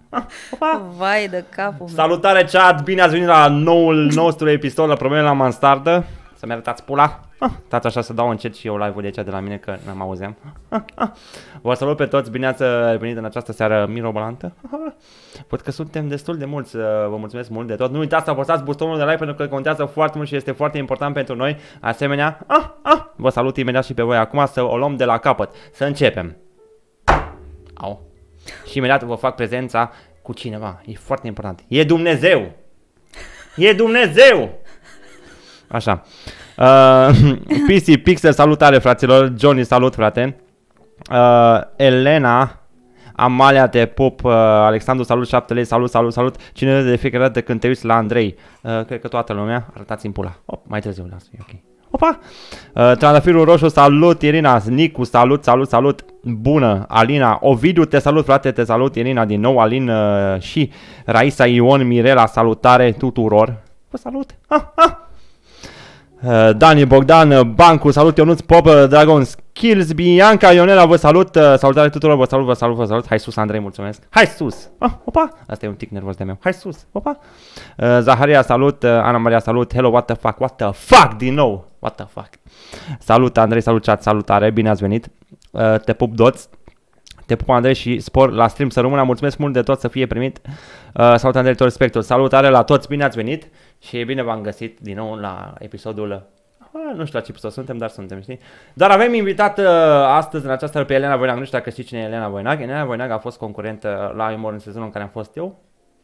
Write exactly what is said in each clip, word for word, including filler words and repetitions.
ah, opa. Vai de capul. Salutare chat, bine ați venit la noul nostru episod la Probleme la Mansardă. Să-mi arătați pula. Ah, stați așa să dau încet și eu live-ul de aici de la mine că n-am auzeam. Ah, ah. Vă salut pe toți, bine ați venit în această seară mirobolantă. Ah, văd că suntem destul de mulți, vă mulțumesc mult de tot. Nu uitați să apăsați butonul de like pentru că contează foarte mult și este foarte important pentru noi. Asemenea, ah, ah, vă salut imediat și pe voi acum să o luăm de la capăt. Să începem. Au. Și imediat vă fac prezența cu cineva. E foarte important. E Dumnezeu! E Dumnezeu! Așa. Uh, P C Pixel, salutare fraților. Johnny, salut frate. uh, Elena, Amalia, te pup. uh, Alexandru, salut. șapte lei, salut, salut, salut. Cine de fiecare dată când te uiți la Andrei? uh, Cred că toată lumea. Arătați-mi pula. Op, mai târziu, lasă, e ok. Opa! Uh, Trandafirul roșu, salut. Irina, Nicu, salut, salut, salut. Bună, Alina, Ovidiu, te salut frate, te salut. Irina din nou, Alin uh, și Raisa, Ion, Mirela, salutare tuturor. Vă salut. Ah, ah. Uh, Dani, Bogdan, Bancu, salut, Ionuț, Pop, Dragon, Skills, Bianca, Ionela, vă salut, uh, salutare tuturor, vă salut, vă salut, vă salut. Hai sus, Andrei, mulțumesc. Hai sus. Ah, opa, asta e un tic nervos de meu. Hai sus, opa. Uh, Zaharia, salut, uh, Ana Maria, salut. Hello, what the fuck, what the fuck, din nou. What the fuck. Salut, Andrei, salut, chat, salutare, bine ați venit. Uh, te pup, Doț. Te pup, Andrei, și spor la stream să rămână. Mulțumesc mult de tot, să fie primit. Uh, salut, Andrei, tot respectul. Salutare la toți, bine ați venit. Și bine v-am găsit din nou la episodul... Uh, nu știu la ce episod suntem, dar suntem, știi? Dar avem invitat uh, astăzi în această pe Elena Voinac. Nu știu dacă știi cine e Elena Voinac. Elena Voinac a fost concurent uh, la Umor în sezonul în care am fost eu.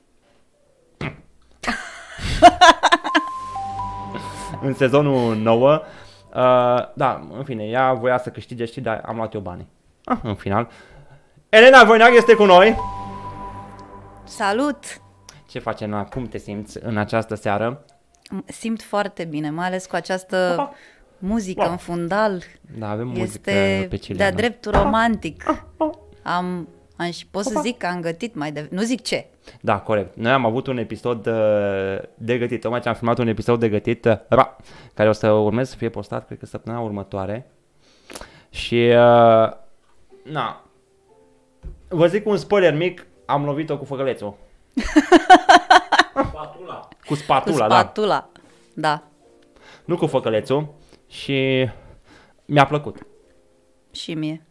În sezonul nouă. Uh, da, în fine, ea voia să câștige, știi, dar am luat eu banii. Ah, în final. Elena Voinac este cu noi. Salut! Ce face, Elena? Cum te simți în această seară? Simt foarte bine, mai ales cu această Opa. muzică Wow. în fundal. Da, avem muzică Este pe Ciliana. de-a dreptul romantic. Ah, ah. Am, am și pot să Opa. zic că am gătit mai de... Nu zic ce. Da, corect. Noi am avut un episod uh, de gătit. Tocmai ce am filmat un episod de gătit, uh, ra, care o să urmeze să fie postat, cred că săptămâna următoare. Și, uh, na, vă zic un spoiler mic, am lovit-o cu făgălețul. Spatula. Cu spatula, Cu da. spatula. Da. Nu cu făcălețul. Și mi-a plăcut. Și mie.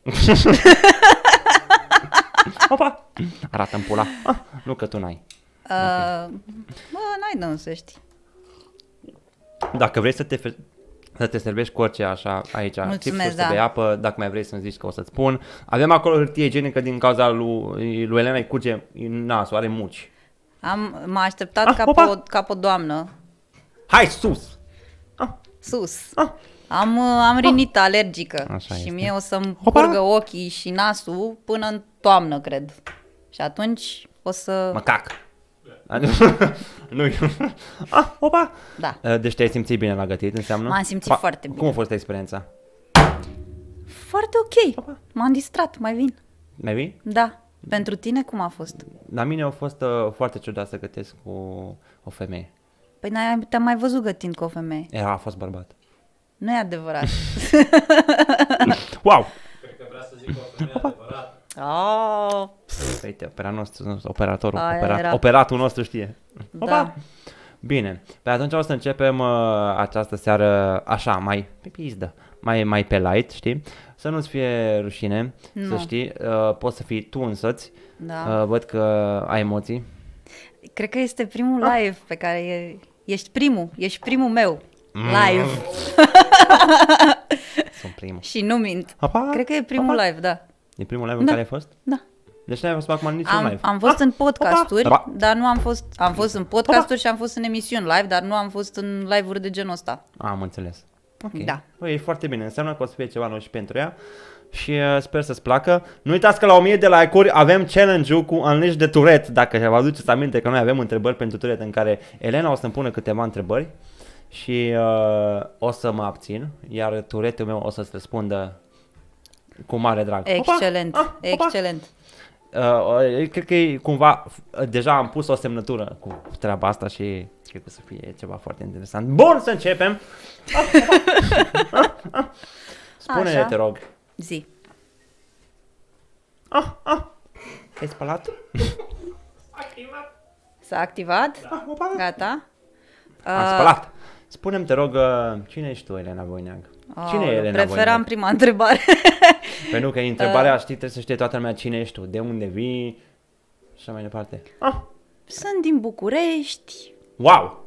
Opa! Arată-mi pula. Ah, nu că tu n-ai. Uh, bă, n-ai de unde să știi. Dacă vrei să te, fe- să te servești cu orice așa aici, Mulțumesc, să da. bei apă, dacă mai vrei să-mi zici că o să-ți spun. Avem acolo hârtie igienică din cauza lui, lui Elena îi curge în nasul, are muci. Am, m-a așteptat Ah, ca, opa. pe o, ca pe o doamnă. Hai sus! Sus. Ah. Am, uh, am rinită alergică. Așa și este. mie o să-mi Opa. curgă ochii și nasul până în toamnă, cred. Și atunci o să... Mă cac! Nu, ah, opa! Da. Deci te-ai simțit bine la gătit, înseamnă? M-am simțit foarte bine. Cum a fost experiența? Foarte ok. Opa. M-am distrat, mai vin. Mai vii? Da. Pentru tine cum a fost? La mine a fost uh, foarte ciudat să gătesc cu o femeie. Păi n-ai, te-am mai văzut gătind cu o femeie. Era, a fost bărbat. Nu e adevărat. Wow! Cred că vrea să zic o femeie adevărată. Oh, Uite, operatorul nostru, operatorul, Aia opera, era. operatul nostru știe. da. Opa! Bine, pe atunci o să începem uh, această seară așa, mai pe pizdă, mai, mai pe light, știi? Să nu-ți fie rușine, Nu. să știi, uh, poți să fii tu însăți, Da. uh, văd că ai emoții. Cred că este primul live pe care e, ești primul, ești primul meu live. Sunt primul. Și nu mint. Opa! Cred că e primul Opa! live, da. E primul live în Da. care ai fost? Da. Deci n-ai fost acum niciun Am, live. am fost în podcasturi, Opa! dar nu am fost, am fost în podcasturi și am fost în emisiuni live, dar nu am fost în live-uri de genul ăsta. Am înțeles. Ok. Da. Băi, e foarte bine. Înseamnă că o să fie ceva nou și pentru ea. Și uh, sper să-ți placă. Nu uitați că la o mie de like-uri avem challenge-ul cu Unleash de Tourette. Dacă vă aduceți aminte că noi avem întrebări pentru Tourette în care Elena o să-mi pună câteva întrebări și uh, o să mă abțin, iar Tourette-ul meu o să-ți răspundă cu mare drag. Excelent, Opa! Ah, opa! excelent. Uh, uh, cred că e cumva, uh, deja am pus o semnătură cu treaba asta și cred că să fie ceva foarte interesant. Bun, să începem! Spune-ne, Așa. te rog. Zi. Ah, ah. Ai spălat? Activat. S-a activat? Ah, opa. Gata? Am Uh, spălat. Spune-mi, te rog, uh, cine ești tu, Elena Voineag? Cine e aoleu, Elena Preferam Voineag? prima întrebare. Păi nu, că e întrebarea, știi, trebuie să știe toată lumea cine ești tu, de unde vii și așa mai departe. Ah, Sunt din București. wow!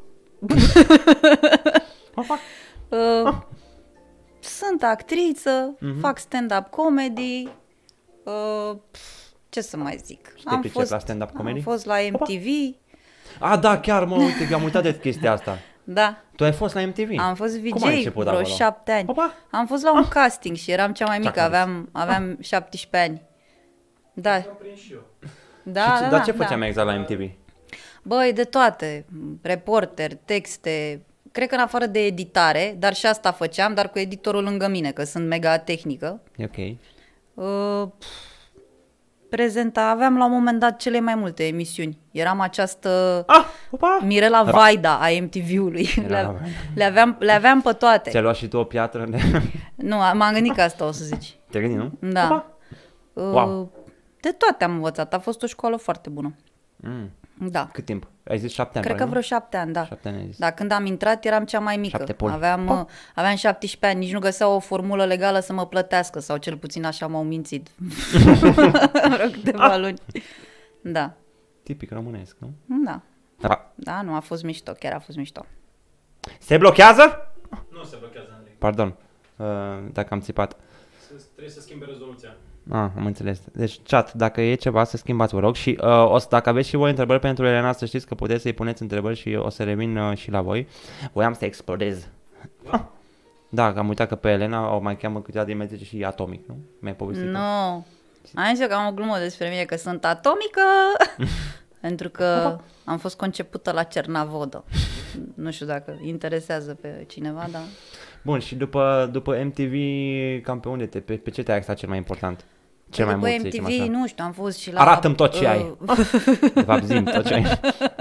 Opa. Uh, sunt actriță, Mhm. fac stand-up comedy. Uh, pf, ce să mai zic? te pricepi la stand-up comedy? Am fost la M T V. Ah, da, chiar, mă, uite, că am uitat de chestia asta. Da. Tu ai fost la M T V? Am fost V J Cum ai început vreo acolo? șapte ani. Opa. Am fost la un casting și eram cea mai mică, Ce-a aveam, aveam șaptesprezece ani. Da, Am prins și eu. da, și, da, dar da, ce da. făceam exact la M T V? Băi, de toate. Reporter, texte. Cred că în afară de editare, dar și asta făceam, dar cu editorul lângă mine, că sunt mega tehnică. E ok. Uh, pf, prezenta, aveam la un moment dat cele mai multe emisiuni. Eram această Ah, opa! Mirela Vaida a M T V-ului. Mirela Le, Vaida. le, aveam, le aveam pe toate. Ți-ai luat și tu o piatră? Nu, m-am gândit că asta o să zici. Te-ai gândit, nu? Da. Opa. Uh, Wow. De toate am învățat. A fost o școală foarte bună. Mm. Da. Cât timp? Ai zis șapte ani, Cred că probabil, vreo șapte ani, da. Șapte ani ai zis. Da, când am intrat eram cea mai mică. Șapte poli. Aveam, uh, aveam șaptesprezece ani, nici nu găseau o formulă legală să mă plătească, sau cel puțin așa m-au mințit. Vreo câteva luni. Da. Tipic românesc, nu? Da. Da. Da, nu, a fost mișto, chiar a fost mișto. Se blochează? Nu se blochează, Andrei. Pardon, uh, dacă am țipat. Se- Trebuie să schimbe rezoluția. Ah, am înțeles. Deci, chat, dacă e ceva, să schimbați, vă rog. Și uh, o să, dacă aveți și voi întrebări pentru Elena, să știți că puteți să-i puneți întrebări și o să revin uh, și la voi. Voiam să explodez. Da? Da, că am uitat că pe Elena o mai cheamă câteva dimenții și Atomic, nu? Mi-ai povestit? Nu. Am zis eu că am o glumă despre mine, că sunt atomică, pentru că am fost concepută la Cernavodă. Nu știu dacă interesează pe cineva, dar... Bun, și după, după M T V, cam pe unde te, pe, pe ce te-ai axat cel mai important? Cel mai După mult, să M T zicem V, așa. nu știu, am fost și la... Arată-mi tot ce uh, ai. De fapt, zi-mi tot ce ai.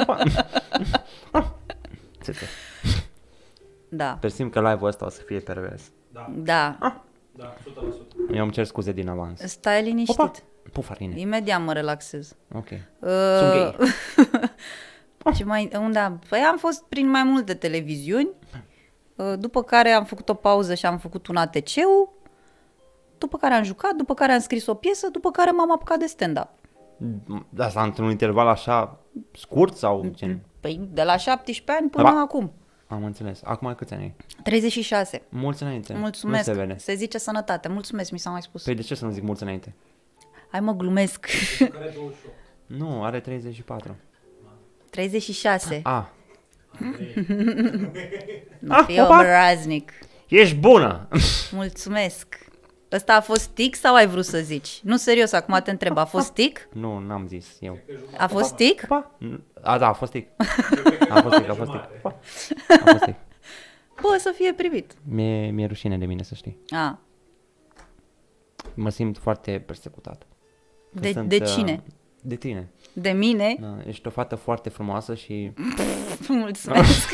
Țâță. Da, Persim că live-ul ăsta o să fie pervers. Da, da. da, o sută la sută. Eu îmi cer scuze din avans. Stai liniștit. Opa! Pufarine. Imediat mă relaxez. Ok. Uh, Sunt gay. Ce mai, unde am? Păi am fost prin mai multe televiziuni, uh, după care am făcut o pauză și am făcut un A T C-ul, după care am jucat, după care am scris o piesă, după care m-am apucat de stand-up. Da, asta într-un interval așa scurt sau gen? Păi de la șaptesprezece ani până Ba- acum. Am înțeles. Acum câți ani ai? treizeci și șase. Mulți înainte. Mulțumesc. Nu se vede. Se zice sănătate. Mulțumesc, mi s-a mai spus. Păi de ce să nu zic mulți înainte? Hai mă, glumesc. Care douăzeci și opt. Nu, are treizeci și patru. treizeci și șase. A, Andrei. Nu Ah, fie opa! obraznic. ești bună! Mulțumesc. Ăsta a fost tic sau ai vrut să zici? Nu, serios, acum te întreb. A fost tic? Nu, n-am zis eu. A fost tic? Opa. A, da, a fost tic. A fost tic, a fost tic. Opa. A fost tic. Bă, să fie privit. Mi-e, mi-e rușine de mine, să știi. A, Mă simt foarte persecutat. Că de, sunt, de uh, cine? De tine. De mine? Da, ești o fată foarte frumoasă și... Mulțumesc.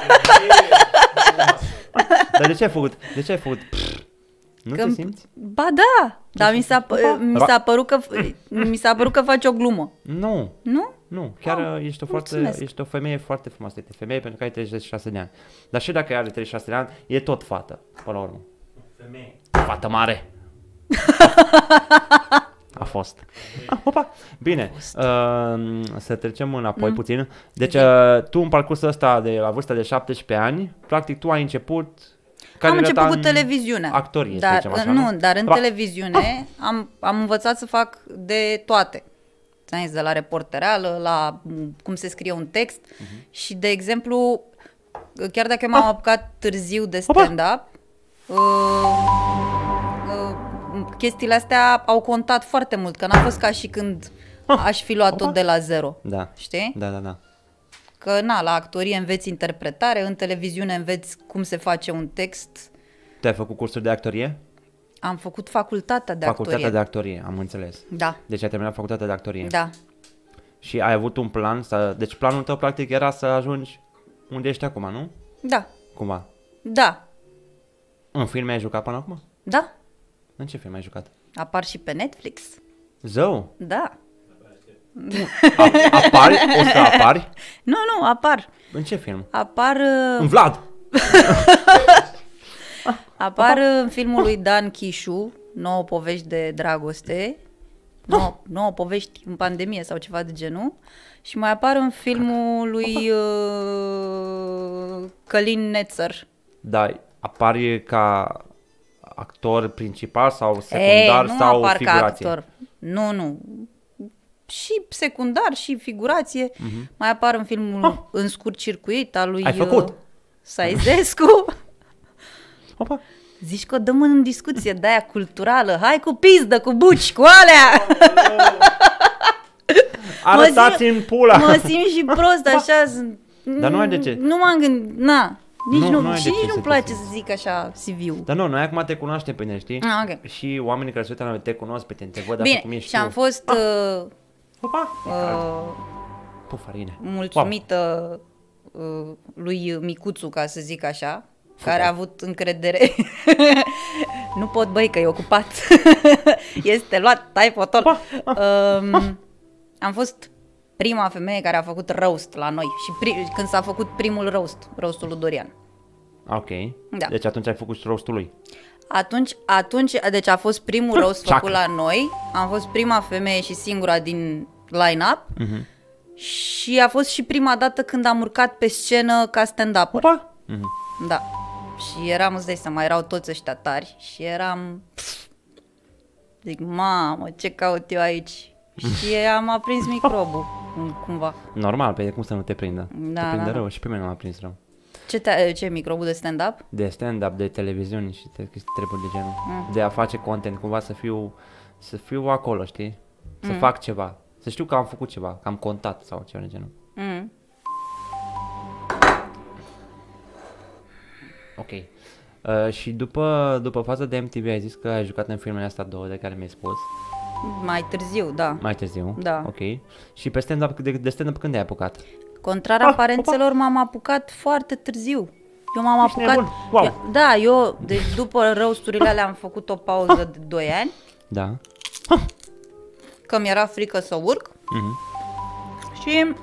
Dar de ce ai făcut? De ce ai făcut? Nu Că- te simți? Ba da, dar mi s-a, Opa. mi s-a părut că mi s-a părut că faci o glumă. Nu, Nu? nu. Chiar uh, ești, o foarte, mulțumesc. ești o femeie foarte frumoasă. Este femeie pentru că ai treizeci și șase de ani. Dar și dacă are treizeci și șase de ani, e tot fată, până la urmă. Femeie. Fată mare. A fost. Ah, opa. Bine, uh, să trecem înapoi mm. puțin. Deci uh, tu în parcursul ăsta de la vârsta de șaptesprezece ani, practic tu ai început Am început cu în televiziunea. actorie, să dar, zicem așa, nu, nu? dar în Ba- televiziune am, am învățat să fac de toate. Ți-am zis, de la reportereală, la m, cum se scrie un text. Uh-huh. Și, de exemplu, chiar dacă eu m-am apucat târziu de Opa! stand-up, uh, uh, chestiile astea au contat foarte mult, că n-a fost ca și când aș fi luat tot de la zero. Da. Știi? Da, da, da. Că, na, la actorie înveți interpretare, în televiziune înveți cum se face un text. Tu ai făcut cursuri de actorie? Am făcut facultatea de Facultatea actorie. de actorie, am înțeles. Da, Deci ai terminat facultatea de actorie. da. Și ai avut un plan, să... deci planul tău practic era să ajungi unde ești acum, nu? Da, Cumva. da, În filme ai jucat până acum? da. În ce film ai jucat? Apar și pe Netflix. Zău? Da, A, apari? O să apari? Nu, nu, apar. În ce film? Apar, În uh, Vlad! apar în filmul lui Dan Chișu, Nouă povești de dragoste, nouă, nouă povești în pandemie sau ceva de genul. Și mai apar în filmul lui uh, Călin Nețăr. Da, apari ca actor principal sau Ei, secundar nu sau apar figurație? ca actor. Nu, nu. Și secundar și figurație. Uh-huh. Mai apar în filmul Ah. În scurt circuit al lui Ai făcut? uh, Saizescu. Opa! Zici că o dăm în discuție de-aia culturală. Hai cu pizdă, cu buci, cu alea! Arătați-mi pula! Mă simt și prost așa. sunt- Dar nu ai de ce. Nu m-am gândit, na. Nici Nu, nu, nu ai și de nici ce nu-mi să te place simți. să zic așa C V-ul. Dar nu, noi acum te cunoaștem pe tine, știi? Ah, ok. Și oamenii care se uită la noi te cunosc pe tine, te văd așa Bine, cum ești și am tu. fost uh, Opa! uh, Pufarine. mulțumită uh, lui Micuțu, ca să zic așa, care a avut încredere. Nu pot, băi, că e ocupat. Este luat, tai potol. Um, am fost prima femeie care a făcut roast la noi și pri- când s-a făcut primul roast, roastul lui Dorian. Wow. Ok. Da. Deci atunci ai făcut și rostul lui. Atunci, atunci, deci a fost primul roast Ceacă. făcut la noi, am fost prima femeie și singura din line-up Mhm. și a fost și prima dată când am urcat pe scenă ca stand-up. Opa! Mhm. Da. Și eram, îți dai seama, erau toți ăștia tari și eram... Pf, zic, mamă, ce caut eu aici? Și am aprins microbul, cum- cumva. Normal, pe cum să nu te prindă. Da, te prinde da, da. rău și pe mine m-a prins rău. Ce, te, ce microbul de stand-up? De stand-up, de televiziune și de chestii treburi de genul. Mm. De a face content, cumva să fiu, să fiu acolo, știi? Să Mm. fac ceva. Să știu că am făcut ceva, că am contat sau ceva de genul. Mm. Ok. Uh, și după, după faza de M T V ai zis că ai jucat în filmele astea două de care mi-ai spus. Mai târziu, da. Mai târziu. Da. Ok. Și pe stand-up, de, de stand-up când ai apucat? Contrar Ah, aparențelor, m-am apucat foarte târziu. Eu m-am Ești apucat... nebun. Wow. Eu, da, eu, deci după roasturile alea am făcut o pauză de doi ani, Da. că mi-era frică să urc. Mhm. Și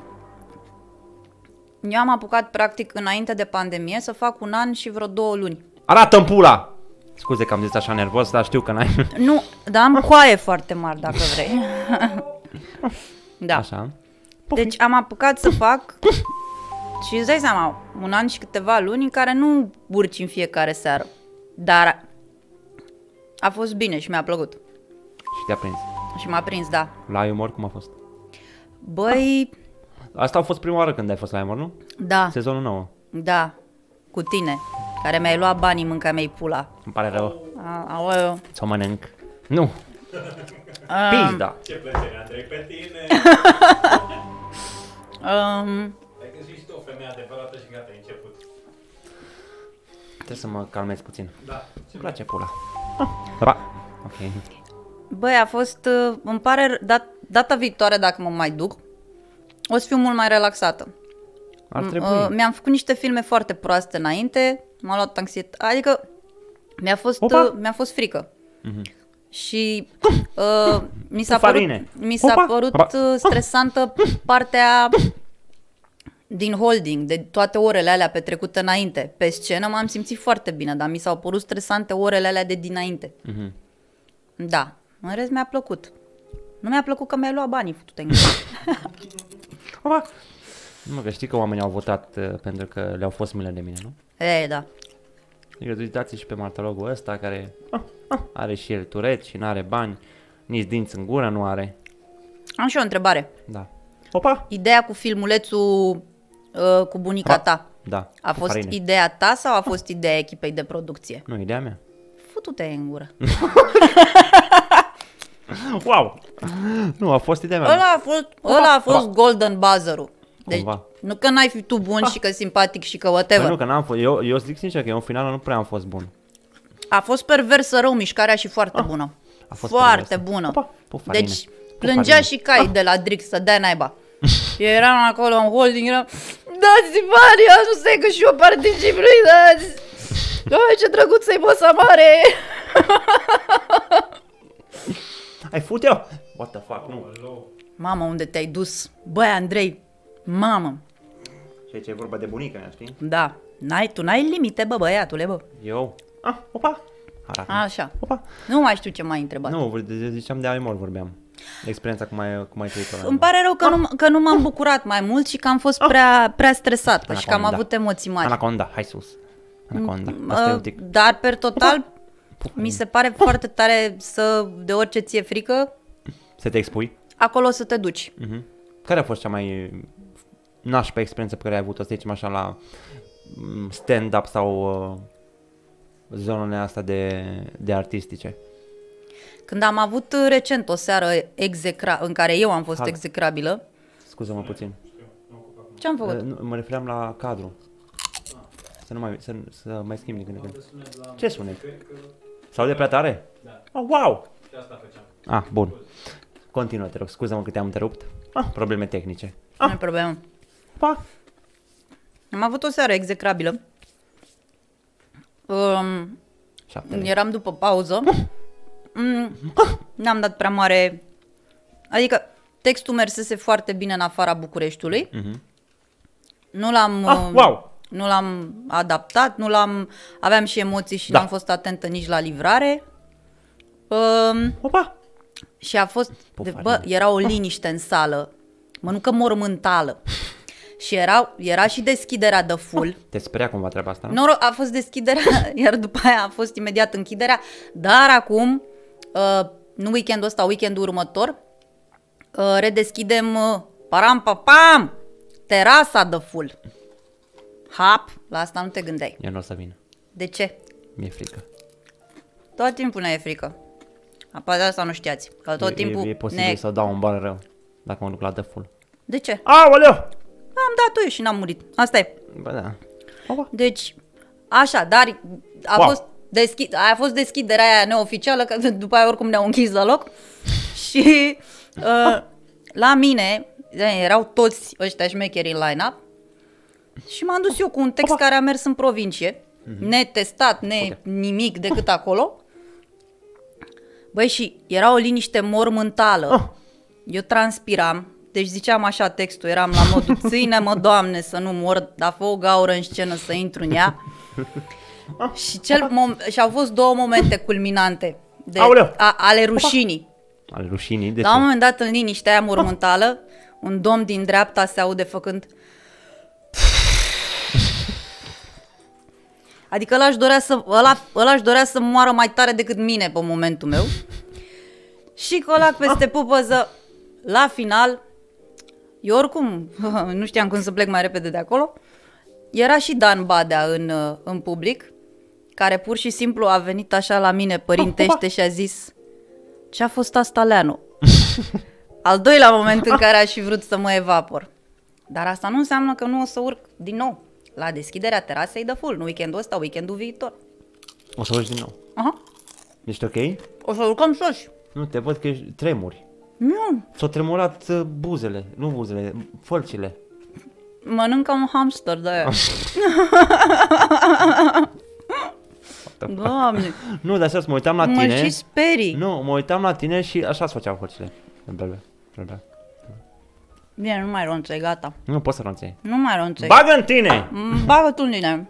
eu am apucat practic înainte de pandemie să fac un an și vreo două luni. Arată-mi pula! Scuze că am zis așa nervos, dar știu că n-ai... Nu, dar am coaie foarte mari dacă vrei. Da. Așa. Deci am apucat să fac și îți dai seama, un an și câteva luni în care nu urci în fiecare seară. Dar a fost bine și mi-a plăcut. Și te-a prins. Și m-a prins, da. La umor cum a fost? Băi, Asta a fost prima oară când ai fost la umor, nu? da, Sezonul nouă. da, cu tine, care mi-ai luat banii, mânca mea pula. Îmi pare rău. A, aoleu. Ți-o mănânc. Nu. Um, Pizda. Ce plăcere, Andrei, pe tine! Um, Ai găsit și tu o femeie adevărată și gata, ai început. Trebuie să mă calmez puțin. Da. Îmi place pula. Pa. Ok. băi, a fost, uh, îmi pare, dat, data viitoare dacă mă mai duc, o să fiu mult mai relaxată. Ar M- trebui. uh, mi-am făcut niște filme foarte proaste înainte, m-a luat anxietate, adică mi-a fost, Opa! uh, mi-a fost frică. Mhm. Și uh, mi s-a Cu părut, farine. mi s-a Opa! părut Opa! uh, stresantă partea din holding, de toate orele alea petrecute înainte. Pe scenă m-am simțit foarte bine, dar mi s-au părut stresante orele alea de dinainte. Mhm. Da, în rest mi-a plăcut. Nu mi-a plăcut că mi-ai luat banii, futute în Opa. Nu, că știi că oamenii au votat uh, pentru că le-au fost milă de mine, nu? Ei, da. Adică uitați și pe martologul ăsta care are și el turet și n-are bani, nici dinți în gură nu are. Am și o întrebare. Da. Opa! Ideea cu filmulețul uh, cu bunica ta, Da. a cu fost farine. ideea ta sau a fost ideea echipei de producție? Nu, ideea mea. Futu-te în gură. Wow! Nu, a fost ideea mea. Ăla a fost, ăla a fost golden buzzer-ul. Deci, Cumva. nu că n-ai fi tu bun și că simpatic și că Păi whatever. nu, că n-am fost. Eu, eu zic sincer că eu în final nu prea am fost bun. A fost perversă rău mișcarea și foarte bună. A fost Foarte perversă. bună. Opa, pufarine. Deci Pufarine. plângea și cai de la Drix să dea naiba. Și eram acolo în holding, eram, dați-mi bani, eu nu stai că și eu particip, lui dați. Ai, ce drăguț să-i bosa mare. Ai fut-o? What the fuck, nu. Mamă, unde te-ai dus? Băi, Andrei, mamă. Și aici e vorba de bunica mea, știi? Da, n-ai, tu n-ai limite, bă, băiatule, bă. Eu? Ah, opa! Arată. Așa. Opa! Nu mai știu ce m-ai întrebat. Nu, ziceam de Aimor vorbeam. Experiența cum ai, cum ai trăit-o. Îmi pare rău că, nu, că nu m-am bucurat mai mult și că am fost prea, prea stresată Anaconda. și că am avut emoții mari. Anaconda, hai sus. Anaconda, asta e un tic. Dar, per total, mi se pare foarte tare să, de orice ție frică, Să te expui? acolo să te duci. Uh-huh. Care a fost cea mai nașpa experiență pe care ai avut-o, să zicem așa, la stand-up sau uh, zonele astea de, de artistice? Când am avut recent o seară execra- în care eu am fost Hal. execrabilă, Scuză-mă puțin. ce am făcut? Uh, nu, mă refeream la cadru. Să nu mai, să, să mai schimb din când în când. Ce sunet? Sau de prea tare? Da. Oh, wow! Și asta făceam. Ah, bun. Continuă, te rog. Scuză-mă că te-am întrerupt. Ah, probleme tehnice. Nu e problemă. Pa! Am avut o seară execrabilă. Um, Șapte lei. eram după pauză. Mm, n-am dat prea mare... Adică textul mersese foarte bine în afara Bucureștiului. Mhm. Nu l-am... Ah, uh, wow! Nu l-am adaptat, nu l-am... Aveam și emoții și Da. n-am fost atentă nici la livrare. Um, Opa! și a fost... De, Pofare. bă, era o liniște în sală. Mănâncă mormântală. Și era, era și deschiderea de full. Te speria cumva treaba asta, nu? Noroc, a fost deschiderea, iar după aia a fost imediat închiderea. Dar acum, uh, nu weekendul ăsta, weekendul următor, uh, redeschidem uh, param papam, terasa de full. Hap, la asta nu te gândeai. Eu nu o să vin. De ce? Mi-e frică. Tot timpul ne e frică. Apa de asta nu știați. Că tot e, timpul e, e posibil ne... să dau un bar rău dacă mă duc la The Full. De ce? Aoleu! Am dat eu și n-am murit. Asta e. Bă, da. Opa. Deci, așa, dar a Wow. fost deschid, a fost deschiderea aia neoficială, că după aia oricum ne-au închis la loc. Și uh, la mine erau toți ăștia șmecheri în line-up și m-am dus eu cu un text Opa. care a mers în provincie, Mhm. netestat, ne nimic decât acolo. Băi, și era o liniște mormântală. Oh. Eu transpiram, deci ziceam așa textul, eram la modul, ține-mă, Doamne, să nu mor, dar fă o gaură în scenă să intru în ea. și, cel mom- și au fost două momente culminante de, Aoleu! a, ale rușinii. Ale rușinii, de La un ce? moment dat, în liniștea aia mormântală, un domn din dreapta se aude făcând... Adică ăla își dorea să, ăla, ăla își dorea să moară mai tare decât mine pe momentul meu. Și colac peste pupăză, la final, eu oricum nu știam cum să plec mai repede de acolo, era și Dan Badea în, în public, care pur și simplu a venit așa la mine părintește și a zis: ce-a fost asta, Leanu? Al doilea moment în care aș fi vrut să mă evapor. Dar asta nu înseamnă că nu o să urc din nou la deschiderea terasei de full, nu weekendul ăsta, weekendul viitor. O să urci din nou. Aha. Ești ok? O să urcăm sus. Nu, te văd că ești tremuri. Nu, S-au tremurat uh, buzele, nu buzele, fălcile. mănâncă un hamster de aia. Doamne, Nu, dar serios, mă uitam la mă tine. și sperii. Nu, mă uitam la tine și așa îți făceau fălcile. Blă, blă, blă. Bine, nu mai ronțăi, gata. Nu poți să ronței. Nu mai ronțăi. Bagă în tine! Mm, Bagă tu în tine.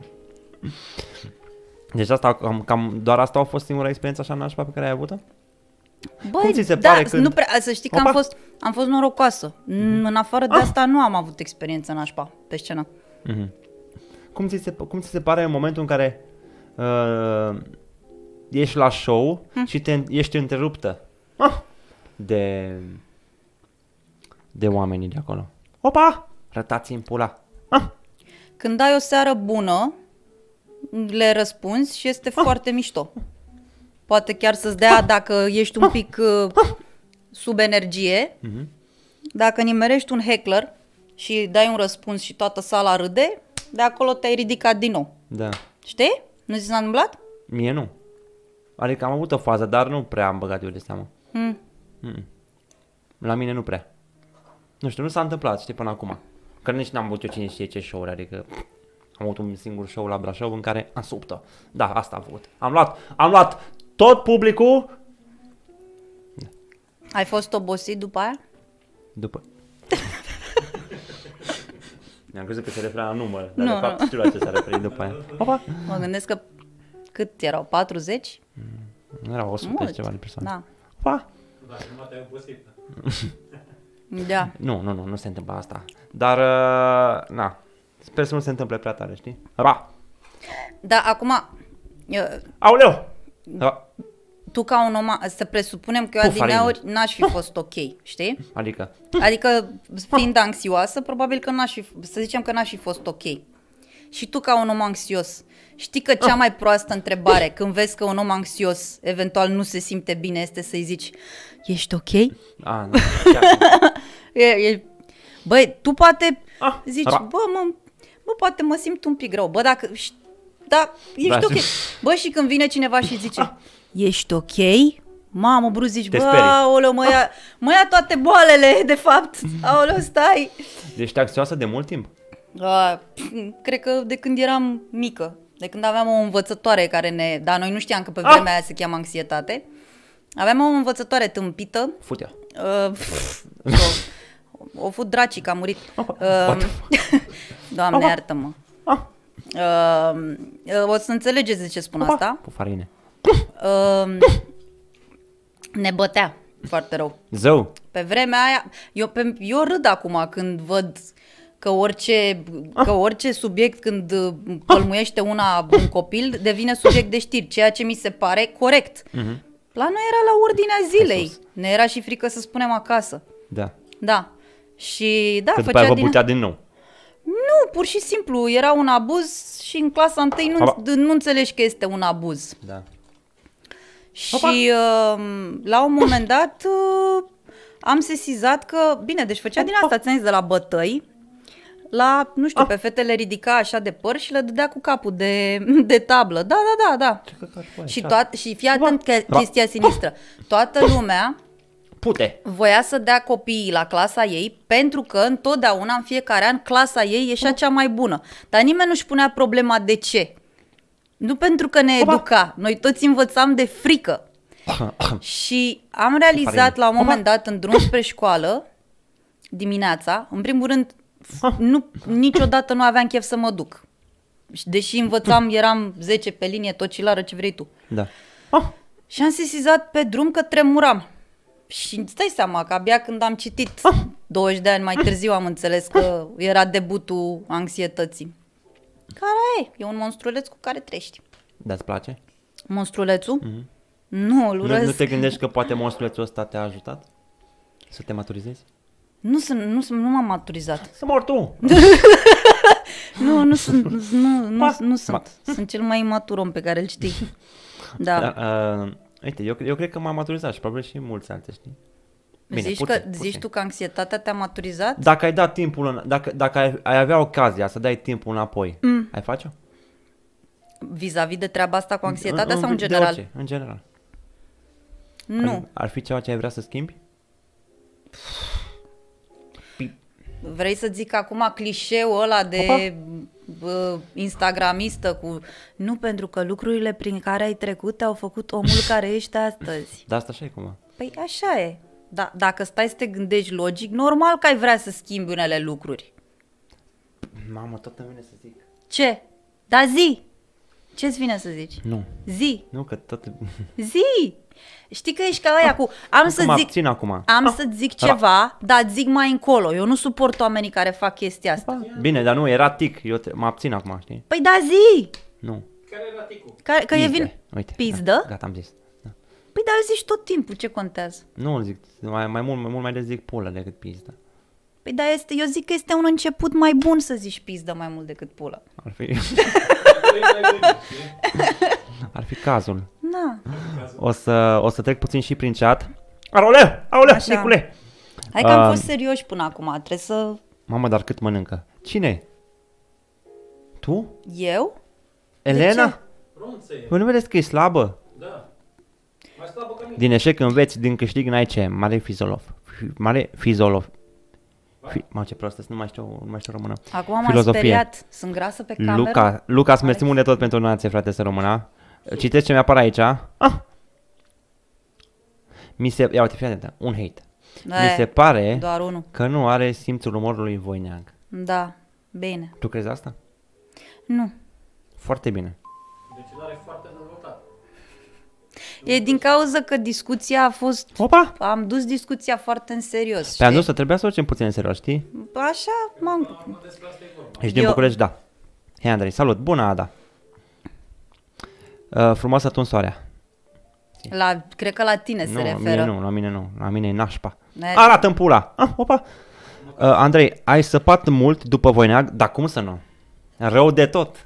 Deci asta, cam, cam, doar asta a fost singura experiență așa nașpa pe care ai avut-o? Băi, Cum ți se da, pare când- nu prea, să știi că am Opa. fost, am fost norocoasă. Mm, În afară de asta nu am avut experiență nașpa pe scenă. Mhm. Cum, ți se, cum ți se pare în momentul în care uh, ești la show Hm. și te, ești întreruptă ah, de, de oamenii de acolo? Opa! Rătați în pula! Ah, Când ai o seară bună, le răspunzi și este foarte mișto. Poate chiar să-ți dea, dacă ești un pic uh, sub energie, mhm. dacă nimerești un heckler și dai un răspuns și toată sala râde, de acolo te-ai ridicat din nou. Da. Știi? Nu ți s-a întâmplat? Mie nu. Adică am avut o fază, dar nu prea am băgat eu de seamă. Mm. Mm. La mine nu prea. Nu știu, nu s-a întâmplat, știi, până acum. Că nici n-am avut eu cine știe ce show-uri, adică am avut un singur show la Brașov în care am suptă. Da, asta am făcut. Am luat, am luat tot publicul. Ai fost obosit după aia? După. Mi-am crezut că se referea la număr, dar Nu, de fapt nu. știu la ce s-a referit după aia. Opa! Mă gândesc că cât erau? patruzeci? Nu erau o sută Mult. ceva de persoane. Da. Opa! Da, jumătate e posibil. Da. Nu, nu, nu, nu se întâmplă asta. Dar, uh, na, sper să nu se întâmple prea tare, știi? Ra! Da, acum, eu, Aoleu! Ra. tu ca un om, să presupunem că eu Puf, adineauri n-aș fi fost ok, știi? Adică, Adică, fiind anxioasă, probabil că n-aș fi, să zicem că n-aș fi fost ok. Și tu ca un om anxios, știi că cea mai proastă întrebare când vezi că un om anxios eventual nu se simte bine este să-i zici, ești ok? a, nu, chiar, E, e, băi, tu poate Ah, zici, ra. bă, mă, bă, poate mă simt un pic rău, bă, dacă, ș- da, ești Da, ok. și- Bă, și când vine cineva și zice, ești ok? Mamă, bru, zici, Te bă, sperii. aoleu, mă ia, mă ia toate boalele, de fapt, aoleu, stai. Ești anxioasă de mult timp? A, pf, cred că de când eram mică, de când aveam o învățătoare care ne, dar noi nu știam că pe Ah! vremea aia se cheamă anxietate, aveam o învățătoare tâmpită, Fut-o. Uh, pf, o, o fut dracii că a murit. Uh, Doamne, Opa. iartă-mă. Ah, Uh, uh, o să înțelegeți de ce spun opa, asta. pufarine. Uh, ne bătea foarte rău. Zău. Pe vremea aia, eu, pe, eu râd acum când văd că orice, că orice subiect când uh, pălmuiește una un copil devine subiect de știri, ceea ce mi se pare corect. Mhm. La noi era la ordinea zilei. sus. Ne era și frică să spunem acasă. Da. Da. Și da, Că după aia făcea vă din... butea din nou. Nu, pur și simplu, era un abuz și în clasa întâi nu, Opa. nu înțelegi că este un abuz. Da. Și uh, la un moment dat uh, am sesizat că, bine, deci făcea din asta, ți-am zis, de la bătăi, la, nu știu, pe fetele ridica așa de păr și le dădea cu capul de, de tablă. Da, da, da, da. Și, toat, și fii atent că chestia sinistră. Toată lumea Pute. voia să dea copiii la clasa ei pentru că întotdeauna, în fiecare an, clasa ei ieșea cea mai bună. Dar nimeni nu-și punea problema de ce. Nu pentru că ne educa. Noi toți învățam de frică. Și am realizat la un moment dat, în drum spre școală, dimineața, în primul rând, nu, niciodată nu aveam chef să mă duc. Și deși învățam, eram zece pe linie, tocilară, ce vrei tu. Da. Ah, Și am sesizat pe drum că tremuram. Și îți dai seama că abia când am citit douăzeci de ani mai târziu am înțeles că era debutul anxietății. Care e? E un monstruleț cu care trești. da, îți place? Monstrulețul? Mhm. Nu, îl Nu, urăsc. nu te gândești că poate monstrulețul ăsta te-a ajutat? Să te maturizezi? Nu, sunt, nu, sunt, nu m-am maturizat. Să mor tu! Nu, nu sunt, nu, nu, Pa. nu sunt. Sunt cel mai imatur om pe care îl știi. Da. Da, uh, uite, eu, eu cred că m-am maturizat și probabil și mulți alții, știi? Bine, zici, puțin, că, puțin. zici tu că anxietatea te-a maturizat? Dacă ai dat timpul, în, dacă, dacă ai, ai avea ocazia să dai timpul înapoi, mm. ai face-o? Vis-a-vis de treaba asta cu anxietatea sau în de general? orice, în general. Nu. Ar, ar fi ceva ce ai vrea să schimbi? Vrei să zic acum clișeul ăla de uh, instagramistă cu nu pentru că lucrurile prin care ai trecut te-au făcut omul care ești astăzi. Da, asta așa e cumva. Păi așa e. Da, dacă stai să te gândești logic, normal că ai vrea să schimbi unele lucruri. Mamă, tot îmi vine să zic. Ce? Da zi! Ce-ți vine să zici? Nu, Zi! nu că tot... Zi! Știi că ești ca ăia cu... Am Nu să că mă zic... abțin acum. Am să zic ceva, dar zic mai încolo. Eu nu suport oamenii care fac chestia asta. Bine, dar nu, era tic, eu te, mă abțin acum, știi? Păi da zi! Nu. Care era ticul? Că, că e Pizde. vin... Uite, Pizdă? Da, gata, am zis. Da. Păi dar îl zici tot timpul, ce contează? Nu îl zic, mai, mai mult, mai mult mai des zic pulă decât pizdă. Păi da, este, eu zic că este un început mai bun să zici pizdă mai mult decât pulă. Ar fi, Vrei mai bine, știi? ar fi cazul. Na. O să, o să trec puțin și prin chat. Aoleu, aoleu, Așa. Nicule! Hai că am Um, fost serioși până acum, trebuie să... Mamă, dar cât mănâncă? Cine? Tu? Eu? Elena? ce? Ronță e. Păi nu vedeți că e slabă? Da. Mai slabă ca mine. Din eșec înveți, din câștig n-ai ce. Mare Fizolov. Fi- Mare Fizolov. Fi, mă, ce prost, nu mai știu, nu mai știu română. Acum m-am Filozofie. speriat. Sunt grasă pe cameră? Luca, Lucas, mersi mult de tot pentru donație, frate, să rămână. Citeți ce mi-apare aici. Ah! Mi se, ia uite, fii atentă, un hate. Da, Mi se pare doar unul. că nu are simțul umorului Voineag. Da, bine. Tu crezi asta? Nu. Foarte bine. Deci îl are foarte dezvoltat. E din cauza că discuția a fost... Opa! Am dus discuția foarte în serios, Pe știi? am dus să trebuia să o facem puțin în serios, știi? Așa m-am... Acum despre asta e vorba. Ești din Eu- București, da. Hei, Andrei, salut! Bună, Ada! Uh, frumoasă tunsoarea. La, cred că la tine se Nu, la referă. mine nu, la mine nu. La mine e nașpa. Ne- Arată în pula! Ah, opa! Uh, Andrei, ai săpat mult după Voineag? Dar cum să nu? Rău de tot!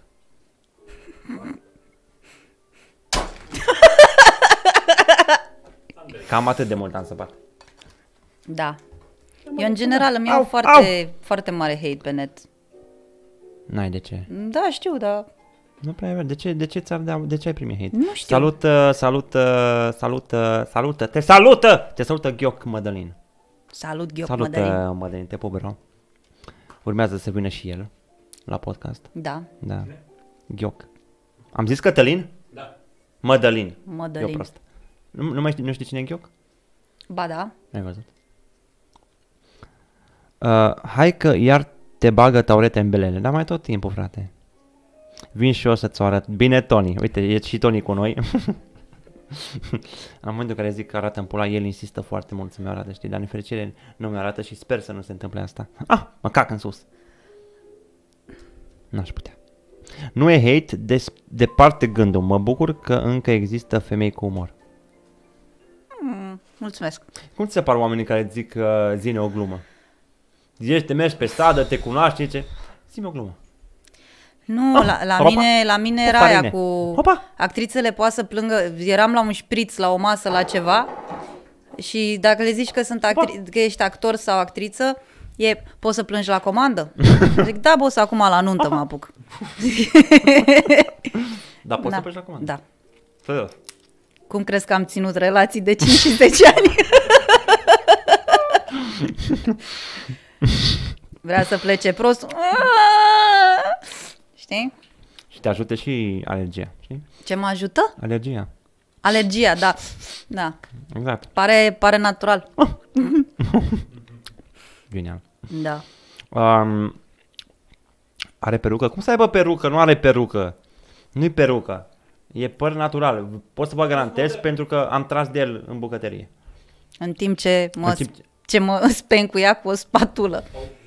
Cam atât de mult am săpat. Da. Eu în general îmi iau Au, foarte, foarte mare hate pe net. N-ai de ce. Da, știu, dar Nu prea ai, de ce, de ce ți-ar dea, de ce ai primit hate? nu știu. Salută, salută, salută, salută, te salută! Te salută Ghioc Mădălin. Salut, Ghioc Salută Mădălin. Mădălin, te pup, bro. Urmează să vină și el la podcast. Da, Da. Ghioc. Am zis Cătălin? Da. Mădălin. Eu Mădălin. prost. Nu, nu mai știi, nu știi cine e Ghioc? Ba da. Ai văzut. Uh, hai că iar te bagă taurete în belele, dar mai tot timpul, frate. Vin și eu să-ți o arăt. Bine, Tony. Uite, e și Tony cu noi. În momentul în care zic că arată în pula, el insistă foarte mult să mi arate, știi? Dar în fericire nu mi arată și sper să nu se întâmple asta. Ah, mă cac în sus. N-aș putea. Nu e hate, des, departe gândul. Mă bucur că încă există femei cu umor. Mm, mulțumesc. Cum ți se par oamenii care zic uh, zine o glumă? Zici, te mergi pe stradă, te cunoști, ce? Zi-mi o glumă. Nu, Ah, la, la, opa. mine, la mine O era farine. aia cu Opa. actrițele poate să plângă. Eram la un șpriț, la o masă, la ceva și dacă le zici că, sunt actri- că ești actor sau actriță, e, poți să plângi la comandă? Zic, da, boss, acum la nuntă mă apuc. Dar poți Da. să pleci la comandă. Da. Fă. Cum crezi că am ținut relații de cinci și zece ani? Vrea să plece prost. Știi? Și te ajută și alergia, știi? Ce mă ajută? Alergia. Alergia, da. Da. Exact. Pare, pare natural. Genial. Da. Um, are perucă? Cum să aibă perucă? Nu are perucă. Nu-i perucă. E păr natural. Pot să vă garantez pentru că am tras de el în bucătărie. În timp ce mă, În timp ce- ce mă spencuia cu o spatulă.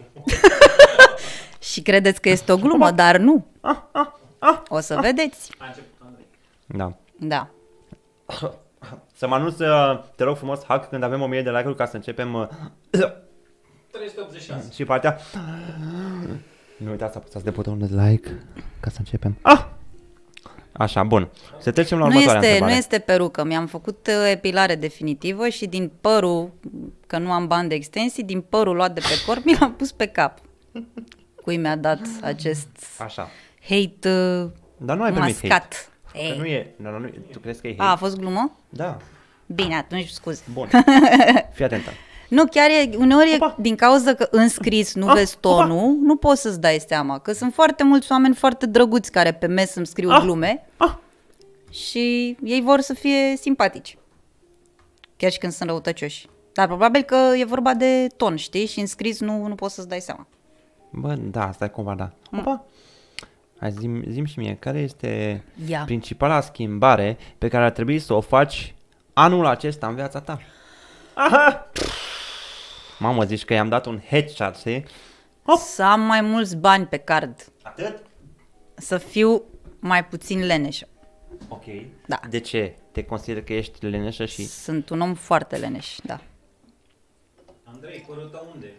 Și credeți că este o glumă, dar nu. O să vedeți. A început Andrei. Da. Da. Să mă anunț, uh, te rog frumos, hack, când avem o mie de like-uri ca să începem uh, trei sute optzeci și șase. și partea. Nu uitați să apăsați de butonul de like ca să începem. Ah! Așa, bun. Să trecem la Nu următoarea este, întrebare. nu este perucă. Mi-am făcut uh, epilare definitivă și din părul, că nu am bani de extensii, din părul luat de pe corp, mi l-am pus pe cap. Cui mi-a dat acest Așa. hate uh, Dar nu ai primit hate. mascat. Că Ei. nu e, nu, nu, nu, tu crezi că e A, a hate? fost glumă? Da. Bine, atunci scuze. Bun. Fii atentă. Nu, chiar e, uneori Opa. e din cauza că în scris nu Ah, vezi tonul, nu poți să-ți dai seama. Că sunt foarte mulți oameni foarte drăguți care pe mes îmi scriu Ah. glume Ah. și ei vor să fie simpatici. Chiar și când sunt răutăcioși. Dar probabil că e vorba de ton, știi? Și în scris nu, nu poți să-ți dai seama. Bă, da, stai cumva, da. Opa. Hai, zi, zi și mie, care este Ia. principala schimbare pe care ar trebui să o faci anul acesta în viața ta? Aha! Mamă, zici că i-am dat un headshot, știi? Hop. Să am mai mulți bani pe card. Atât? Să fiu mai puțin leneșă. Ok. Da. De ce? Te consider că ești leneșă și... Sunt un om foarte leneș, da. Andrei, părul tău unde?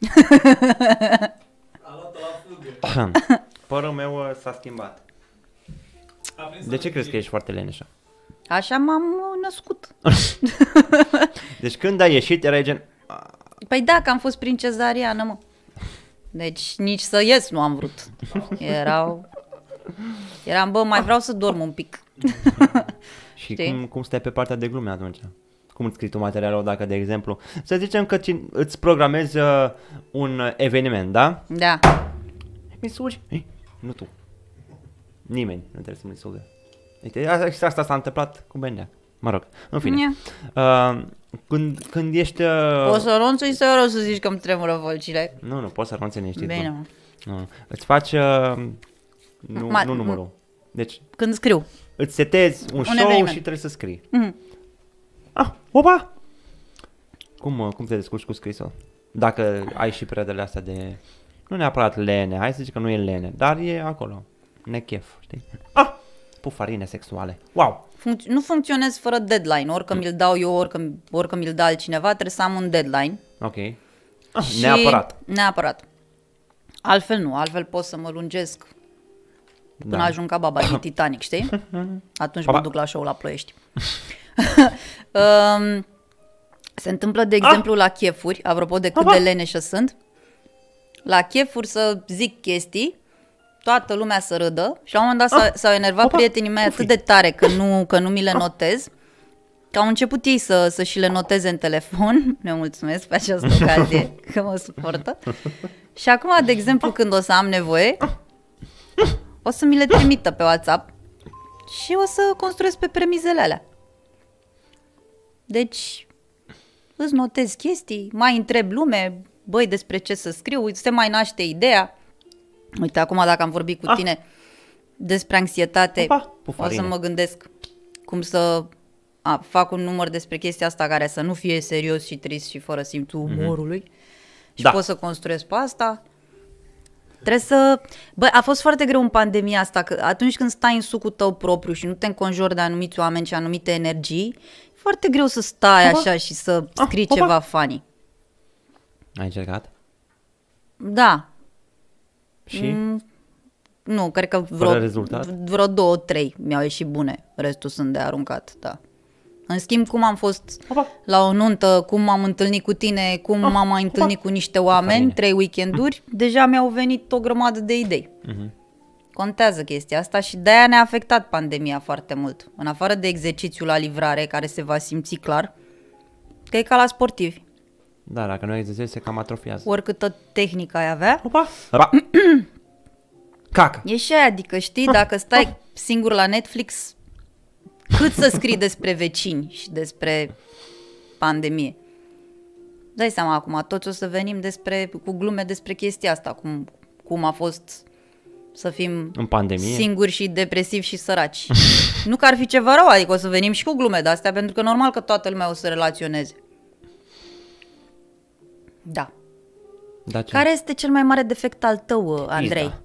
A luat-o la fugă. Părul meu uh, s-a schimbat. A prins De ce crezi că ești foarte leneșă? Așa m-am uh, născut. Deci când ai ieșit, erai gen... Păi da, că am fost prin cezariană, mă. Deci nici să ies nu am vrut. Erau... Eram, bă, mai vreau să dorm un pic. Și Știi? cum, cum stai pe partea de glume atunci? Cum îți scrii tu materialul dacă, de exemplu, să zicem că ci- îți programezi uh, un uh, eveniment, da? Da. Mi sugi? Ei, nu tu. Nimeni nu trebuie să mi sugă. Uite, asta, asta s-a întâmplat cu Bendea. Mă rog, în fine. Ia. Uh, când, când ești... Uh... O să ronțui să o să zici că îmi tremură vălcile. Nu, nu, poți să ronți liniștit. Bine, nu. mă. Nu. Îți faci... Uh... Nu, Ma- nu numărul. Deci Când scriu. îți setezi un, Un show eveniment. și trebuie să scrii. Mhm. Ah, opa! Cum, uh, cum te descurci cu scrisul? Dacă ai și periodele astea de... Nu neapărat lene, hai să zic că nu e lene, dar e acolo. Nechef, știi? Ah! Pufarine sexuale. Wow! Func- nu funcționez fără deadline. Orică mi-l dau eu, orică, orică mi-l dă altcineva, trebuie să am un deadline. Ok. Ah, Și- neapărat. Neapărat. Altfel nu, altfel pot să mă lungesc până Da. ajung ca baba din Titanic, știi? Atunci Baba. mă duc la show la Ploiești. um, se întâmplă, de exemplu, la chefuri, apropo de cât Baba. de leneșă sunt, la chefuri să zic chestii, toată lumea să râdă și la un moment dat s-au- s-au enervat Baba. prietenii mei atât de tare că nu, că nu mi le notez, că au început ei să, să și le noteze în telefon. Ne mulțumesc pe această ocazie că mă suportă. Și acum, de exemplu, când o să am nevoie, o să mi le trimită pe WhatsApp și o să construiesc pe premizele alea. Deci, îți notez chestii, mai întreb lume, băi, despre ce să scriu, se mai naște ideea. Uite, acum dacă am vorbit cu Ah. tine despre anxietate, Opa, o să pufarine. mă gândesc cum să a, fac un număr despre chestia asta care să nu fie serios și trist și fără simțul umorului. Și Da. pot să construiesc pe asta. Trebuie să... Bă, a fost foarte greu în pandemia asta, că atunci când stai în sucul tău propriu și nu te înconjori de anumiți oameni și anumite energii, e foarte greu să stai Opa. așa și să Ah, scrii opa. ceva funny. Ai încercat? Da. Și? Mm, Nu, cred că Fără vreo, rezultat? vreo două, trei mi-au ieșit bune. Restul sunt de aruncat, da. În schimb, cum am fost Opa. la o nuntă, cum m-am întâlnit cu tine, cum Ah, m-am mai opa. întâlnit cu niște oameni, Faine. trei weekenduri, deja mi-au venit o grămadă de idei. Mhm. Contează chestia asta și de-aia ne-a afectat pandemia foarte mult. În afară de exercițiul la livrare, care se va simți clar, că e ca la sportivi. Da, dacă nu exerciți, se cam atrofiază. Oricâtă tehnică ai avea, Opa! Opa! Caca! e și aia, adică știi, dacă stai singur la Netflix, cât să scrii despre vecini și despre pandemie. Dai seama acum, toți o să venim despre, cu glume despre chestia asta, cum, cum a fost să fim În pandemie? singuri și depresivi și săraci. Nu că ar fi ceva rău, adică o să venim și cu glume de astea, pentru că normal că toată lumea o să relaționeze. Da. Da, ce? Care este cel mai mare defect al tău, Andrei? Pizda.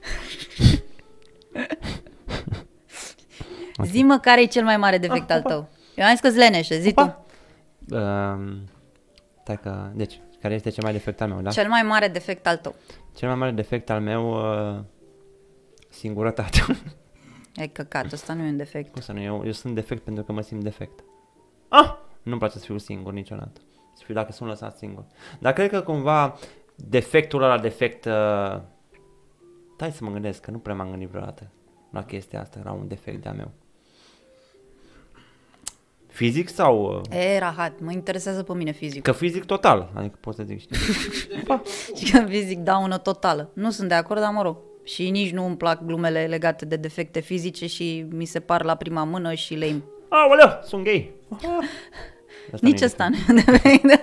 Zi-mă care e cel mai mare defect Ah, al opa. tău. Eu am zis că-s leneșe, zi tu. Opa! Um, stai că, deci, care este cel mai defect al meu, da? Cel mai mare defect al tău. Cel mai mare defect al meu, uh, singurătatea. E căcat, ăsta nu e un defect. Cum să nu, eu, eu sunt defect pentru că mă simt defect. Ah! Nu-mi place să fiu singur niciodată. Să fiu dacă sunt lăsat singur. Dar cred că cumva defectul ăla defect... Uh, stai să mă gândesc, că nu prea m-am gândit vreodată la chestia asta, la un defect de-a meu. Fizic sau... Uh, E, rahat, mă interesează pe mine fizic. că fizic total, adică pot să zic, știi? Și că fizic daună totală. Nu sunt de acord, dar mă rog. Și nici nu îmi plac glumele legate de defecte fizice și mi se par la prima mână și lame. Aoleu, sunt gay! Asta Nici nu e ăsta nu e un defect.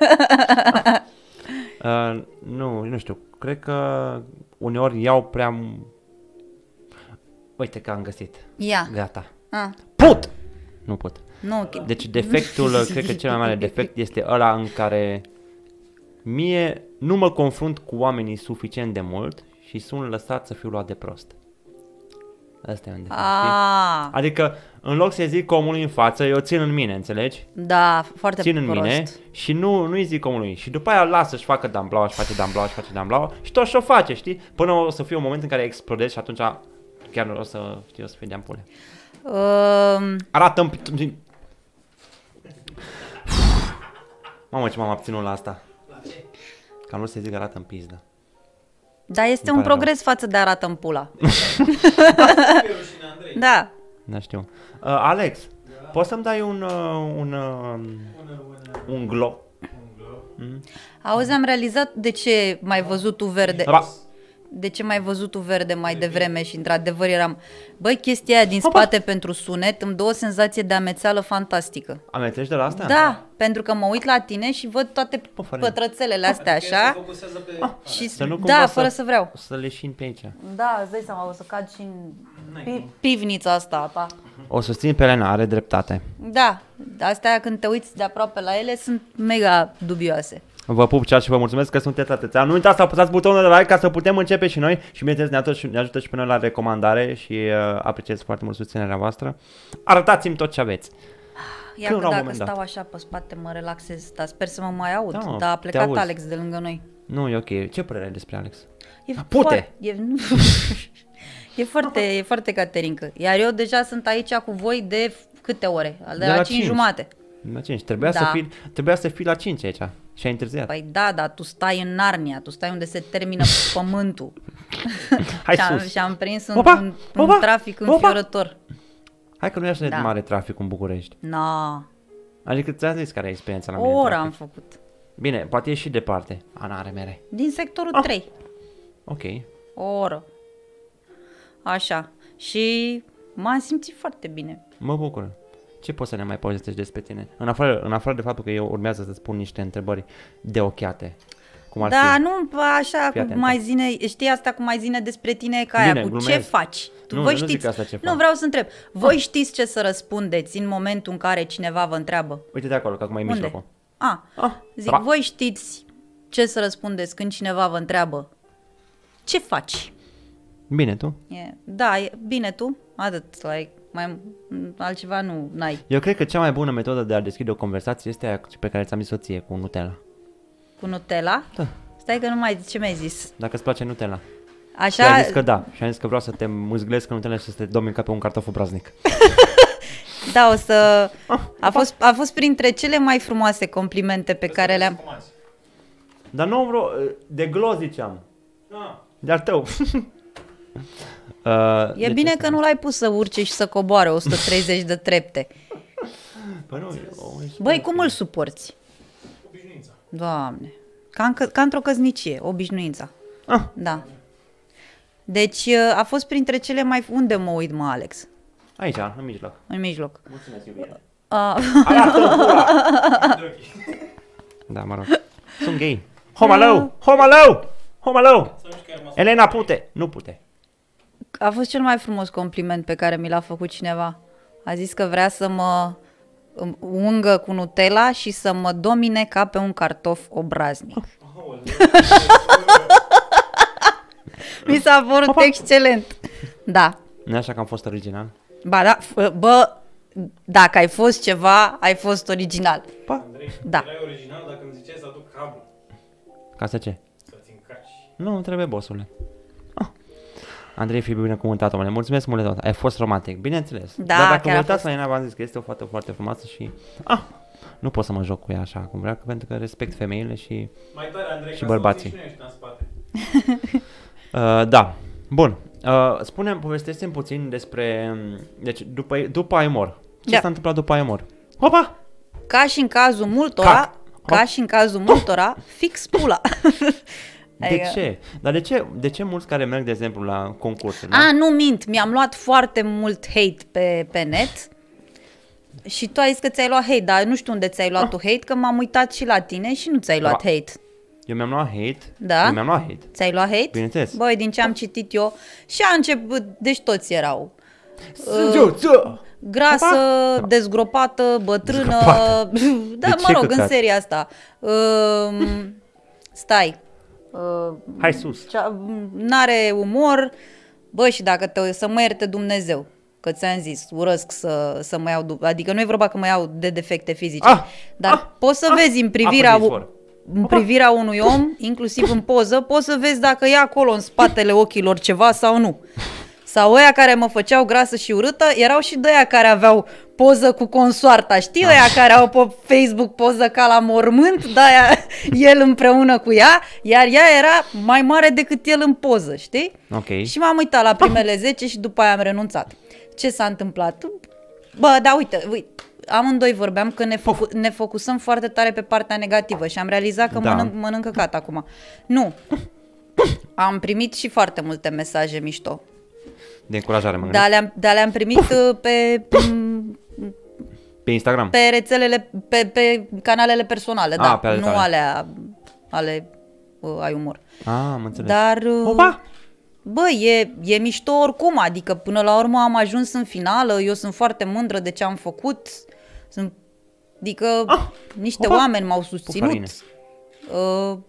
Uh, nu, nu știu, cred că uneori iau prea... m- Uite că am găsit. Ia. Gata. Ah, Put! Nu pot. nu, ok. Deci defectul, cred că cel mai mare defect este ăla în care mie nu mă confrunt cu oamenii suficient de mult și sunt lăsat să fiu luat de prost. Asta e un defect, știi? Ah, Adică, în loc să zic omului în față, eu țin în mine, înțelegi? da, foarte Țin în prost. mine și nu, nu-i zic omului. Și după aia lasă să-și facă damblau, își face damblau, își face damblau și tot și-o face, știi? Până o să fie un moment în care explodezi și atunci chiar o să, știi, o să fie de ampule. Um, Arată-mi... Mamă, ce m-am abținut la asta. Că am vrut să zic arată-mi pizdă. dar este Îmi un pare progres față de arată în pula. E rușine, Andrei. Da. Nu știu. Uh, Alex, poți să-mi dai un, uh, un, uh, Ună, ună, un glow? un glob. Mm? Auzi, am realizat de ce m-ai văzut tu verde. Ba. de ce m-ai văzut tu verde mai devreme și într-adevăr eram... Băi, chestia aia din spate pentru sunet îmi dă o senzație de amețeală fantastică. Amețești de la asta? Da, pentru că mă uit la tine și văd toate pătrățelele astea Adică așa. se focusează pe... Și Să nu da, cumva fără să, să vreau. Să leșin pe aici. Da, îți dai seama, o să cad și în N-ai pi- cum. pivnița asta a ta. O susțin pe Elena, are dreptate. Da, astea când te uiți de aproape la ele sunt mega dubioase. Vă pup chat și vă mulțumesc că sunteți atâția. Nu uitați să apăsați butonul de like ca să putem începe și noi și bineînțeles ne ajută și, ne ajută și pe noi la recomandare și uh, apreciez foarte mult susținerea voastră. Arătați-mi tot ce aveți. Ia Când că la un dacă moment dat. stau așa pe spate mă relaxez, dar sper să mă mai aud. Da, mă, Dar a te plecat auzi. Alex de lângă noi. Nu, e ok. Ce părere ai despre Alex? E Pute! Foarte, e, nu, e, foarte, e foarte caterincă. Iar eu deja sunt aici cu voi de câte ore? De, De la, la cinci cinci. jumate. La cinci. Trebuia, Da. să fii, trebuia să fii la cinci aici și ai întârziat. Păi da, dar tu stai în Narnia, tu stai unde se termină pământul. Hai și, am, sus. și am prins un, Opa! un, un Opa! trafic Opa! înfiorător. Hai că nu e așa de Da. mare trafic în București. Na, Adică ți-am zis care e experiența la o mine în oră trafic. am făcut. Bine, poate e și departe. Ana are mere. Din sectorul Ah. trei. Ok. O oră. Așa. Și m-am simțit foarte bine. Mă bucur. Ce poți să ne mai povestești despre tine? În afară, în afară de faptul că eu urmează să-ți pun niște întrebări de ochiate. Cum ar Da, fi? nu așa Fii cu atentă. mai zine, știi asta cu mai zine despre tine ca aia, Bine, cu glumesc. ce faci? Tu, Nu, voi nu zic știți, asta ce nu fac. vreau să întreb, voi știți ce să răspundeți în momentul în care cineva vă întreabă? Uite de acolo, că acum e Unde? mijlocul. A, Ah, zic, da. voi știți ce să răspundeți când cineva vă întreabă? Ce faci? Bine, tu? E, da, e, bine tu? Atât, like, mai altceva nu n-ai. Eu cred că cea mai bună metodă de a deschide o conversație este aia pe care ți-am zis-o ție, cu Nutella. Cu Nutella? Da. Stai că nu mai, ce mi-ai zis? Dacă îți place Nutella. Așa, Și am zis că da. Și am zis că vreau să te mâzglesc în Nutella și să te domni ca pe un cartof obraznic. da, o să... A fost, a fost printre cele mai frumoase complimente pe care le-am... Dar nu vreau, de glos ziceam. Da. De-al tău. uh, E bine că nu l-ai pus să urce și să coboare o sută treizeci de trepte. Păi nu, o, Băi, cum îl suporți? Obișnuința. Doamne. Ca, în, că- ca într-o căsnicie, obișnuința. Ah. Da. Deci a fost printre cele mai... Unde mă uit, mă, Alex? Aici, în mijloc. În mijloc. Mulțumesc, iubire. A, Arată-l pula! Da, mă rog. Sunt gay. Homalou! Homalou! Homalou! Să nu știu că ai rămas. Elena, pute! Nu pute. a fost cel mai frumos compliment pe care mi l-a făcut cineva. A zis că vrea să mă ungă cu Nutella și să mă domine ca pe un cartof obraznic. Mi s-a părut Opa. excelent. Da. Nu e așa că am fost original? Ba da, f- bă, dacă ai fost ceva, ai fost original. Pa. Andrei, Da. erai original dacă îmi ziceai să aduc cablu. Ca să ce? Să-ți încarci. Nu, nu trebuie, bossule. Ah. Andrei, fii binecuvântat, omule. Mulțumesc mult de tot. Ai fost romantic, bineînțeles. Da, Dar dacă chiar vă a uitați fost. la ea, v-am zis că este o fată foarte frumoasă și... Ah! Nu pot să mă joc cu ea așa cum vreau, pentru că respect femeile și... Mai tare, Andrei, Și ca bărbații. să auzi și noi ăștia în spate. Uh, da. Bun. Uh, spune-mi, povestește-mi puțin despre... Deci, după, după Aimor. Ce Da. s-a întâmplat după Aimor? Opa! Ca și în cazul multora, Cac. ca și în cazul multora, fix pula. De Adică- ce? Dar de ce, de ce mulți care merg, de exemplu, la concursuri? A, nu mint, mi-am luat foarte mult hate pe, pe net și tu ai zis că ți-ai luat hate, dar nu știu unde ți-ai luat tu hate, că m-am uitat și la tine și nu ți-ai luat Da. hate. Eu mi-am luat hate. Da? Eu mi-am luat hate. Ți-ai luat hate? Bineînțeles. Băi, din ce am citit eu, și a început, deci toți erau. Zu, zu. Grasă, Opa! dezgropată, bătrână, Dezgropată. da, De mă ce rog, în căcat? seria asta. Um, stai. Uh, Hai sus. cea- N-are umor, bă, și dacă te, să mă ierte Dumnezeu, că ți-am zis, urăsc să, să mă iau, du- adică nu e vorba că mă iau de defecte fizice, Ah! dar Ah! poți să Ah! vezi în privirea, Apă de izvor. în privirea unui om, inclusiv în poză, poți să vezi dacă e acolo în spatele ochilor ceva sau nu. Sau ăia care mă făceau grasă și urâtă, erau și de ăia care aveau poză cu consoarta, știi? Ah. Ăia care au pe Facebook poză ca la mormânt, de-aia el împreună cu ea, iar ea era mai mare decât el în poză, știi? Ok. Și m-am uitat la primele zece și după aia am renunțat. Ce s-a întâmplat? Bă, da, uite, uite. Amândoi vorbeam că ne, focu- ne focusăm foarte tare pe partea negativă și am realizat că Da. mănânc, mănânc căcat acum. Nu. Am primit și foarte multe mesaje mișto. De încurajare, mă Dar gândesc. le-am, dar le-am primit uh, pe, m, Pe Instagram. pe rețelele, pe, pe canalele personale, Ah, da, pe ale nu tale. alea ale uh, ai umor. Ah, am înțeles. Dar, uh, Opa! bă, e, e mișto oricum, adică până la urmă am ajuns în finală, eu sunt foarte mândră de ce am făcut, sunt, adică Ah, niște opa! oameni m-au susținut. Pufarine. Uh,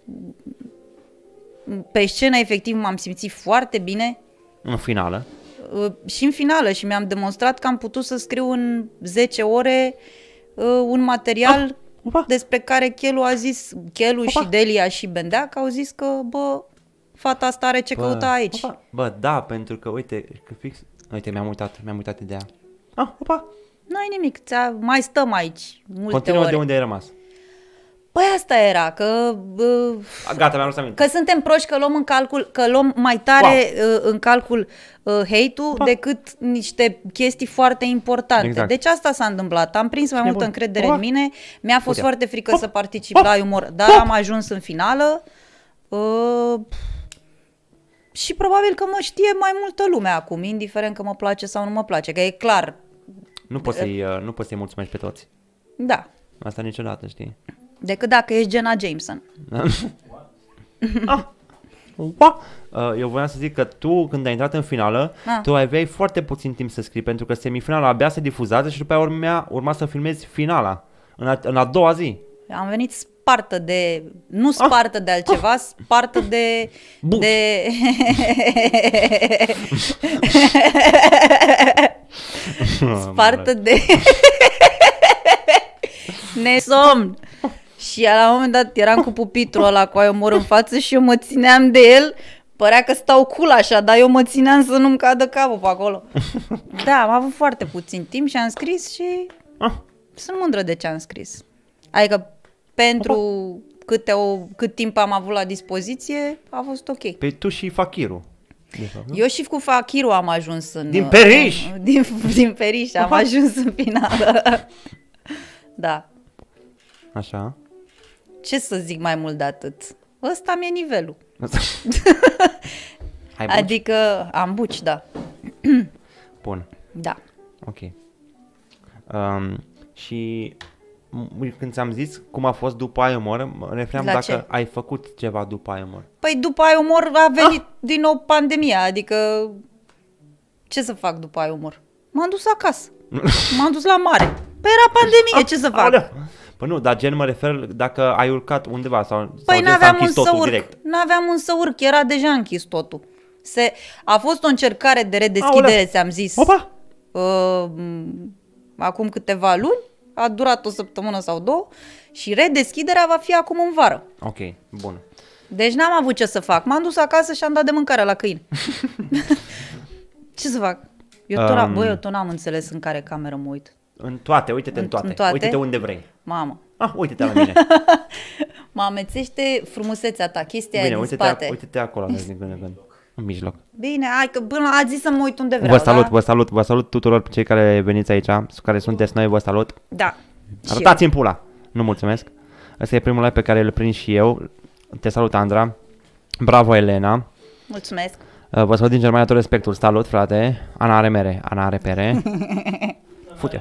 pe scenă, efectiv, m-am simțit foarte bine. În finală. Uh, și în finală și mi-am demonstrat că am putut să scriu în zece ore uh, un material Ah, opa. despre care Chelu a zis, Chelu Opa. și Delia și Bendeac au zis că, bă, fata asta are ce căuta aici. Opa. Bă, da, pentru că, uite, că fix... Uite, mi-am uitat, mi-am uitat ideea. Ah, opa! N-ai nimic, ți-a, mai stăm aici multe Continuă ore. de unde ai rămas. Păi asta era, că... Uh, A, gata, mi-am lăsat aminte. Că suntem proști, că luăm în calcul, că luăm mai tare Wow. uh, în calcul uh, hate-ul Opa. decât niște chestii foarte importante. Exact. Deci asta s-a întâmplat. Am prins mai E multă bun. încredere Opa. în mine. Mi-a fost Uite. foarte frică Opa. să particip Opa. la umor, dar Opa. am ajuns în finală. Uh, și probabil că mă știe mai multă lume acum, indiferent că mă place sau nu mă place, că e clar. Nu poți să-i, uh, nu poți să-i mulțumești pe toți. Da. Asta niciodată, știi? Decât dacă ești Jenna Jameson. Ah. Opa! Uh, Eu voiam să zic că tu, când ai intrat în finală, Ah. tu aveai foarte puțin timp să scrii, pentru că semifinala abia se difuzează și după aia urmea, urma să filmezi finala, în a, în a doua zi. Am venit spartă de... Nu spartă de altceva, spartă de... Buci. de... spartă de... nesomn. Și la un moment dat eram cu pupitrul ăla cu ai omor în față și eu mă țineam de el. Părea că stau cool așa, dar eu mă țineam să nu-mi cadă capul pe acolo. Da, am avut foarte puțin timp și am scris și Ah. sunt mândră de ce am scris. Adică pentru câte o, cât timp am avut la dispoziție, a fost ok. Pe tu și Fakiru. de fapt, nu? Eu și cu Fakiru am ajuns în... Din Periș! în- din, din Periș am ajuns în finală. Da. Așa. Ce să zic mai mult de atât? Ăsta mi-e nivelul. Hai, buci? Adică am buci, da. Bun. Da. Ok. Um, și m- când ți-am zis cum a fost după ai umor, mă refeream La dacă ce? ai făcut ceva după ai umor. Păi după ai umor a venit din nou pandemia, adică ce să fac după ai umor? M-am dus acasă, m-am dus la mare. Păi era pandemie, ce să fac? Aoleu! Păi nu, dar gen mă refer dacă ai urcat undeva sau, Păi sau gen s-a n-aveam un închis să totul urc, direct. n-aveam un să urc, era deja închis totul. Se, a fost o încercare de redeschidere, Aoleu! ți-am zis, Opa! uh, acum câteva luni, a durat o săptămână sau două și redeschiderea va fi acum în vară. Ok, bun. Deci n-am avut ce să fac, m-am dus acasă și am dat de mâncare la câini. Ce să fac? Eu tot, Um, um, bă, eu tot n-am înțeles în care cameră mă uit. În toate, uite-te în, În- toate. în toate? Uite-te unde vrei. Mamă, Ah, uite-te la mine. mă amețește frumusețea ta, chestia Bine, aia din uite-te, spate. ac- uite-te acolo, vezi, din când în când. În mijloc. Bine, hai că până azi zis să mă uit unde vreau, Vă salut, da? vă salut, vă salut tuturor cei care veniți aici, care sunteți noi, vă salut. Da. Și Arătați-mi pula. Nu mulțumesc. Ăsta e primul live pe care îl prind și eu. Te salut, Andra. Bravo, Elena. eu. Mulțumesc. Uh, Vă salut din Germania, tot respectul. Salut, frate. Ana are mere. Ana are pere. Fute.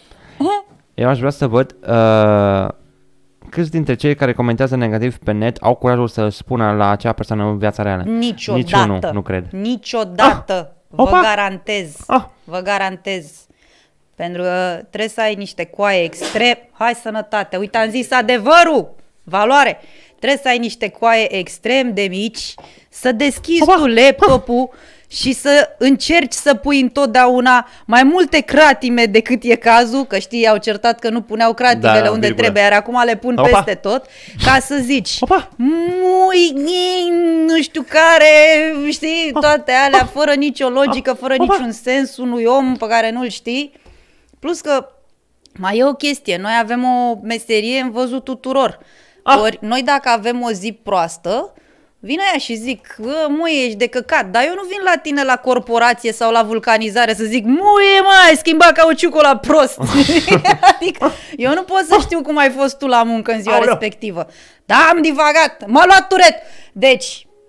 Eu aș vrea să văd uh, câți dintre cei care comentează negativ pe net au curajul să spună la acea persoană în viața reală. Niciodată. Niciunul, nu cred. Niciodată. Vă Opa! garantez. Ah. Vă garantez. Pentru că trebuie să ai niște coaie extrem... Hai sănătate, uite, am zis adevărul! Valoare! Trebuie să ai niște coaie extrem de mici, să deschizi Opa! tu laptopul și să încerci să pui întotdeauna mai multe cratime decât e cazul, că știi, au certat că nu puneau cratimele Da, unde virgulă. trebuie, iar acum le pun Opa! peste tot, ca să zici, Opa! mui, nu știu care, știi, toate alea, fără nicio logică, fără Opa! niciun sens unui om pe care nu-l știi. Plus că mai e o chestie, noi avem o meserie în văzut tuturor. Ah. Ori noi dacă avem o zi proastă, vin aia și zic, muie, ești de căcat, dar eu nu vin la tine la corporație sau la vulcanizare să zic, muie, mă, ai schimbat cauciucul la prost. Adică eu nu pot să știu cum ai fost tu la muncă în ziua Aoleu. respectivă. Da, am divagat, m-a luat turet. Deci,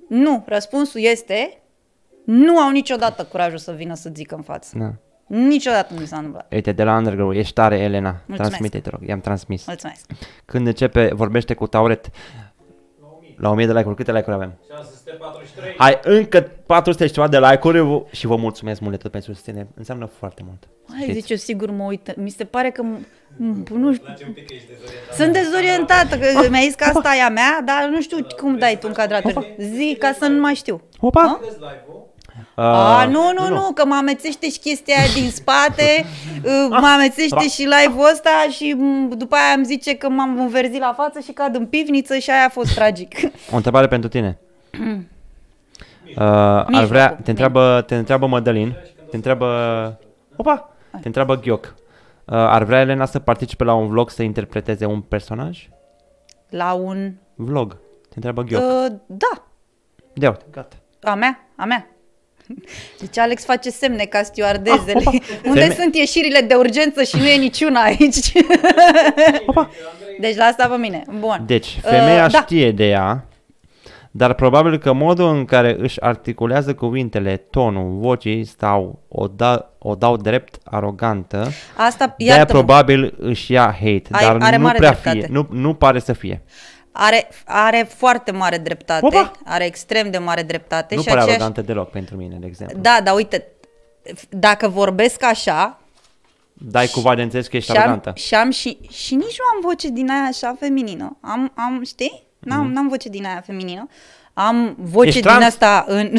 Nu, răspunsul este, nu au niciodată curajul să vină să zică în față. Da. Niciodată nu mi s-a întâmplat. Uite, de la Underground, ești tare, Elena. Mulțumesc. Transmite, te rog, i-am transmis. Mulțumesc. Când începe, vorbește cu Tauret, la o mie de like-uri, câte like-uri avem? șase sute patruzeci și trei. Hai, încă patru sute și ceva de like-uri și vă mulțumesc mult de tot pentru susținere. Înseamnă foarte mult. Hai, Știți? zice, eu sigur mă uit. Mi se pare că... m- m- nu știu. Place un pic că ești dezorientat. Sunt dezorientată, că mi-ai zis că asta e a mea, dar nu știu cum dai tu încadratori. Zi, ca să nu mai știu. Opa! Vedeți live-ul? A, nu, nu, nu, că mă amețește și chestia aia din spate, uh, mă amețește și live-ul ăsta și m, după aia îmi zice că m-am înverzit la față și cad în pivniță și aia a fost tragic. O întrebare pentru tine. uh, ar vrea, te întreabă, te întreabă Mădălin, te întreabă... Opa! Te întreabă Ghioc. Uh, ar vrea Elena să participe la un vlog să interpreteze un personaj? La un... Vlog. Te întreabă Ghioc. Uh, da, De uite, gata. a mea, a mea. Deci Alex face semne ca stewardezele. Ah, Unde Feme- sunt ieșirile de urgență și nu e niciuna aici? Deci la asta pe mine. Bun. Deci, femeia Uh, da. știe de ea, dar probabil că modul în care își articulează cuvintele, tonul, vocii sau o, da, o dau drept arogantă, Asta, de-aia iartă-mă, probabil își ia hate, Ai- dar are nu mare prea dreptate. fie, nu, nu pare să fie. are, are foarte mare dreptate. Opa! Are extrem de mare dreptate. Nu și pare aceeași... arogantă deloc pentru mine, de exemplu. Da, dar uite, dacă vorbesc așa, Dai cumva de înțeles că ești și am, arogantă. și am și, și nici nu am voce din aia așa feminină. Am, am știi? N-am, Mhm. n-am voce din aia feminină. Am voce Ești din trans? asta în...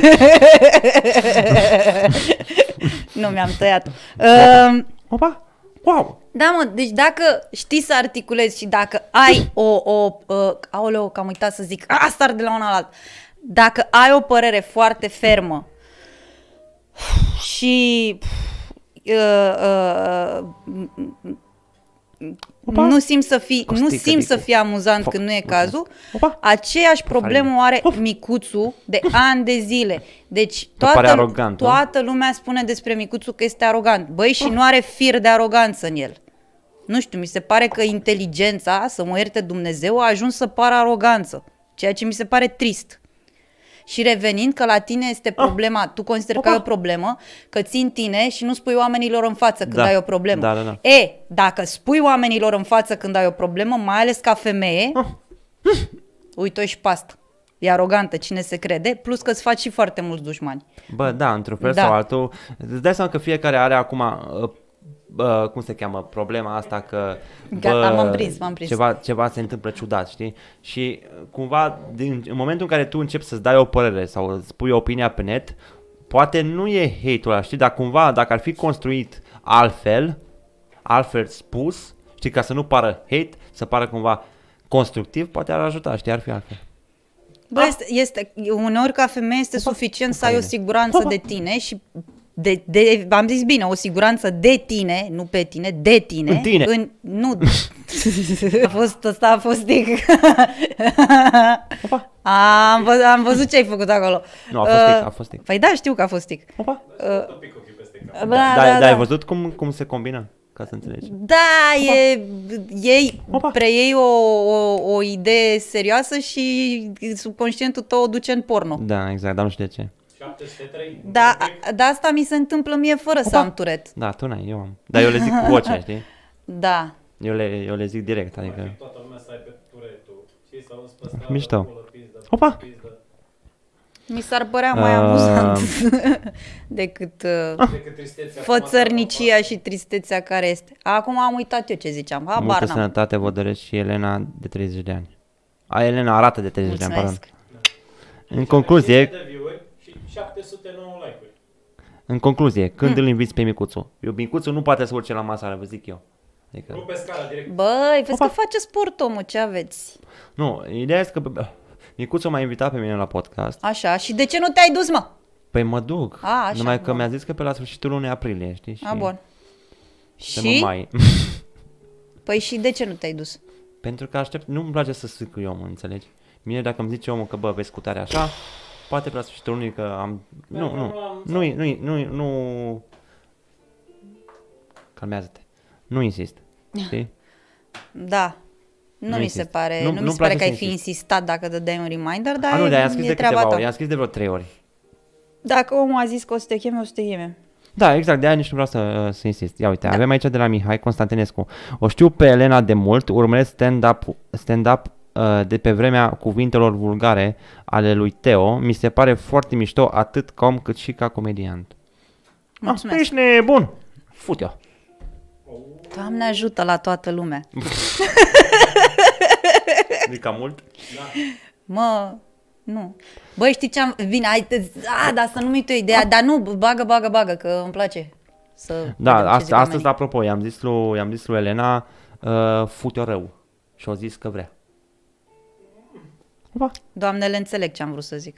Nu, mi-am tăiat. Uh, Opa! Wow! da, mă, deci dacă știi să articulezi și dacă ai o... o uh, aoleu, că am uitat să zic, a, sar de la una la alta. Dacă ai o părere foarte fermă și... Uh, uh, Opa. nu simți să fii, nu Costică, simți să Dicu. fii amuzant Fo- când nu e mulțumesc. cazul, Opa. aceeași problemă o are Of. Micuțu de ani de zile. Deci pare toată, arogant, nu? toată lumea spune despre Micuțu că este arogant. Băi, și nu are fir de aroganță în el. Nu știu, mi se pare că inteligența, să mă ierte Dumnezeu, a ajuns să pară aroganță. Ceea ce mi se pare trist. Și revenind că la tine este problema, tu consideri că Opa. ai o problemă, că ții în tine și nu spui oamenilor în față când Da. ai o problemă. Da, da, da. E, dacă spui oamenilor în față când ai o problemă, mai ales ca femeie, uite-o și pe asta. E arogantă, cine se crede, plus că îți faci și foarte mulți dușmani. Bă, da, într-un fel Da. sau altul. Îți dai seama că fiecare are acum, uh, uh, cum se cheamă, problema asta că... Gata, m-am prins, m-am prins. Ceva, ceva se întâmplă ciudat, știi? Și uh, cumva, din, în momentul în care tu începi să-ți dai o părere sau îți pui opinia pe net, poate nu e hate-ul ăla, știi? Dar cumva, dacă ar fi construit altfel, altfel spus, știi, ca să nu pară hate, să pară cumva constructiv, poate ar ajuta, știi, ar fi altfel. Bă, este, este, uneori ca femeie este suficient să ai o Opa. siguranță Opa. de tine și de, de, am zis bine, o siguranță de tine, nu pe tine, de tine. În tine. În, nu, a fost, ăsta a fost tic. Opa. Am, vă, am văzut ce ai făcut acolo. Nu, a fost tic, a fost tic. Păi da, știu că a fost tic. Opa. Tot pic ochii peste cap. Da, Da, da, da, da. ai văzut cum, cum se combină? Ca să înțelegi. Da, e, ei Opa. preiei o, o, o idee serioasă și subconștientul tău o duce în porno. Da, exact, dar nu știu de ce. șapte sute trei. Da, da, asta mi se întâmplă mie fără să am turet. Da, tu n-ai, eu am. Dar eu le zic cu vocea, știi? Da. Eu le, eu le zic direct, adică... Toată lumea să aibă turetul. Și să auzi pe stradă, Mișto. acolo, pizdă, Opa. pizdă. Mi s-ar părea mai Uh, amuzant decât uh, Decât tristețea. fățărnicia și tristețea care este. Acum am uitat eu ce ziceam. Habar Multă n-am. sănătate vă doresc și Elena de treizeci de ani. A, Elena arată de treizeci de ani, pardon. Mulțumesc. În concluzie, de view-uri și șapte sute nouă like-uri. în concluzie, Hmm. când îl inviți pe Micuțu? Eu, Micuțu nu poate să urce la masă, vă zic eu. Adică, Nu pe scară, direct. Băi, vezi Opa. că face sport, omul, ce aveți? nu, ideea este că bă, Micuțu m-a invitat pe mine la podcast. Așa, și de ce nu te-ai dus, mă? Păi mă duc, A, așa, numai că bun. mi-a zis că pe la sfârșitul lunii aprilie, știi? Și A, bun. să nu Și? mai... Păi și de ce nu te-ai dus? Pentru că aștept, nu-mi place să zic eu, mă, înțelegi? Mie dacă îmi zice omul că, bă, vezi cu tare așa, poate pe la sfârșitul lunii că am... Nu, nu nu, l-am nu, nu, nu, nu... Calmează-te. Nu insist, știi? Da. Nu, Nu mi insist. se pare, Nu- nu, nu nu-mi mi se pare că place ai să fi insist. insistat dacă dădeai un reminder, dar A, nu, e, dar i-am scris e de treaba câteva ta. ori, i-am scris de vreo trei ori. Dacă omul a zis că o să te cheme, o să te cheme. Da, exact, de aia nici nu vreau să, să insist. Ia uite, da. Avem aici de la Mihai Constantinescu. O știu pe Elena de mult, urmăresc stand-up, stand-up uh, de pe vremea cuvintelor vulgare ale lui Teo. Mi se pare foarte mișto atât ca om cât și ca comediant. Mulțumesc. Ah, ești nebun! Fut-o! Doamne ajută la toată lumea. Nu cam mult? Mă, nu. Băi, știi ce am... Vine, hai, te... A, dar să nu-mi uite ideea, dar nu, bagă, bagă, bagă, că îmi place să... Da, vedem ce asta, zic astăzi, oamenii. apropo, i-am zis lui, i-am zis lui Elena, uh, fut-o rău. Și au zis că vrea. Opa. Doamne, le înțeleg ce am vrut să zic.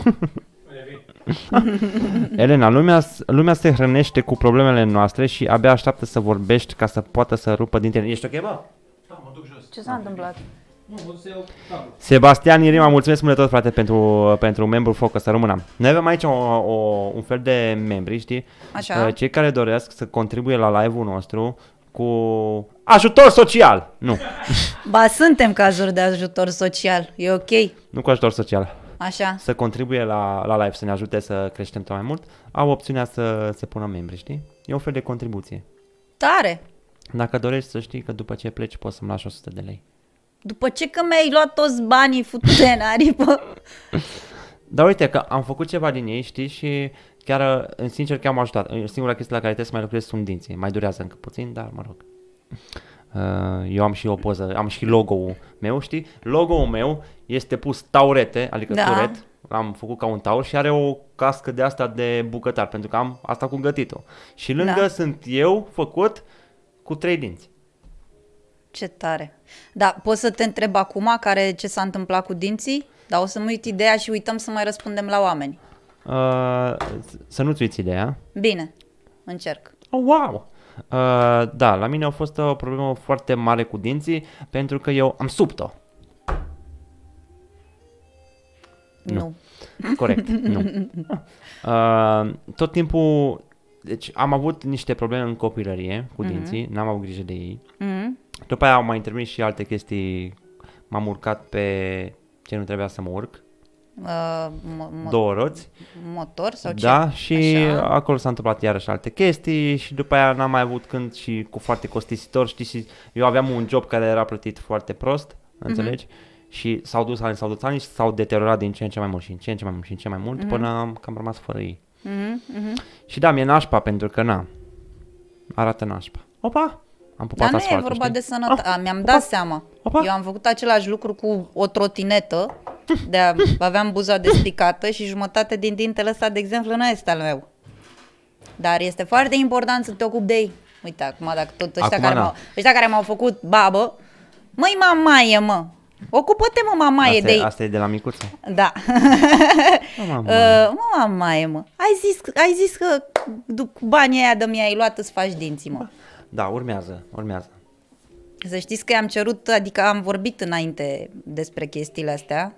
Elena, lumea, lumea se hrănește cu problemele noastre și abia așteaptă să vorbești ca să poată să rupă din tine. Ești ok, bă? Da, mă duc jos. Ce s-a întâmplat? Nu, mă duc să iau cablul. Sebastian Irima, mulțumesc mult de tot, frate, pentru, pentru membru Focus Româna. Noi avem aici o, o, un fel de membri, știi? Așa. Uh, Cei care doresc să contribuie la live-ul nostru cu ajutor social. Nu, Ba, suntem cazuri de ajutor social, e ok? nu cu ajutor social. Așa. Să contribuie la, la live, să ne ajute să creștem tot mai mult. Au opțiunea să se pună membri, știi? E un fel de contribuție. Tare! Dacă dorești să știi că după ce pleci poți să-mi lași o sută de lei. După ce că mi-ai luat toți banii futute în aripă? Dar uite că am făcut ceva din ei, știi, și chiar, în sincer, chiar m-a ajutat. Singura chestie la care trebuie să mai lucrez sunt dinții. Mai durează încă puțin, dar mă rog. Uh, Eu am și o poză, am și logo-ul meu, știi? Logo-ul meu este pus taurete, adică Da. turet. L-am făcut ca un taur și are o cască de asta de bucătar, pentru că am asta cu gătitul. Și lângă Da. sunt eu făcut cu trei dinți. Ce tare! Da, poți să te întreb acum care ce s-a întâmplat cu dinții? Dar o să-mi uit ideea și uităm să mai răspundem la oameni. Uh, să nu-ți uiți ideea. Bine, încerc. Oh, wow! Uh, da, la mine a fost o problemă foarte mare cu dinții, pentru că eu am subt-o. Nu. Corect, nu. Uh, tot timpul, deci am avut niște probleme în copilărie cu dinții, mm-hmm. n-am avut grijă de ei. Mm-hmm. După aia au mai intervenit și alte chestii, m-am urcat pe ce nu trebuia să mă urc, Uh, mo- mo- două roți. motor sau ce? Da, și Așa. acolo s-a întâmplat iarăși alte chestii și după aia n-am mai avut când și cu foarte costisitor, știi, și eu aveam un job care era plătit foarte prost, înțelegi? Mm-hmm. Și s-au dus ani, s-au dus ani și s-au deteriorat din ce în ce mai mult și în ce în ce mai mult și în ce mai mult, mm-hmm. până am, că am rămas fără ei. Mm-hmm. Mm-hmm. Și da, mi-e nașpa pentru că na, arată nașpa. Opa! Am pupat Dar nu e asfaltul, vorba știi? de sănătate. Ah, Ah, mi-am opa, dat seama. opa. Eu am făcut același lucru cu o trotinetă, de a, aveam buza despicată și jumătate din dintele ăsta, de exemplu, nu este al meu. Dar este foarte important să te ocupi de ei. Uite, acum, dacă tot ăștia, Acum, care, da. m-au, ăștia care m-au făcut babă, măi, mamaie, mă, ocupă-te, mă, mamaie, Asta de e, ei. asta e de la micuță. Da. Mă, mamaie. Uh, mă, mamaie, mă. Ai zis, ai zis că cu banii aia de mi-ai luat îți faci dinții, mă. Da, urmează, urmează. Să știți că i-am cerut, adică am vorbit înainte despre chestiile astea.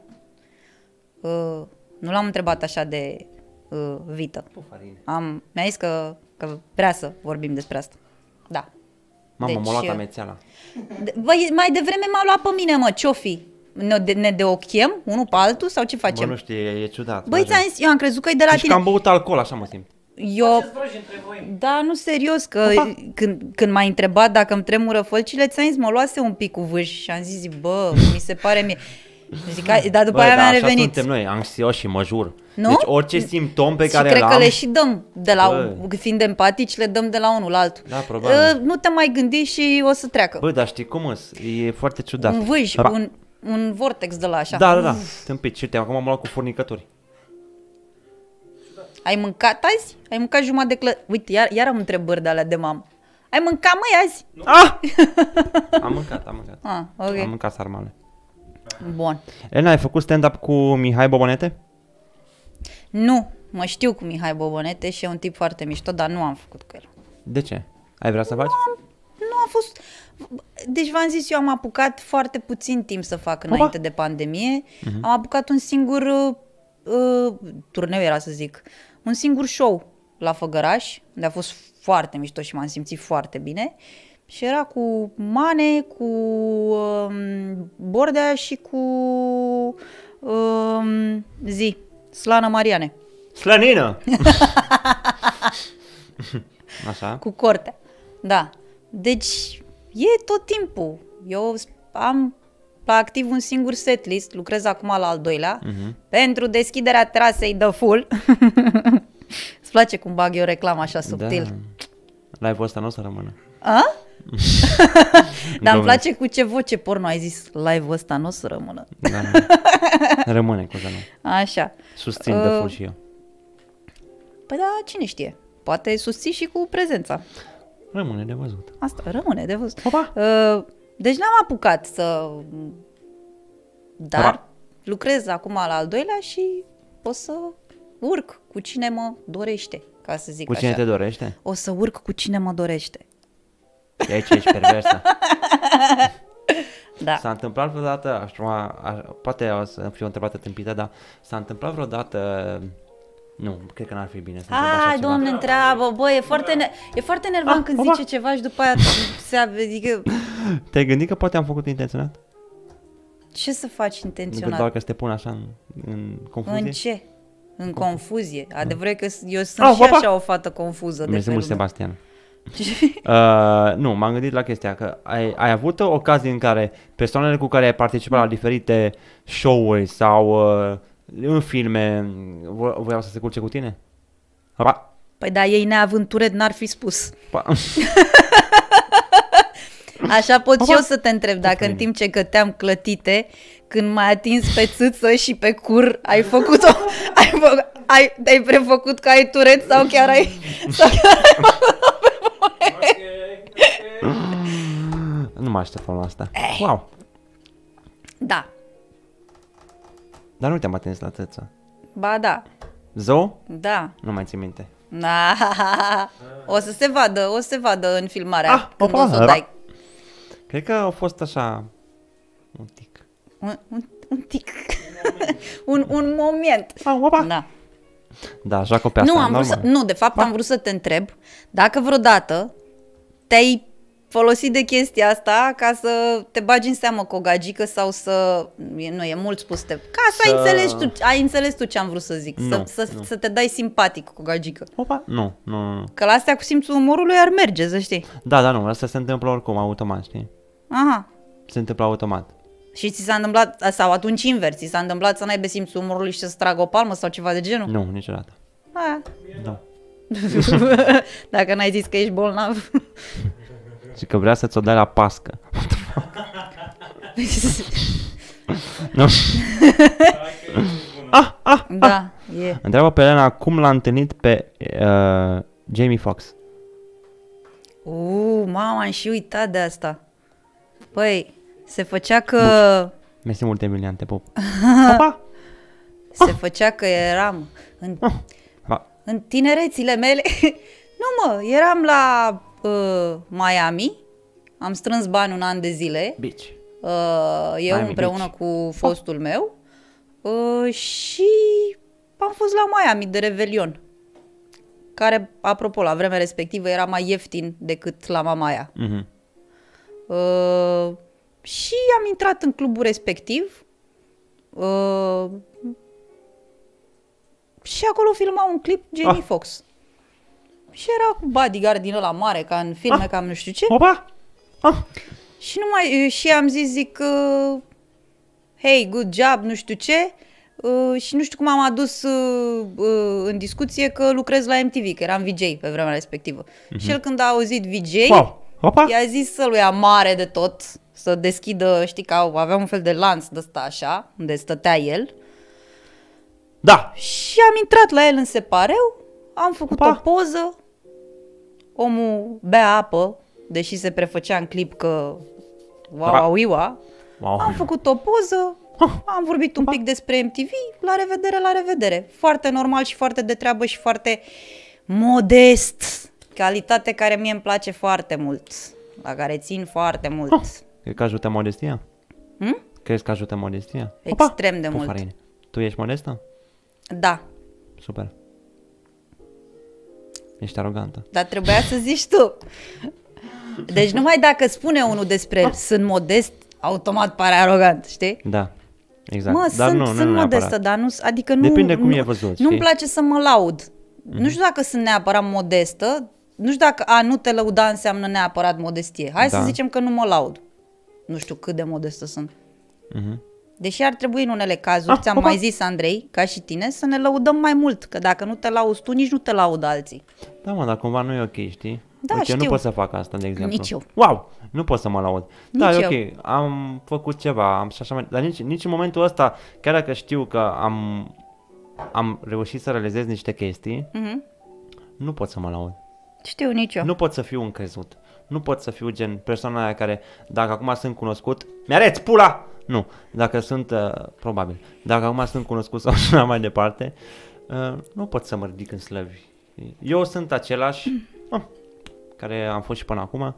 Uh, nu l-am întrebat așa de uh, vită. Pufarine. Am, mi-a zis că, că vrea să vorbim despre asta. Da. Mamă, Deci, m-a luat uh, amețeala. De, băi, mai devreme m-a luat pe mine, mă, ce-o fi? Ne, de, ne de ochem unul pe altul sau ce Bă, facem? nu știu, e, e ciudat. Băi, ți-am zis, eu am crezut că e de la Deci că tine. am băut alcool, așa mă simt. Eu, Faceți vrăji între voi. da, nu serios, că când, când m-ai întrebat dacă îmi tremură fălcile, ți-am zis, mă luase un pic cu vârș și am zis, bă, mi se pare mie. Zic, "Hai", dar după Bă, aia da, mi-a așa revenit. suntem noi, anxioși, mă jur. Nu? Deci orice simptom pe Și care cred l-am... că le și dăm de la, Bă. fiind empatici, le dăm de la unul la altul. Da, probabil. Uh, nu te mai gândi și o să treacă. Bă, dar știi cum îs? E foarte ciudat. un vâj, Ra- un, un vortex de la așa. Da, da, da, tâmpit. Și uite, acum am luat cu furnicături. Ai mâncat azi? Ai mâncat jumătate de clă... Uite, iar, iar am întrebări de alea de mamă. Ai mâncat, măi, azi? Ah! Am mâncat, am mâncat. Ah, ok. Am mâncat sarmale. Bun. Elena, ai făcut stand-up cu Mihai Bobonete? Nu, mă știu cu Mihai Bobonete și e un tip foarte mișto, dar nu am făcut cu el. De ce? Ai vrea să faci? Nu a fost... Deci v-am zis, eu am apucat foarte puțin timp să fac înainte de pandemie. Uh-huh. Am apucat un singur uh, uh, turneu, era să zic, un singur show la Făgăraș, unde a fost foarte mișto și m-am simțit foarte bine. Și era cu Mane, cu um, Bordea și cu um, zi, Slana Mariane. Slănină! Așa. Cu Cortea. Da. Deci e tot timpul. Eu am la activ un singur setlist, lucrez acum la al doilea, uh-huh. pentru deschiderea terasei de full. Îți place cum bag eu reclama așa subtil? Da. Live-ul ăsta nu o să rămână. A? Dar îmi place cu ce voce porno ai zis live-ul ăsta nu o să rămână. Da, da. Rămâne cu nu. Așa. Susțin uh, de full și eu. Păi da, cine știe? Poate susții și cu prezența. Rămâne de văzut. Asta, rămâne de văzut. Opa. Uh, deci n-am apucat să... Dar Opa. lucrez acum la al doilea și o să urc cu cine mă dorește, ca să zic Cu cine așa. te dorește? O să urc cu cine mă dorește. E aici ești perversă. Da. S-a întâmplat vreodată, aș, a, a, poate o să fie o întrebare tâmpită, dar s-a întâmplat vreodată... Nu, cred că n-ar fi bine să întreb așa Hai, ceva. Doamne, întreabă, bă, e foarte, ne- e foarte nervant Ah, când opa. zice ceva și după aia se adică, Te-ai gândit că poate am făcut intenționat? ce să faci Nu intenționat? doar că să te pun așa în, în confuzie? În ce? În confuzie. Adevărul e că eu sunt Ah, și opa. așa o fată confuză. Mersi de mult, felul meu. Sebastian. uh, nu, m-am gândit la chestia că ai, ai avut ocazii în care persoanele cu care ai participat la diferite show-uri sau uh, în filme vo- voiau să se culce cu tine? Pa. Păi da, ei neavânturet n-ar fi spus. Pa. Așa pot Opa. și eu să te întreb dacă Opa. în timp ce găteam clătite, când m-ai atins pe țâță și pe cur, ai făcut-o, ai, fă, ai, ai prefăcut că ai turet sau chiar ai... Sau chiar ai făcut-o pe bune? Nu mă așteptam la asta. Wow. Da, Dar nu te-am atins la țăță. ba da, Zo? da. Nu mai țin minte. Na, o să se vadă, o să se vadă în filmarea Ah, când opa, o să o ra- dai. Cred că a fost așa un tic. Un, un, un tic. un, un moment. Ah, opa. Da. Da, joacă pe asta, Nu, am vrut să, normal. nu, de fapt am vrut să te întreb dacă vreodată te-ai folosit de chestia asta ca să te bagi în seamă cu o gagică sau să... e- Nu, e mult spus. Te, ca să, Să- ai înțeles tu, ai înțeles tu ce am vrut să zic. Nu, să, să, nu. să te dai simpatic cu o gagică. Opa, nu, nu, nu, nu. Că la astea cu simțul umorului ar merge, să știi. Da, da, nu, asta se întâmplă oricum, automat, știi? Aha. Se întâmplă automat. Și ți s-a întâmplat, sau atunci invers, ți s-a întâmplat să n-aibă simțul umorului și să-ți tragă o palmă sau ceva de genul? Nu, niciodată. A. Nu. Dacă n-ai zis că ești bolnav. Și că vrea să-ți o dai la pască. Nu. ah, ah, Da, e. Întreabă pe Elena cum l-a întâlnit pe uh, Jamie Foxx. Uh, mama, am și uitat de asta. Păi, se făcea că... Mersi mult, Emilian, te pup. Opa! Se făcea că eram în, Ah. Ah. în tinerețile mele. Nu mă, eram la uh, Miami. Am strâns bani un an de zile. Bitch. Uh, eu Miami împreună Beach. cu fostul meu. Uh, și am fost la Miami de Revelion. Care, apropo, la vremea respectivă era mai ieftin decât la Mamaia. Mhm. Uh, și am intrat în clubul respectiv uh, și acolo filma un clip Jamie Ah. Foxx. Și era cu bodyguard din ăla mare, ca în filme, Ah. cam nu știu ce. Opa! Ah. Și, nu mai, și am zis, zic, uh, hey, good job, nu știu ce. Uh, și nu știu cum am adus uh, uh, în discuție că lucrez la M T V, că eram V J pe vremea respectivă. Mm-hmm. Și el când a auzit V J, Wow! Opa! i-a zis să lui mare de tot, să deschidă, știi că avea un fel de lanț de ăsta așa, unde stătea el. Da! Și am intrat la el în separeu, am făcut Opa. o poză, omul bea apă, deși se prefăcea în clip că Opa. wow, iua. Wow! Am făcut o poză, am vorbit un pic despre M T V, la revedere, la revedere. Foarte normal și foarte de treabă și foarte modest. Calitate care mie îmi place foarte mult, la care țin foarte mult. Oh. Cred că ajută modestia? Hm? Crezi că ajută modestia? Extrem de mult. Pufarine. Tu ești modestă? Da, Super. Ești arogantă. dar trebuia să zici tu. Deci numai dacă spune unul despre el, sunt modest, automat pare arogant, știi? Da, exact. Mă, dar sunt, nu, sunt nu modestă, neapărat. dar nu, adică nu... Depinde cum nu, e văzut, Nu-mi știi? place să mă laud. Mm-hmm. Nu știu dacă sunt neapărat modestă, nu știu dacă a nu te lăuda înseamnă neapărat modestie. Hai Da. să zicem că nu mă laud. Nu știu cât de modestă sunt. Mhm. Deși ar trebui în unele cazuri, Ah, ți-am opa. mai zis, Andrei, ca și tine, să ne lăudăm mai mult. Că dacă nu te lauzi tu, nici nu te laudă alții. Da, mă, dar cumva nu e ok, știi? Da, Uite, eu nu știu. pot să fac asta, de exemplu. Nici eu. Wow, nu pot să mă laud. Da, Nici e ok, eu. am făcut ceva, am și așa mai... Dar nici, nici în momentul ăsta, chiar dacă știu că am, am reușit să realizez niște chestii, Mhm. nu pot să mă laud. Știu, nici eu. Nu pot să fiu încrezut. Nu pot să fiu gen persoana aia care, dacă acum sunt cunoscut, mi-areți pula! Nu, dacă sunt, uh, probabil, dacă acum sunt cunoscut sau așa mai departe, uh, nu pot să mă ridic în slăvi. Eu sunt același, uh, care am fost și până acum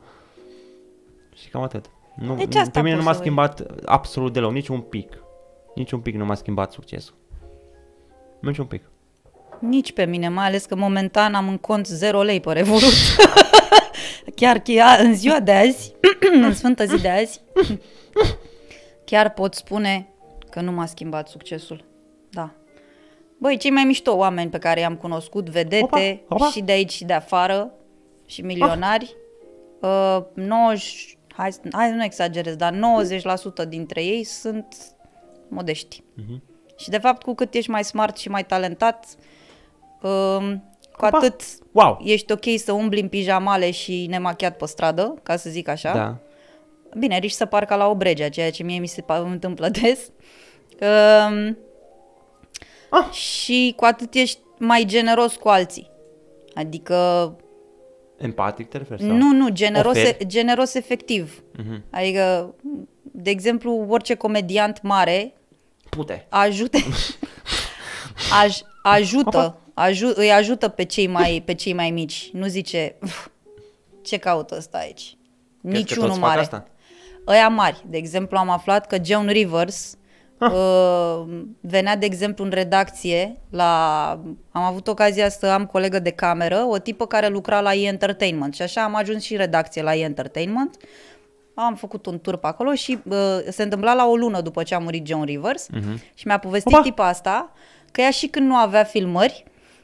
și cam atât. Nu, Deci asta pe mine nu pot m-a să schimbat absolut deloc, nici un pic. Nici un pic nu m-a schimbat succesul. Nici un pic. Nici pe mine, mai ales că momentan am în cont zero lei pe Revolut. Chiar, chiar în ziua de azi, în sfântă zi de azi, chiar pot spune că nu m-a schimbat succesul. Da. Băi, cei mai mișto oameni pe care i-am cunoscut, vedete, Opa, opa. și de aici și de afară, și milionari, uh, nouăzeci, hai, hai nu exagerez, dar nouăzeci la sută dintre ei sunt modești. Mhm. Și de fapt, cu cât ești mai smart și mai talentat, um, cu Opa. atât Wow! ești ok să umbli în pijamale și nemachiat pe stradă, ca să zic așa. Da. Bine, riști să parca la Obregea, ceea ce mie mi se pa- întâmplă des. Um, Ah. Și cu atât ești mai generos cu alții. Adică, Empatic te referi? sau? nu, nu, generos, Oferi? generos efectiv. Mhm. Adică, de exemplu, orice comediant mare Pute. ajută, aj, ajută, Opa. aju, îi ajută pe cei mai, pe cei mai mici. Nu zice, "Uf, ce caută ăsta aici?" Crezi că Niciunul toți fac mare. asta? Ăia mari. De exemplu, am aflat că Joan Rivers uh, venea, de exemplu, în redacție la... Am avut ocazia să am colegă de cameră, o tipă care lucra la E-Entertainment și așa am ajuns și în redacție la E-Entertainment. Am făcut un tur pe acolo și uh, se întâmpla la o lună după ce a murit Joan Rivers Mhm. și mi-a povestit Opa! tipa asta că ea și când nu avea filmări,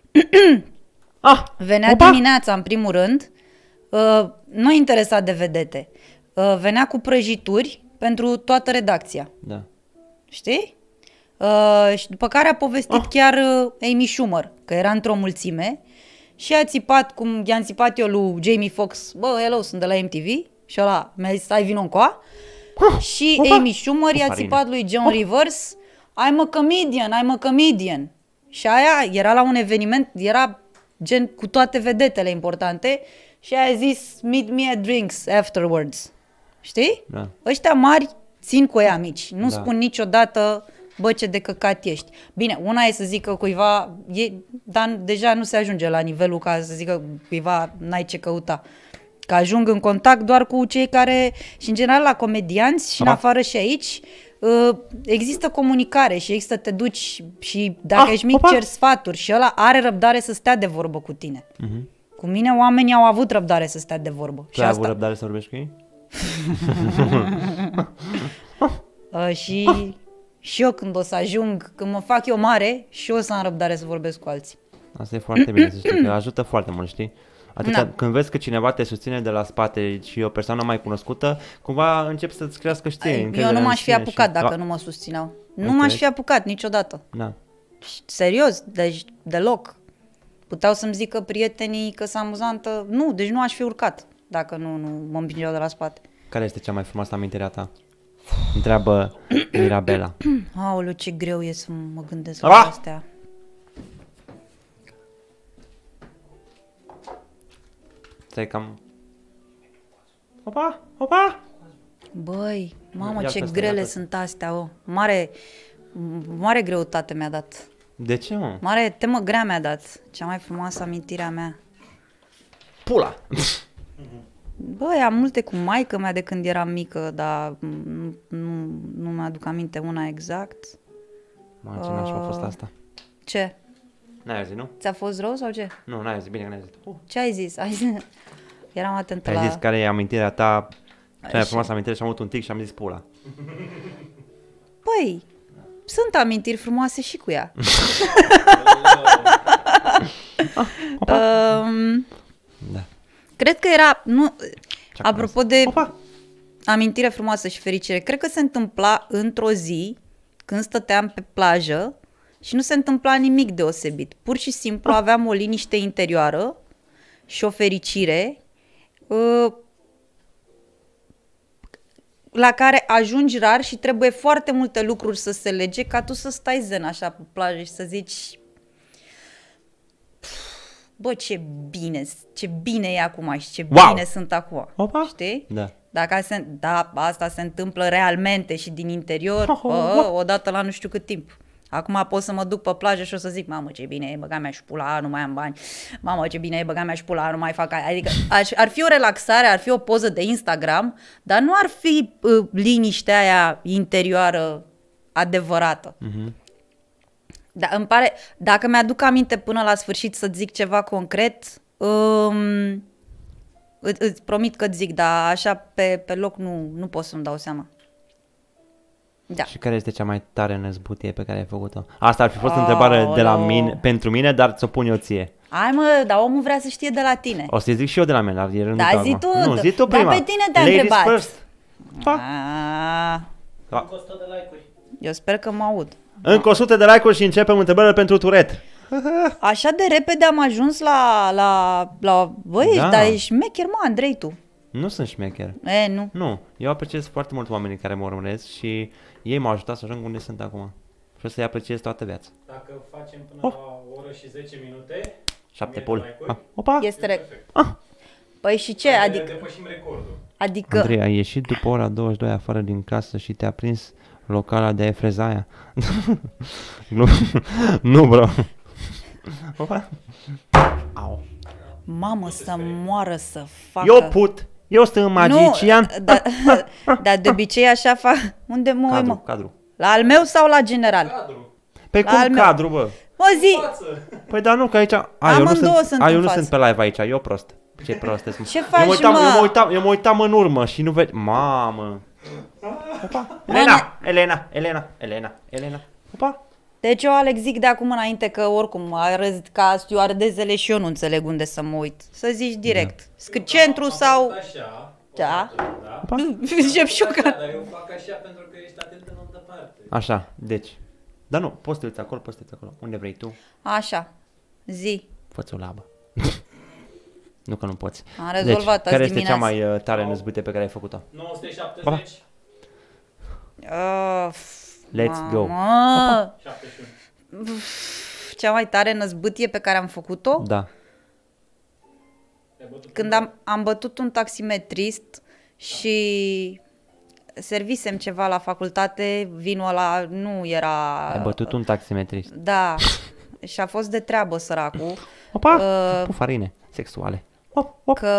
Ah! venea Opa! dimineața, în primul rând, uh, nu interesat de vedete, uh, venea cu prăjituri pentru toată redacția, Da. știi? Uh, și după care a povestit chiar uh, Amy Schumer, că era într-o mulțime și a țipat, cum i-am țipat eu lui Jamie Foxx, bă, hello, sunt de la M T V, și ăla mi-a zis, hai, vino încoa. Și Opa! Amy Schumer i-a Farină. țipat lui Joan Rivers, I'm a comedian, I'm a comedian. Și aia era la un eveniment, era gen cu toate vedetele importante și aia a zis, meet me at drinks afterwards. Știi? Da. Ăștia mari țin cu ea mici, nu Da. spun niciodată, bă, ce de căcat ești. Bine, una e să zică cuiva, e, dar deja nu se ajunge la nivelul ca să zică cuiva, n-ai ce căuta. Că ajung în contact doar cu cei care, și în general la comedianți și în Aha. afară și aici, uh, există comunicare și există te duci și dacă Ah, ești mic opa! ceri sfaturi și ăla are răbdare să stea de vorbă cu tine. Mhm. Cu mine oamenii au avut răbdare să stea de vorbă. Tu Și ai asta. avut răbdare să vorbești cu ei? Uh, și, și eu când o să ajung, când mă fac eu mare, și eu o să am răbdare să vorbesc cu alții. Asta e foarte bine să știi, că ajută foarte mult, știi? Atâta, Da. când vezi că cineva te susține de la spate și e o persoană mai cunoscută, cumva începi să-ți crească, știi, Eu încrederea nu în m-aș fi sine apucat și... dacă Da. nu mă susțineau. Nu Ok. m-aș fi apucat niciodată. Da. Serios, deci deloc. Puteau să-mi zică prietenii că sunt amuzantă. Nu, deci nu aș fi urcat dacă nu, nu mă împingeau de la spate. Care este cea mai frumoasă amintire a ta? Întreabă Mirabela. Aoleu, ce greu e să mă gândesc Ah! la astea. Stai cam... Opa, opa! Băi, mamă, Ia ce pe asta, grele ia pe sunt astea, o. Mare, mare greutate mi-a dat. De ce, mă? Mare temă grea mi-a dat. Cea mai frumoasă amintire a mea. Pula! Băi, am multe cu maică mea de când eram mică, dar nu, nu, nu mi-aduc aminte una exact. Mă, ce nașpa a fost asta? Ce? N-ai auzit, nu? Ți-a fost rău sau ce? Nu, n-ai auzit, bine că n-ai auzit. Uh. Ce ai zis? Ai zis? eram atentă Ai la... zis care e amintirea ta, cea mai Așa. frumoasă amintire și am avut un tic și am zis pula. Păi, sunt amintiri frumoase și cu ea. um, Da. cred că era... Nu, Ce-a apropo de Opa! amintire frumoasă și fericire, cred că se întâmpla într-o zi când stăteam pe plajă și nu se întâmpla nimic deosebit. Pur și simplu aveam o liniște interioară și o fericire uh, la care ajungi rar și trebuie foarte multe lucruri să se lege ca tu să stai zen așa pe plajă și să zici bă, ce bine, ce bine e acum și ce Wow! bine sunt acum. Opa! Știi? Da. Dacă se, da, asta se întâmplă realmente și din interior, Oh, oh, bă, oh. odată la nu știu cât timp. Acum pot să mă duc pe plajă și o să zic, mamă, ce bine e, băga mea și pula, nu mai am bani. Mamă, ce bine e, băga mea și pula, nu mai fac aia. Adică ar, ar fi o relaxare, ar fi o poză de Instagram, dar nu ar fi uh, liniștea aia interioară adevărată. Mhm. Da, îmi pare, dacă mi-aduc aminte până la sfârșit să zic ceva concret, um, î- îți promit că zic, dar așa pe, pe loc nu, nu pot să-mi dau seama. Da. Și care este cea mai tare năzbutie pe care ai făcut-o? Asta ar fi fost o Oh, întrebare de la no. mine, pentru mine, dar ți-o pun eu ție. Hai mă, dar omul vrea să știe de la tine. O să zic și eu de la mine, dar e rândul Da, tău zi acum. tu, Nu, zi tu dar prima. pe tine te-a Ladies întrebat. first. Pa. Ah, Încă o sută de like-uri. eu sper că mă aud. Încă o sută de like-uri și începem întrebările pentru Turet. Așa de repede am ajuns la... la, la băi, Da. da. Dar ești mecher, mă, Andrei, tu. Nu sunt șmecher. E, nu. Nu, eu apreciez foarte mult oamenii care mă urmăresc și ei m-au ajutat să ajung unde sunt acum. Și o să-i apreciez toată viața. Dacă facem până Of. la o oră și zece minute, Șapte mie de pul. like-uri, Ah, opa! Este rec. perfect. Păi și ce? Adică Adică... depășim recordul. adică Andrei, ai ieșit după ora douăzeci și doi afară din casă și te-a prins locala de efrezaia. nu, nu, bro. Opa. Au. mamă, să moară, să facă... Eu put, eu sunt magician. Nu, dar da, de obicei așa fac... Unde mă uit, Cadru, mă? cadru. La al meu sau la general? Cadru. Păi La cum al meu. cadru, bă? Mă, zi! Față. Păi dar nu, că aici... A, eu nu Amândouă sunt, sunt a, eu în nu față. sunt pe live aici, eu prost. Ce prost ești, mă. Ce eu faci, mă uitam, mă? Eu mă uitam, eu mă uitam în urmă și nu vezi... Mamă. Opa. Elena, Elena, Elena, Elena, Elena. Opa. Deci eu, Alex, zic de acum înainte că oricum arăt ca stewardezele și eu nu înțeleg unde să mă uit. Să zici direct. Scri centru Am sau... făcut Așa. Da. Da. Opa. Încep Da, șocat. dar eu fac așa pentru că ești atent în altă parte. Așa, deci. Dar nu, poți să te uiți acolo, poți să te uiți acolo. Unde vrei tu, Așa. Zi. fă-ți o labă. Nu că nu poți. Am rezolvat deci, care azi este cea dimineața. mai uh, tare năzbâtie pe care ai făcut-o? nouă sute șaptezeci. Uh, Let's go. Mamă, șaptezeci și unu. cea mai tare năzbâtie pe care am făcut-o? Da. Te-ai bătut Când am, am bătut un taximetrist și servisem ceva la facultate, vinul ăla nu era... Ai bătut un taximetrist. Da, și a fost de treabă săracul, Opa, Uh, cu farine sexuale. Op, op. că...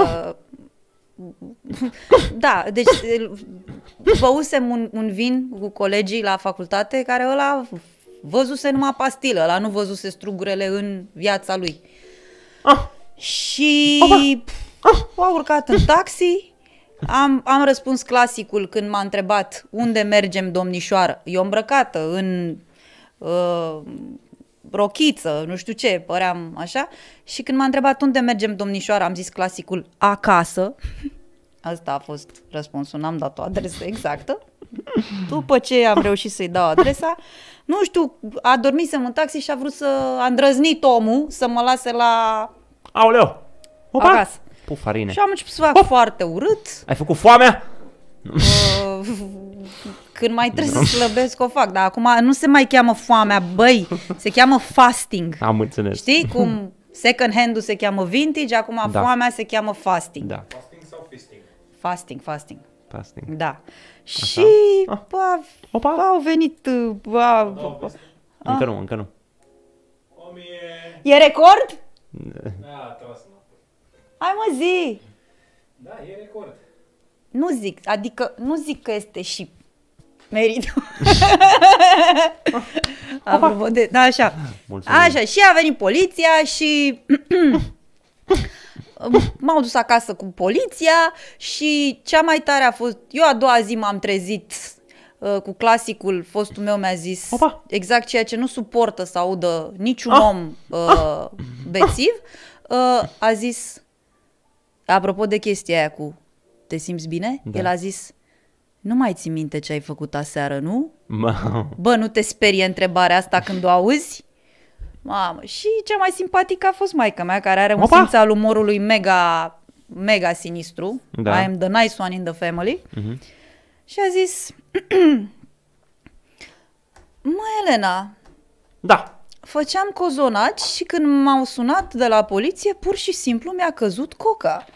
Da, deci băusem un, un vin cu colegii la facultate care ăla văzuse numai pastilă, ăla nu văzuse strugurele în viața lui. Ah, Și a urcat în taxi, am, am răspuns clasicul când m-a întrebat unde mergem, domnișoară. Eu îmbrăcată în uh, rochiță, nu știu ce, păream așa. Și când m-a întrebat unde mergem, domnișoară, am zis clasicul acasă. Asta a fost răspunsul, n-am dat o adresă exactă. După ce am reușit să-i dau adresa, nu știu, a dormisem în taxi și a vrut să a îndrăznit omul să mă lase la aoleu. Opa. acasă. Pu farine. Și am început să fac foarte urât. Ai făcut foamea? Uh, când mai trebuie să slăbesc, o fac. Dar acum nu se mai cheamă foamea, băi, se cheamă fasting. Am înțeles. Știi cum second hand-ul se cheamă vintage, acum Da. foamea se cheamă fasting. Da, Fasting sau fisting? Fasting, fasting. fasting. Da. Și Ah. bă, Opa. au venit... uh, Bă, Două peste. Încă nu, încă nu. O mie... e record? Da, a tras înapoi. Hai mă, zi! Da, e record. Nu zic, adică nu zic că este și merit. Apropo de, da, așa. Mulțumim. Așa, și a venit poliția și m-au dus acasă cu poliția și cea mai tare a fost, eu a doua zi m-am trezit uh, cu clasicul, fostul meu mi-a zis Opa. exact ceea ce nu suportă să audă niciun Ah. om uh, bețiv, uh, a zis, apropo de chestia aia cu te simți bine? Da. El a zis, nu mai ții minte ce ai făcut aseară, nu? Mă, Bă, nu te sperie întrebarea asta când o auzi? Mamă, și cea mai simpatică a fost maica mea, care are un Opa! simț al umorului mega, mega sinistru. Da. I am the nice one in the family. Mhm. Și a zis, mă, Elena, Da. făceam cozonaci și când m-au sunat de la poliție, pur și simplu mi-a căzut coca.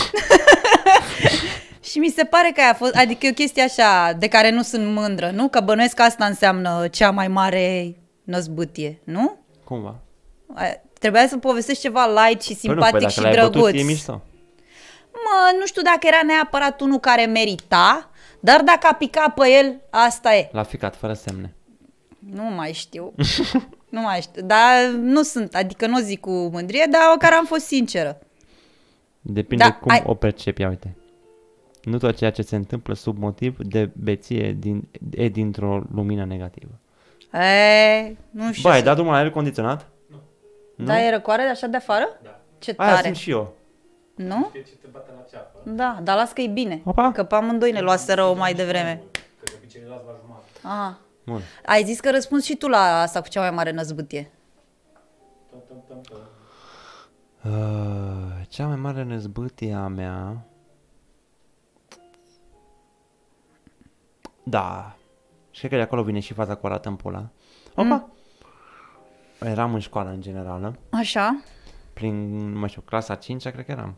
Și mi se pare că aia a fost, adică e o chestie așa de care nu sunt mândră, nu? Că bănuiesc că asta înseamnă cea mai mare năzbâtie, nu? Cumva. Aia- Trebuia să povestești ceva light și Păi nu, simpatic păi și dacă l-ai drăguț. bătut, e mișto. Mă, nu știu dacă era neapărat unul care merita, dar dacă a picat pe el, asta e. L-a ficat fără semne. Nu mai știu. Nu mai știu. Dar nu sunt, adică nu o zic cu mândrie, dar o care am fost sinceră. Depinde Da, cum ai- o percepi, ia uite. Nu tot ceea ce se întâmplă sub motiv de beție din, e dintr-o lumină negativă. E, nu știu. Bă, ai să- dat drumul la aer condiționat? Nu? Da, e răcoare de așa de afară? Da. Ce Aia tare. sunt și eu. Nu? Știi ce te bate la ceapă? Da, dar las că e bine. Opa. Că pe amândoi ne luase rău mai devreme. Că de obicei le las la jumătate. Aha. Bun. Ai zis că răspunzi și tu la asta cu cea mai mare năzbâtie. Tum, tum, tum, tum. Uh, cea mai mare năzbâtie a mea... Da. Și cred că de acolo vine și faza cu arată în pula. Opa! Mm. Eram în școală în generală. Așa? Prin, nu mai știu, clasa a cincea cred că eram.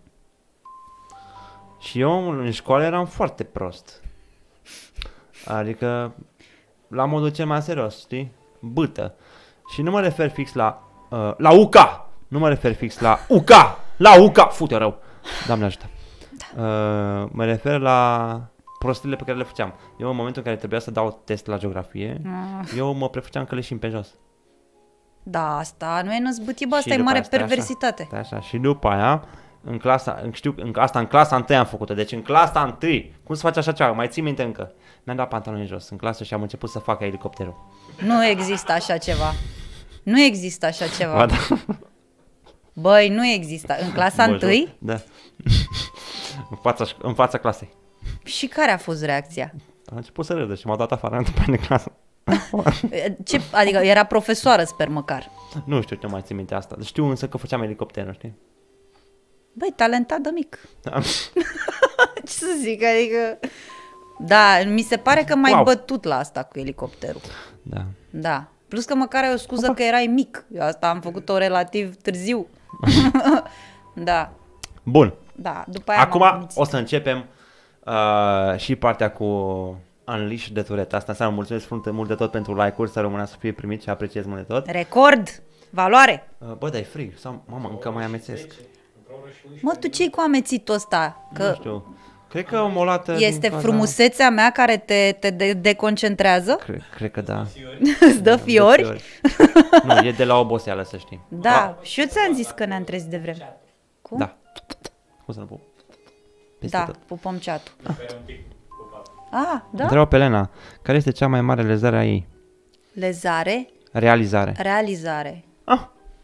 Și eu în școală eram foarte prost. Adică la modul cel mai serios, știi? Bâtă. Și nu mă refer fix la uh, la U C A. Nu mă refer fix la U C A. La U C A. Fute rău. Doamne ajută. Uh, mă refer la prostiile pe care le făceam. Eu în momentul în care trebuia să dau test la geografie, Ah. eu mă prefăceam că leșin pe jos. Da, asta nu e năzbâtie, bă, Și asta e după mare aia stai perversitate. Așa, stai așa. Și după aia, în clasa, în, știu, în, asta în clasa întâi am făcut-o, deci în clasa întâi, cum să faci așa ceva, mai ții minte încă, mi-am dat pantaloni jos în clasă și am început să fac elicopterul. Nu există așa ceva. Nu există așa ceva. Ba, da. Băi, nu există. În clasa Bă, întâi? jur. Da. în, fața, șc- în fața clasei. Și care a fost reacția? Am început să râdă și m-au dat afară după aia de clasă. Ce, adică era profesoară, sper măcar. Nu știu ce mai țin minte asta. Știu însă că făceam elicopterul, știi? Băi, talentat de mic. Da. Ce să zic, adică... Da, mi se pare că m-ai Wow. bătut la asta cu elicopterul. Da. Da. Plus că măcar ai o scuză că erai mic. Eu asta am făcut-o relativ târziu. Da. Bun. Da, după aia m-am Acum mințit. o să începem uh, și partea cu Unleash de Tourette. Asta înseamnă mulțumesc foarte mult de tot pentru like-uri, să rămână să fie primit și apreciez mult de tot. Record! Valoare! Uh, bă, dar e frig. Sau, mamă, încă mai amețesc. Într-o oră și unsprezece. Mă, tu ce-i cu amețitul ăsta? Nu Că știu. Cred că o molată din este cauza- frumusețea mea care te, te de- deconcentrează? Cred, cred că da. Îți dă fiori? De nu, e de la oboseală, să știi. Da, și eu ți-am zis că ne-am trezit de vreme. Cum? Da. Cum să nu pup? Peste Da, tot. pupăm chat-ul. Era un pic pupat. Ah, da? Întreabă pe Elena, care este cea mai mare realizare a ei? Lezare, Realizare. realizare. Ah,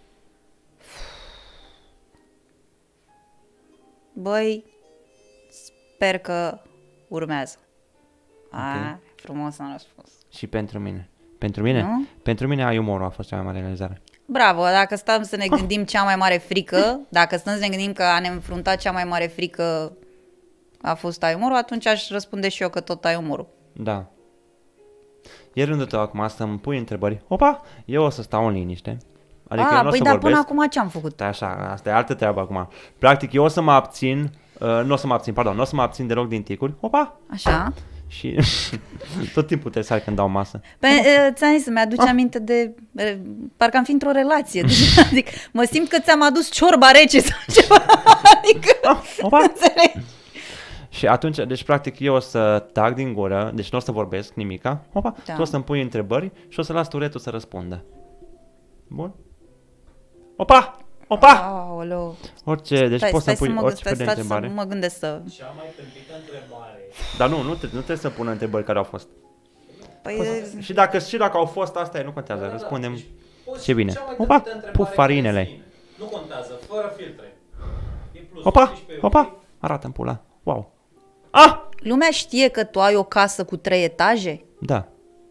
Băi, sper că urmează. A, frumos am răspuns. și pentru mine. Pentru mine? Nu? Pentru mine ai umorul a fost cea mai mare realizare. Bravo, dacă stăm să ne gândim cea mai mare frică, dacă stăm să ne gândim că a ne înfrunta cea mai mare frică a fost ai umorul, atunci aș răspunde și eu că tot ai umorul. Da. E rândul tău acum să-mi pui întrebări. Opa, eu o să stau în liniște. Adică eu A, nu o păi să dar vorbesc. până acum ce am făcut? Da, așa, asta e altă treabă acum. Practic, eu o să mă abțin, uh, nu o să mă abțin, pardon, nu o să mă abțin deloc din ticuri. Opa! Așa. Și tot timpul trebuie să ai când dau masă. Pe, e, ți-am zis, mi-aduce Ah. aminte de... e, Parcă am fi într-o relație. Deci, adică, mă simt că ți-am adus ciorba rece sau ceva. Adică, Ah, opa! înțelegi? Și atunci, deci practic eu o să tac din gură, deci nu o să vorbesc nimica, opa, Da. tu o să-mi pui întrebări și o să las turetul să răspundă. Bun? Opa! Opa! Aoleu. Orice, deci Stai, poți stai să pui mă, orice stai, fel de stai întrebare. să mă gândesc să... Cea mai tâmpită întrebare. Dar nu, nu, te, nu trebuie să pună întrebări care au fost. Păi, Poți, și, dacă, și dacă au fost, asta e, nu contează, Da, da, da. răspundem. Deci, poți Ce bine. cea mai Opa, tâmpită întrebare puf farinele. care îți vine. Nu contează, fără filtre. E plus Opa, optsprezece, opa, ok? arată-mi pula. Wow. Ah! lumea știe că tu ai o casă cu trei etaje? Da,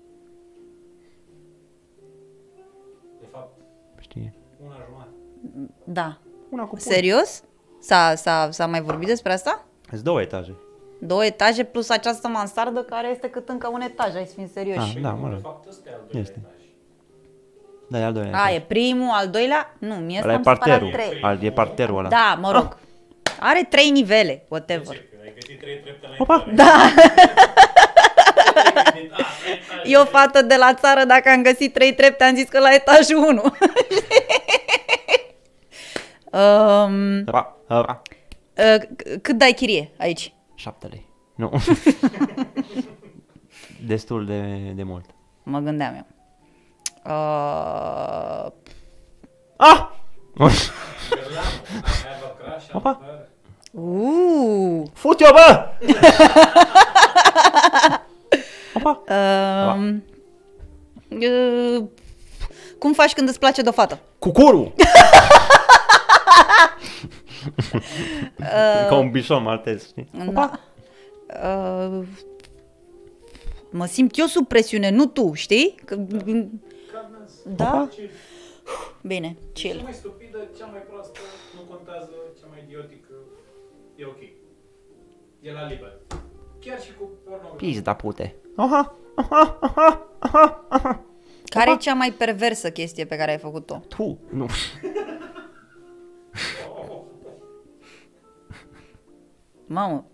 De fapt, știe. una jumătate. Da. Una cu pui. Serios? S-a, s-a, s-a mai vorbit despre asta? Sunt două etaje. Două etaje plus această mansardă care este cât încă un etaj, hai să fim serioși. Ah, da, mă De rog. fapt, ăsta e al doilea Este. etaj. Da, e al doilea A, etaj. e primul, al doilea? Nu, mie Ăla e asta mi se pare al parterul. trei. Al, e parterul ăla. Da, mă rog. Are trei nivele, whatever. Ce? Ai găsit trei trepte la Opa! intrare. Da, Ah, trei etaje. eu fată de la țară, dacă am găsit trei trepte, am zis că la etajul unu. um, Ra, ra. uh, cât dai chirie aici? Șapte lei. Nu. Destul de, de mult. Mă gândeam eu. Uh, Ah! Gărleanu, I have a crush on Opa. her. uh, Fut-o, bă! Opa! um, uh, cum faci când îți place de o fată? Cucuru! Ca un bișon maltez, știi? Da. Uh, mă simt eu sub presiune, nu tu, știi? Că, da? Opa. Bine, Cea chill. mai stupidă, cea mai proastă, nu contează, cea mai idiotică, e ok. E la liber. Chiar și cu pornografie. Pizda pute. Aha, aha, aha, aha, aha. Care e cea mai perversă chestie pe care ai făcut-o? Tu, nu. Mamă,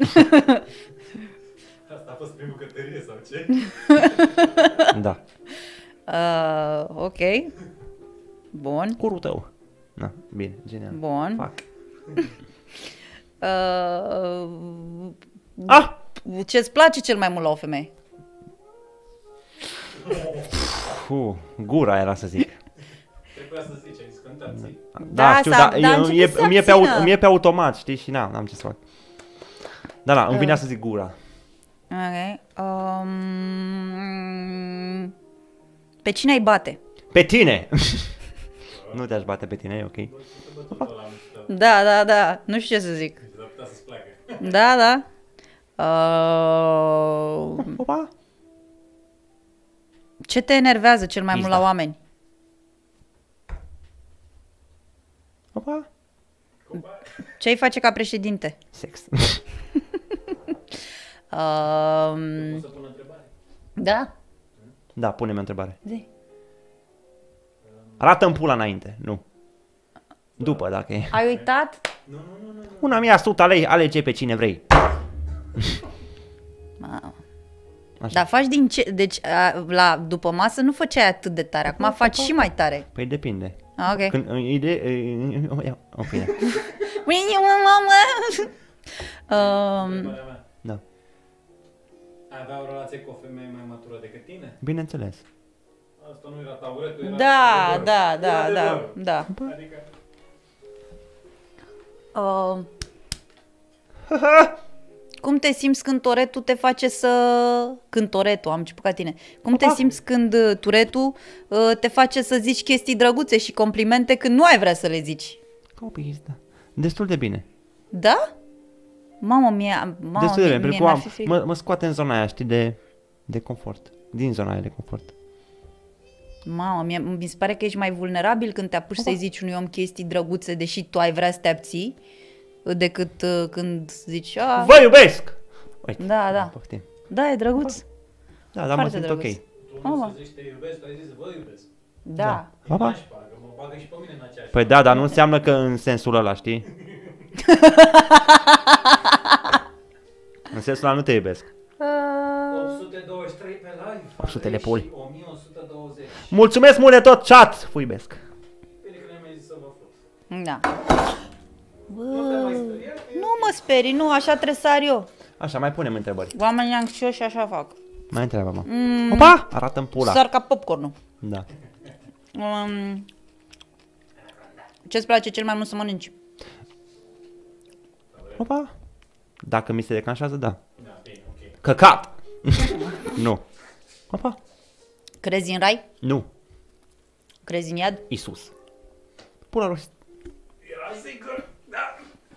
Asta a fost primul cătărie sau ce? Da. uh, ok. Bun, Curul tău. Na, bine, genial. bun. Fac. Uh, Ah! ce-ți place cel mai mult la o femeie? Puh, gura era să zic. Trebuia să zici, ai scântat, ții. Da, Da, știu, s-a- dar dar a e, început e, să îmi, e pe, abțină. aut- îmi e pe automat, știi, și na, n-am ce să fac. Da, da, îmi vinea să zic gura. Ok. Um, pe cine ai bate? Pe tine! Nu te-aș bate pe tine, e ok. Da, da, da. Nu știu ce să zic. S-ar putea să-ți placă. Da, da. Uh, Opa! ce te enervează cel mai Pizda. mult la oameni? Opa! Ce ai face ca președinte? Sex. Um, Să pun o întrebare. da? Da, pune-mi o întrebare. Zi. Arată-mi pula înainte, nu. După, dacă e. Ai uitat? Nu, nu, nu, nu. nu. Una mia sută lei, alege pe cine vrei. Mamă. Așa. Dar faci din ce... Deci, a, la, după masă nu făceai atât de tare. Acum faci și mai tare. Păi depinde. Ah, ok. Când ide... Ia, în fine. Uii, mamă! Um, Întrebarea mea. Da. Ai avea o relație cu o femeie mai matură decât tine? Bineînțeles. Asta nu era taburetul, era da, adevărul. da, da, Era da, adevărul. da. Adică, Uh, cum te simți când toretul te face să... Când toretul, am început ca tine. Cum te Opa. simți când uh, turetul uh, te face să zici chestii drăguțe și complimente când nu ai vrea să le zici? Copii, da. Destul de bine. Da? Mamă, mie, mamă, Destul de mie, bine, mie pentru că mi-ar am, fi frică. mă, mă scoate în zona aia, știi, de, de confort. Din zona aia de confort. Mamă, mie, mi se pare că ești mai vulnerabil când te apuci să-i zici unui om chestii drăguțe, deși tu ai vrea să te abții, decât uh, când zici, a, Vă iubesc! Uite, da, da, poftim. da, e drăguț. Da, dar mă Foarte simt drăguț. ok. tu nu Mama. să zici te iubesc, tu ai zis vă iubesc. Da. E Papa? nașpa, că mă bagă și pe mine în aceeași. Păi da, dar nu înseamnă că în sensul ăla, știi? În sensul ăla nu te iubesc. opt sute douăzeci și trei pe live. opt sute de puli. o mie o sută douăzeci. Mulțumesc mult de tot, chat! Vă iubesc. Bine că ne-am mai zis să vă fut. Da. Nu te mai speria? Nu mă sperii, nu, așa trebuie să ar eu. Așa, mai punem întrebări. Oamenii anxioși așa fac. Mai întreabă, mă. Mm, Opa! Arată-mi pula. sar ca popcornul. Da. Um, Ce-ți place cel mai mult să mănânci? Opa! Dacă mi se declanșează, da. Da, bine, ok. Căcat! Nu. Opa! Crezi în rai? Nu. Crezi în iad? Isus. Pula rost. Era sigur, da.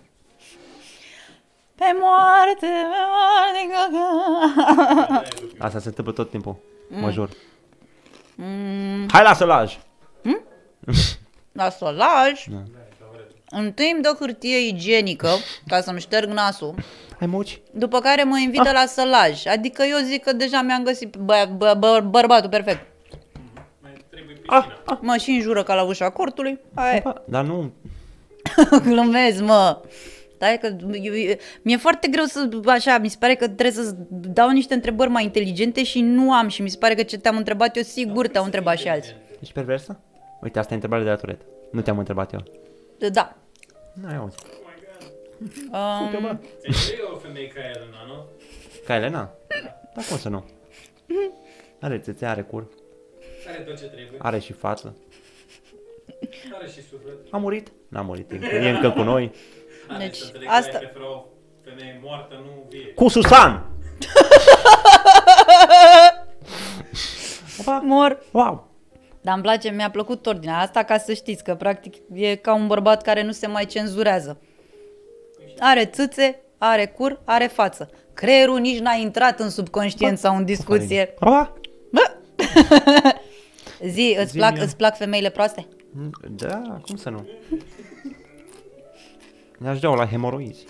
Pe moarte, pe moarte, căcat. Asta se întâmplă tot timpul. Mă jur. Mm, Hai la solaj! la solaj. Da. Întâi îmi dă hârtie igienică ca să-mi șterg nasul, Hai muci? după care mă invită Ah. la sălaj. Adică eu zic că deja mi-am găsit bă, bă, bă, bărbatul perfect. Mai trebuie Ah, piscina. ah. Mă și înjură ca la ușa cortului. Hai, Opa, dar nu... glumez, mă. Stai că eu- eu- mi-e foarte greu să, așa, mi se pare că trebuie să dau niște întrebări mai inteligente și nu am și mi se pare că ce te-am întrebat eu sigur te-au întrebat și alții. Ești perversă? Uite, asta e întrebarea de la Turet. Nu te-am întrebat eu. Da. N-ai auzit. Oh my god. Um, Ți-ai o femeie ca Elena, nu? Ca Elena? Dar cum să nu? Are țâțe, are cur, Are tot ce trebuie. are și față. Are și suflet. A murit? N-a murit, e, e încă cu noi. Are Deci, să înțeleg asta- că ai preferat o femeie moartă, nu vie. Cu Susan! Opa! mor. Wow! Dar îmi place, mi-a plăcut ordinea asta ca să știți că practic e ca un bărbat care nu se mai cenzurează. Are țâțe, are cur, are față. Creierul nici n-a intrat în subconștient sau în discuție. Opa! Bă! Zi, îți Zi plac, mie. îți plac femeile proaste? Da, cum să nu? Ne-aș dea la hemoroizi.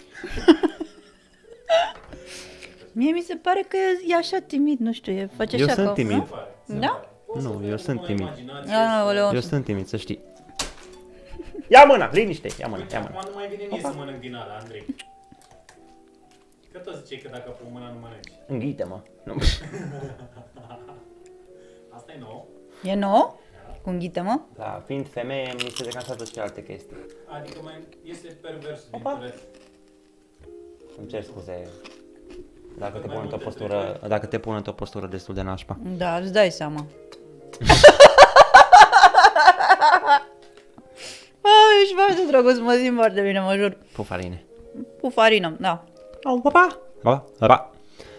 Mie mi se pare că e așa timid, nu știu, e, face Eu așa sunt ca... timid. Da? Nu, eu sunt timid. Aoleu. Eu sunt timid, să știi. Ia mâna, liniște, ia mâna, ia mâna. Acum nu mai vine mie să mănânc din ala, Andrei. Că tot ziceai că dacă pun mâna nu mănânci. Înghite-mă. Nu. Asta e nou. E nou? Cu ghită, mă? Da, fiind femeie, mi se declanșează și alte chestii. Adică mai iese perversul din Opa. turet. Îmi cer scuze dacă te pun într-o postură, dacă te pun într-o postură destul de nașpa. Da, îți dai seama. Ai, ești foarte drăguț, mă simt foarte bine, mă jur. Pufarine. Cu farină, da. Au, papa! Papa, papa.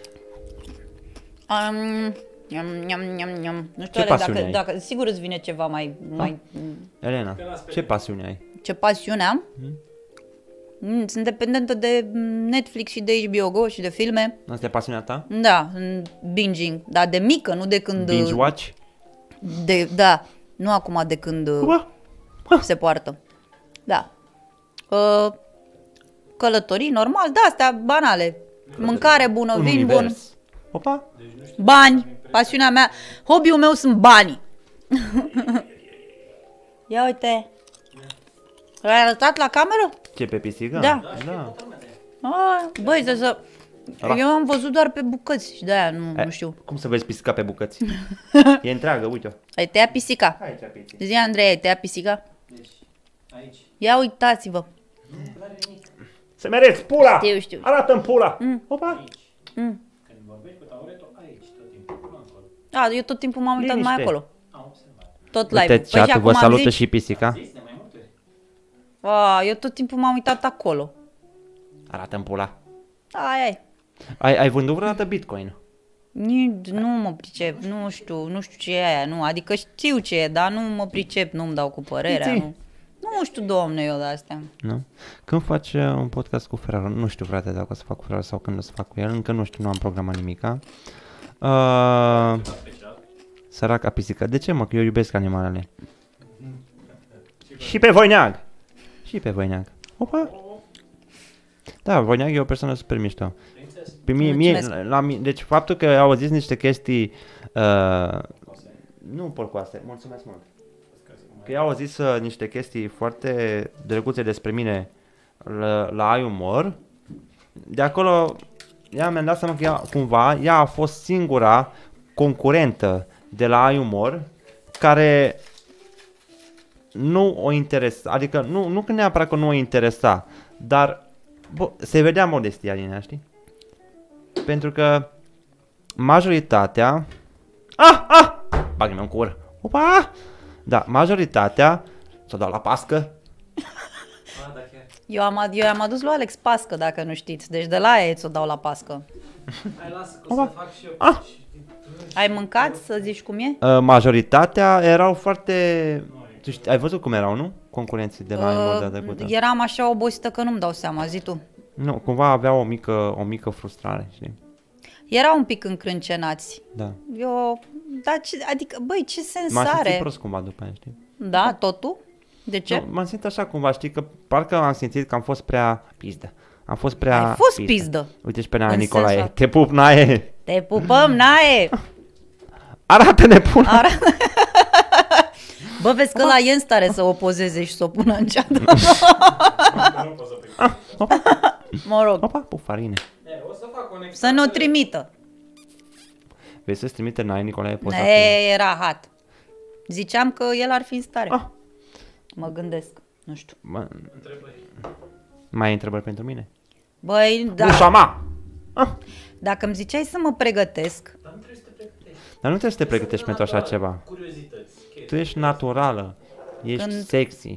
Um, Nham, nham, nham, nham. Nu știu, Ce Ale, pasiune dacă, ai? dacă, sigur îți vine ceva mai, mai... Elena, ce pasiune ai? Ce pasiune am? Mm, Sunt dependentă de mm, Netflix și de H B O Go și de filme. Asta e pasiunea ta? Da, mm, binging. Dar de mică, nu de când... Binge watch? De, da, nu acum de când uh, Papa! se poartă. Da. Uh, călătorii, normal, da, astea banale. Mâncare bună, Un vin bun, univers. Opa! bani. Pasiunea mea, hobby-ul meu sunt banii. Ia uite. L-ai arătat la cameră? Ce, pe pisică? Da. Da. Ah, băi, să, să... Ala. Eu am văzut doar pe bucăți și de-aia nu, E, nu știu. Cum să vezi pisica pe bucăți? E întreagă, uite-o. Ai tăiat pisica. Aici, pisica. Zi, Andrei, ai tăiat pisica? Deci, aici. Ia uitați-vă. Nu are nimic. Să mereți pula! Știu, știu. Arată-mi pula! Opa! Aici. Mm. Când vorbești cu tauretul, aici tot timpul. Nu acolo. Da, eu tot timpul m-am uitat Liniște. mai acolo. Am observat. Tot live. Uite, chat-ul vă salută și pisica. Zis de mai multe ori. A, eu tot timpul m-am uitat acolo. Arată-mi pula. Ai, ai. Ai, ai vândut vreodată Bitcoin? Nici, nu mă pricep, nu știu, nu știu ce e aia, nu, adică știu ce e, dar nu mă pricep, nu-mi dau cu părerea, Zi. nu. Nu știu, domne, eu de astea. Nu? Când faci uh, un podcast cu Ferraro, nu știu, frate, dacă o să fac cu Ferraro sau când o să fac cu el, încă nu știu, nu am programat nimica. Uh, săraca pisică. De ce, mă? Că eu iubesc animalele. Și pe Voineag! Și pe Voineag. Opa! Da, Voineag e o persoană super mișto. Pe mie, mie, Mulțumesc. la mine, deci faptul că au zis niște chestii, uh, nu porcoase, mulțumesc mult. Că i-au zis uh, niște chestii foarte drăguțe despre mine la, la Ai Umor. De acolo, ea mi-am dat seama că ea, cumva, ea a fost singura concurentă de la Ai Umor care nu o interesa, adică nu, nu că neapărat că nu o interesa, dar bă, se vedea modestia din ea, știi? Pentru că majoritatea... Ah, ah! Bag-mi în cur. Opa! Da, majoritatea s-o dau la pască Eu am, ad- eu am adus lui Alex pască, dacă nu știți. Deci de la aia ți-o dau la pască. Hai, lasă că o să fac și eu. Ah. Ai mâncat, să zici cum e? Uh, majoritatea erau foarte... Tu știi, ai văzut cum erau, nu? Concurenții de la uh, Moldea trecută. Eram așa obosită că nu-mi dau seama, zi tu. Nu, cumva aveau o mică, o mică frustrare, știi? Erau un pic încrâncenați. Da. Eu, da, ce, adică, băi, ce sens M-am simțit are? prost cumva după aia, știi? Da, totul? De ce? Nu, m-am simțit așa cumva, știi, că parcă am simțit că am fost prea pizdă. Am fost prea Ai fost pizdă. Uite și pe Nae În Nicolae. sensul- Te pup, Nae! Te pupăm, Nae! Arată-ne pula! Ara... Bă, vezi că la e în stare să o pozeze și să o pună în ceadă. Nu pot să prind. Mă rog, Opa, pufarine. E, o să fac o să ne-o trimită. Vei să-ți trimite Nae Nicolae poza cu... E, era hat. Ziceam că el ar fi în stare. Ah. Mă gândesc, nu știu. Mă, mai ai întrebări pentru mine? Băi, da, Ușa ma! Ah. dacă îmi ziceai să mă pregătesc, Dar nu trebuie să te pregătești. Dar nu trebuie să te pregătești pentru așa ceva. Curiozități. chestii. Tu ești naturală. Ești Când- sexy.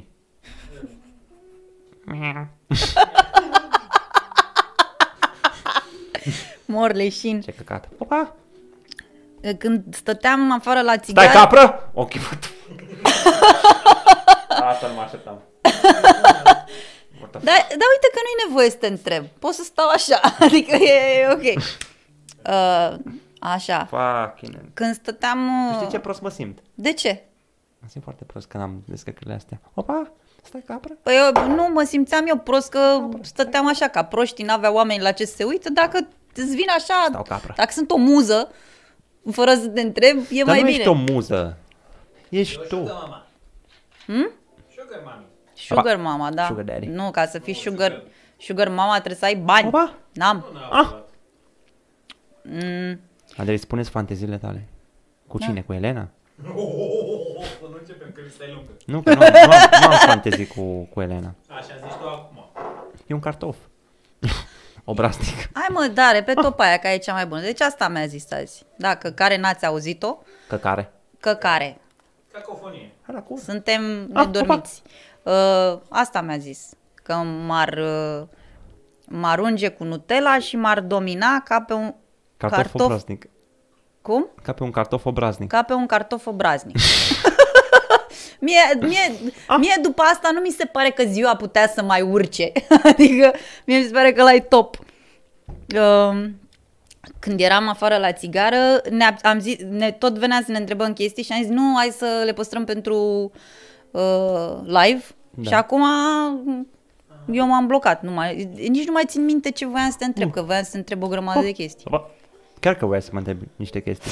mor leșin. Ce căcat. Opa! Când stăteam afară la țigară... Stai capră! Ok, văd. Asta nu mă așteptam. Dar, dar uite că nu-i nevoie să te întreb. Pot să stau așa, adică e, e ok. Uh, așa. Fucking. Când stăteam... uh, Știi ce prost mă simt? De ce? Mă simt foarte prost când am descărcările astea. Opa! Stai capră! Păi eu, nu, mă simțeam eu prost că stăteam așa ca proștii, n-aveau oameni la ce să se uită. Dacă îți vine așa, Stau capră. dacă sunt o muză, fără să te întreb, e Dar mai nu bine. ești o muză. Ești tu. Sugar mama. Hmm? Sugar mami. Sugar mama, da. Sugar daddy. Nu, ca să fii sugar, sugar mama trebuie să ai bani. Opa! N-am. Nu Ah. neapărat. Mm, Andrei, spuneți fanteziile tale. Cu cine? Cu Elena? Oh, să nu începem, că stai lungă. Nu, că nu, am- nu, am, nu am fantezii cu, cu Elena. Așa zici tu acum. E un cartof. Obraznic. hai mă, da, repet-o pe aia, că e cea mai bună. Deci asta mi-a zis azi. Dacă care n-ați auzit-o, Căcare. că care. Cacofonie. Hai la cur. Suntem Ah, nedormiți. Uh, asta mi-a zis. Că m-ar, uh, m-ar unge cu Nutella și m-ar domina ca pe un Cartof, cartof. obraznic. Cum? Ca pe un cartof obraznic. Ca pe un cartof obraznic. mie, mie, mie după asta nu mi se pare că ziua putea să mai urce. Adică mie mi se pare că ăla e top. Uh, când eram afară la țigară, ne, am zis, ne tot venea să ne întrebăm chestii și am zis nu, hai să le păstrăm pentru uh, live. Da. Și acum eu m-am blocat. Nu mai, nici nu mai țin minte ce voiam să te întreb, că voiam să te întreb o grămadă de chestii. Opa. Chiar că voiai să mă întrebi niște chestii.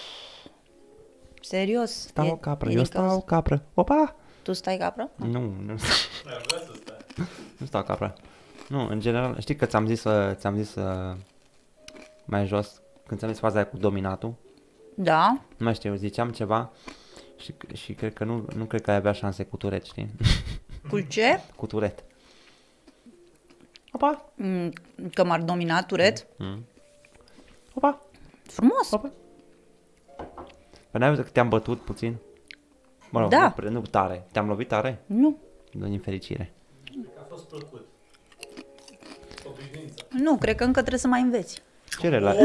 Serios? Stau E- o capră, e eu din stau cauza- o capră. Opa! Tu stai capră? Nu, nu, Ar vrea să stai. nu stau capră. Nu, în general, știi că ți-am zis, uh, ți-am zis uh, mai jos, când ți-am zis faza aia cu dominatul, Da. nu mai știu, ziceam ceva și, și cred că nu, nu cred că ai avea șanse cu turet, știi? Cu ce? Cu turet. Opa! Mm, Că m-ar domina Turet? Mm. Opa! Frumos. Opa! Păi n-ai văzut că te-am bătut puțin? Mă rog, Da. nu, pre- nu tare. Te-am lovit tare? Nu. Din fericire. Că a fost plăcut. Obișnuință. Nu, cred că încă trebuie să mai înveți. Ce relație?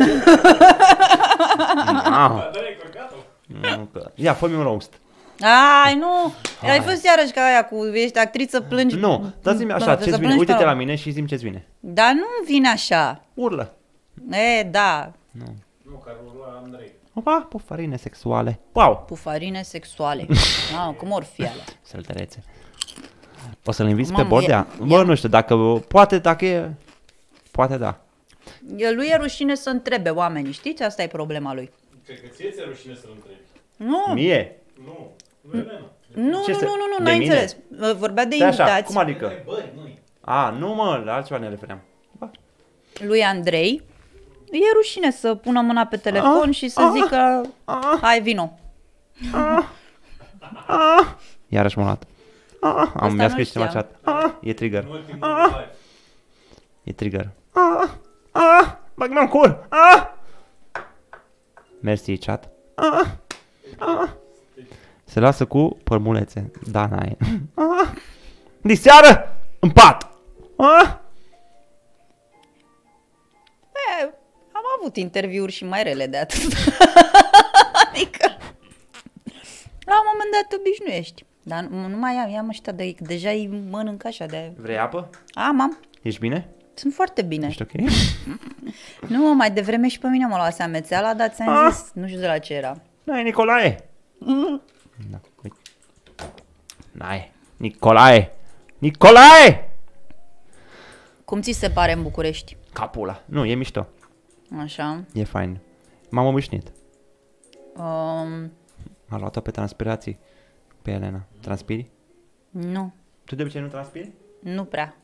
Mamă! Dar ai căcat-o? Nu, că... Ia, fă-mi un roast. Ai, nu! Ai fost iarăși ca aia cu ești actriță, plângi. Nu, dați-mi așa, Trebuie să ce-ți vine? plângi Uite-te pe la mine și zi-mi ce-ți vine. Dar nu vine așa. Urlă. E, da. Nu. Nu, că ar urla Andrei. Opa, pufarine sexuale. Wow! Pufarine sexuale. Mamă, cum or fi alea? Săltărețe. O să-l inviți pe Mamă, Bordea? ia- Bă, ia. nu știu, dacă... Poate, dacă e... Poate da. E, lui e rușine să întrebe oamenii, știți? Asta e problema lui. Cred că ție ți-e rușine să-l întrebi. Nu, Mie? Nu, nu e Elena. nu, Ce nu, se- nu, nu, nu, de n-ai mine? înțeles. Vorbea de Stai așa, invitați. cum adică? Întrebări, nu-i. A, nu mă, la altceva ne refeream. Ba. Lui Andrei, e rușine să pună mâna pe telefon Ah, și să ah, zică, ah. hai vino. Iarăși m-am luat. Ah, am, Asta mi-a nu scris cineva știam. chat. Ah, e trigger. În ultimul live. E trigger. Ah, ah, bag-mă în cur. Ah! Mersi, chat. Ah, ah. Se lasă cu părmulețe. Da, n-ai. Ah. Diseară în pat. Ah! E, am avut interviuri și mai rele de atât. Adică, la un moment dat te obișnuiești. Dar nu, nu mai am, i-am ăștia de deja îi mănânc așa de... Vrei apă? Am, am. Ești bine? Sunt foarte bine. Ești ok? Nu, mai devreme și pe mine mă luase amețeala, dar ți-am Ah. zis, nu știu de la ce era. N-ai, Nicolae! Da, uite. N-ai, Nicolae! Nicolae! Cum ți se pare în București? Capul ăla. Nu, e mișto. Așa. E fain. M-am obișnuit. Um, M-a luat-o pe transpirații. Pe Elena. Transpiri? nu, Tu de obicei nu transpiri? nu prea.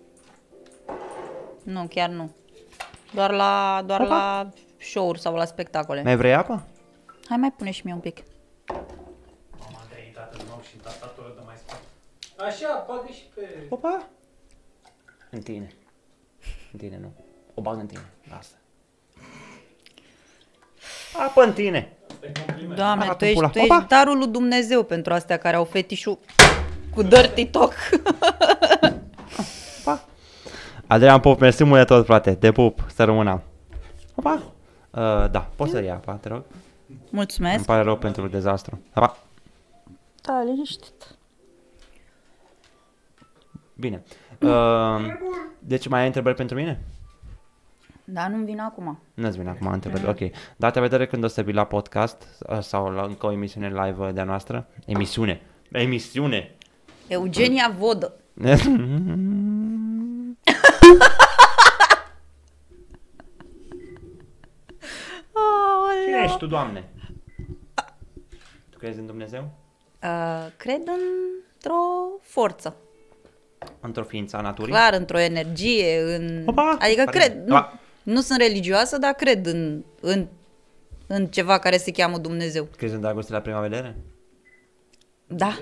Nu, chiar nu. Doar la, doar Opa. la show-uri sau la spectacole. Mai vrei apă? Hai, mai pune și mie un pic. Mama a trăit în nou și în tastatură de mai spate. Așa, bagă și pe... Opa! În tine. În tine, nu. O bag în tine. Lasă. Apă în tine! Asta e compliment. Doamne, Arată tu ești, pula. tu ești Opa! darul lui Dumnezeu pentru astea care au fetișul cu dirty talk. Opa! Adrian Pop, mersi mult de tot, frate. Te pup, să rămână. Opa! Uh, da, poți să iei apa, te rog. Îmi Mulțumesc. pare rău pentru dezastru. Apa! Da, liniștit. Bine. Uh, deci mai ai întrebări pentru mine? Da, nu-mi vine acum. Nu-ți vine acum întrebări, ok. Data vedere când o să vii la podcast uh, sau la încă o emisiune live de-a noastră. Emisiune. Emisiune. Eugenia Vodă. Cine ești tu, Doamne? Tu crezi în Dumnezeu? Uh, cred într-o forță. Într-o ființă a naturii? Clar, într-o energie, în... Opa! Adică Pare cred, bine. nu, Da. nu sunt religioasă, dar cred în, în, în ceva care se cheamă Dumnezeu. Crezi în dragoste la prima vedere? Da.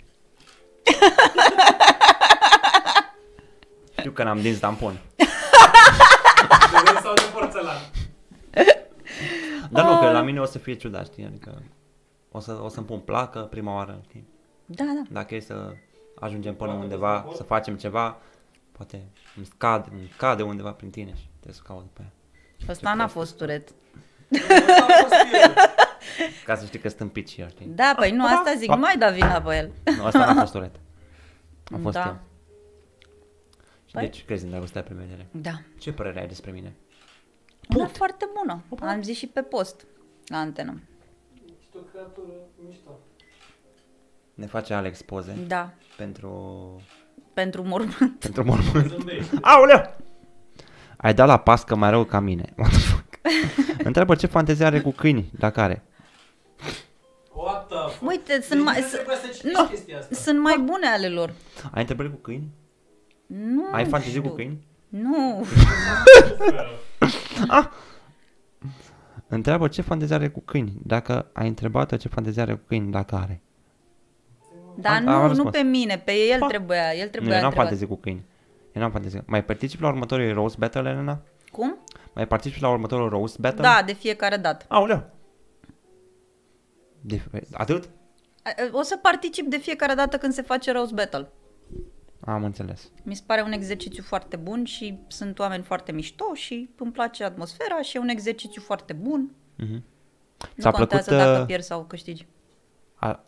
Știu că n-am dinți tampon. De lemn sau de porțelan? Dar nu, că la mine o să fie ciudat, știi? Adică o, să, o să-mi pun placă prima oară, știi? Da, da. Dacă e să ajungem până undeva, să facem ceva, poate îmi scade, îmi cade undeva prin tine și trebuie să caut după aia. Ăsta n-a fost turet. Asta a fost el. Ca să știi că sunt tâmpit și eu, știi? Da, păi nu, asta zic, nu mai da vina pe el. Nu, asta n-a fost uret. A fost Da. eu. Și Păi? deci crezi în dragostea pe vedere. Da. Ce părere ai despre mine? Una foarte bună. Am zis și pe post, la antenă. Ești o creatură mișto. Ne face Alex poze Da. pentru... Pentru mormânt. pentru mormânt. Zâmbești. Aoleu! Ai dat la pască mai rău ca mine. What the fuck? Întreabă ce fantezie are cu câini, la care? What the fuck? Uite, sunt Deci mai, nu s- trebuia să citești nu, chestia asta. sunt mai bune ale lor. Ai întrebări cu câini? Nu Ai fantezii știu. cu câini? Nu. Întreabă ce fantezie are cu câini. Dacă ai întrebat-o ce fantezie are cu câini, la care? Dar Am- am nu, nu răspuns. pe mine, pe el Pa. trebuia, el Nu, trebuia eu n-am întrebat. fantezii cu câini. Eu n-am fantezii. Mai participi la următorul Roast Battle, Elena? Cum? Mai participi la următorul Roast Battle? Da, de fiecare dată. Aoleu! De, atât? O să particip de fiecare dată când se face roast battle. Am înțeles. Mi se pare un exercițiu foarte bun și sunt oameni foarte mișto și îmi place atmosfera și e un exercițiu foarte bun. Mhm. Nu Ți-a contează plăcut, dacă uh, pierzi sau câștigi. A...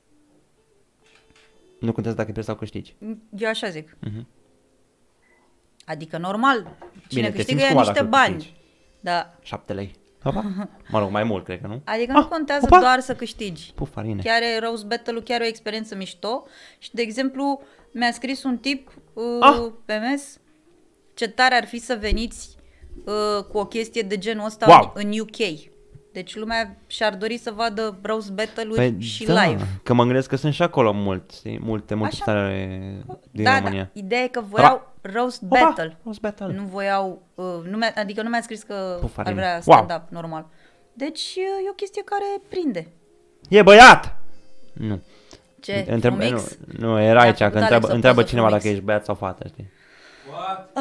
Nu contează dacă pierzi sau câștigi. Eu așa zic. Mhm. Adică normal, cine Bine, te câștigă simți ia cumva niște dacă bani. câștigi. Da. Șapte lei. Opa. Mă rog, mai mult, cred că nu? Adică Ah, nu contează opa! doar să câștigi. Puf, farine. Chiar e roast battle-ul, chiar e o experiență mișto. Și, de exemplu, mi-a scris un tip uh, Ah! pe mes ce tare ar fi să veniți uh, cu o chestie de genul ăsta Wow! în U K. Deci lumea și-ar dori să vadă roast battle-uri Păi, și da, live. că mă gândesc că sunt și acolo mulți, multe, multe Așa. țări din Da, România. da, ideea e că voiau roast Opa, battle. roast battle. Nu voiau, uh, nu mi-a, adică nu mi-a scris că Puf, ar farine. vrea Wow! stand-up normal. Deci e o chestie care prinde. E băiat! Nu. Ce? Întreb, nu, Frumix? nu, era Mi-a aici, făcut că Alex întreabă, o întreabă poză cineva frumix. dacă ești băiat sau fată, știi? What?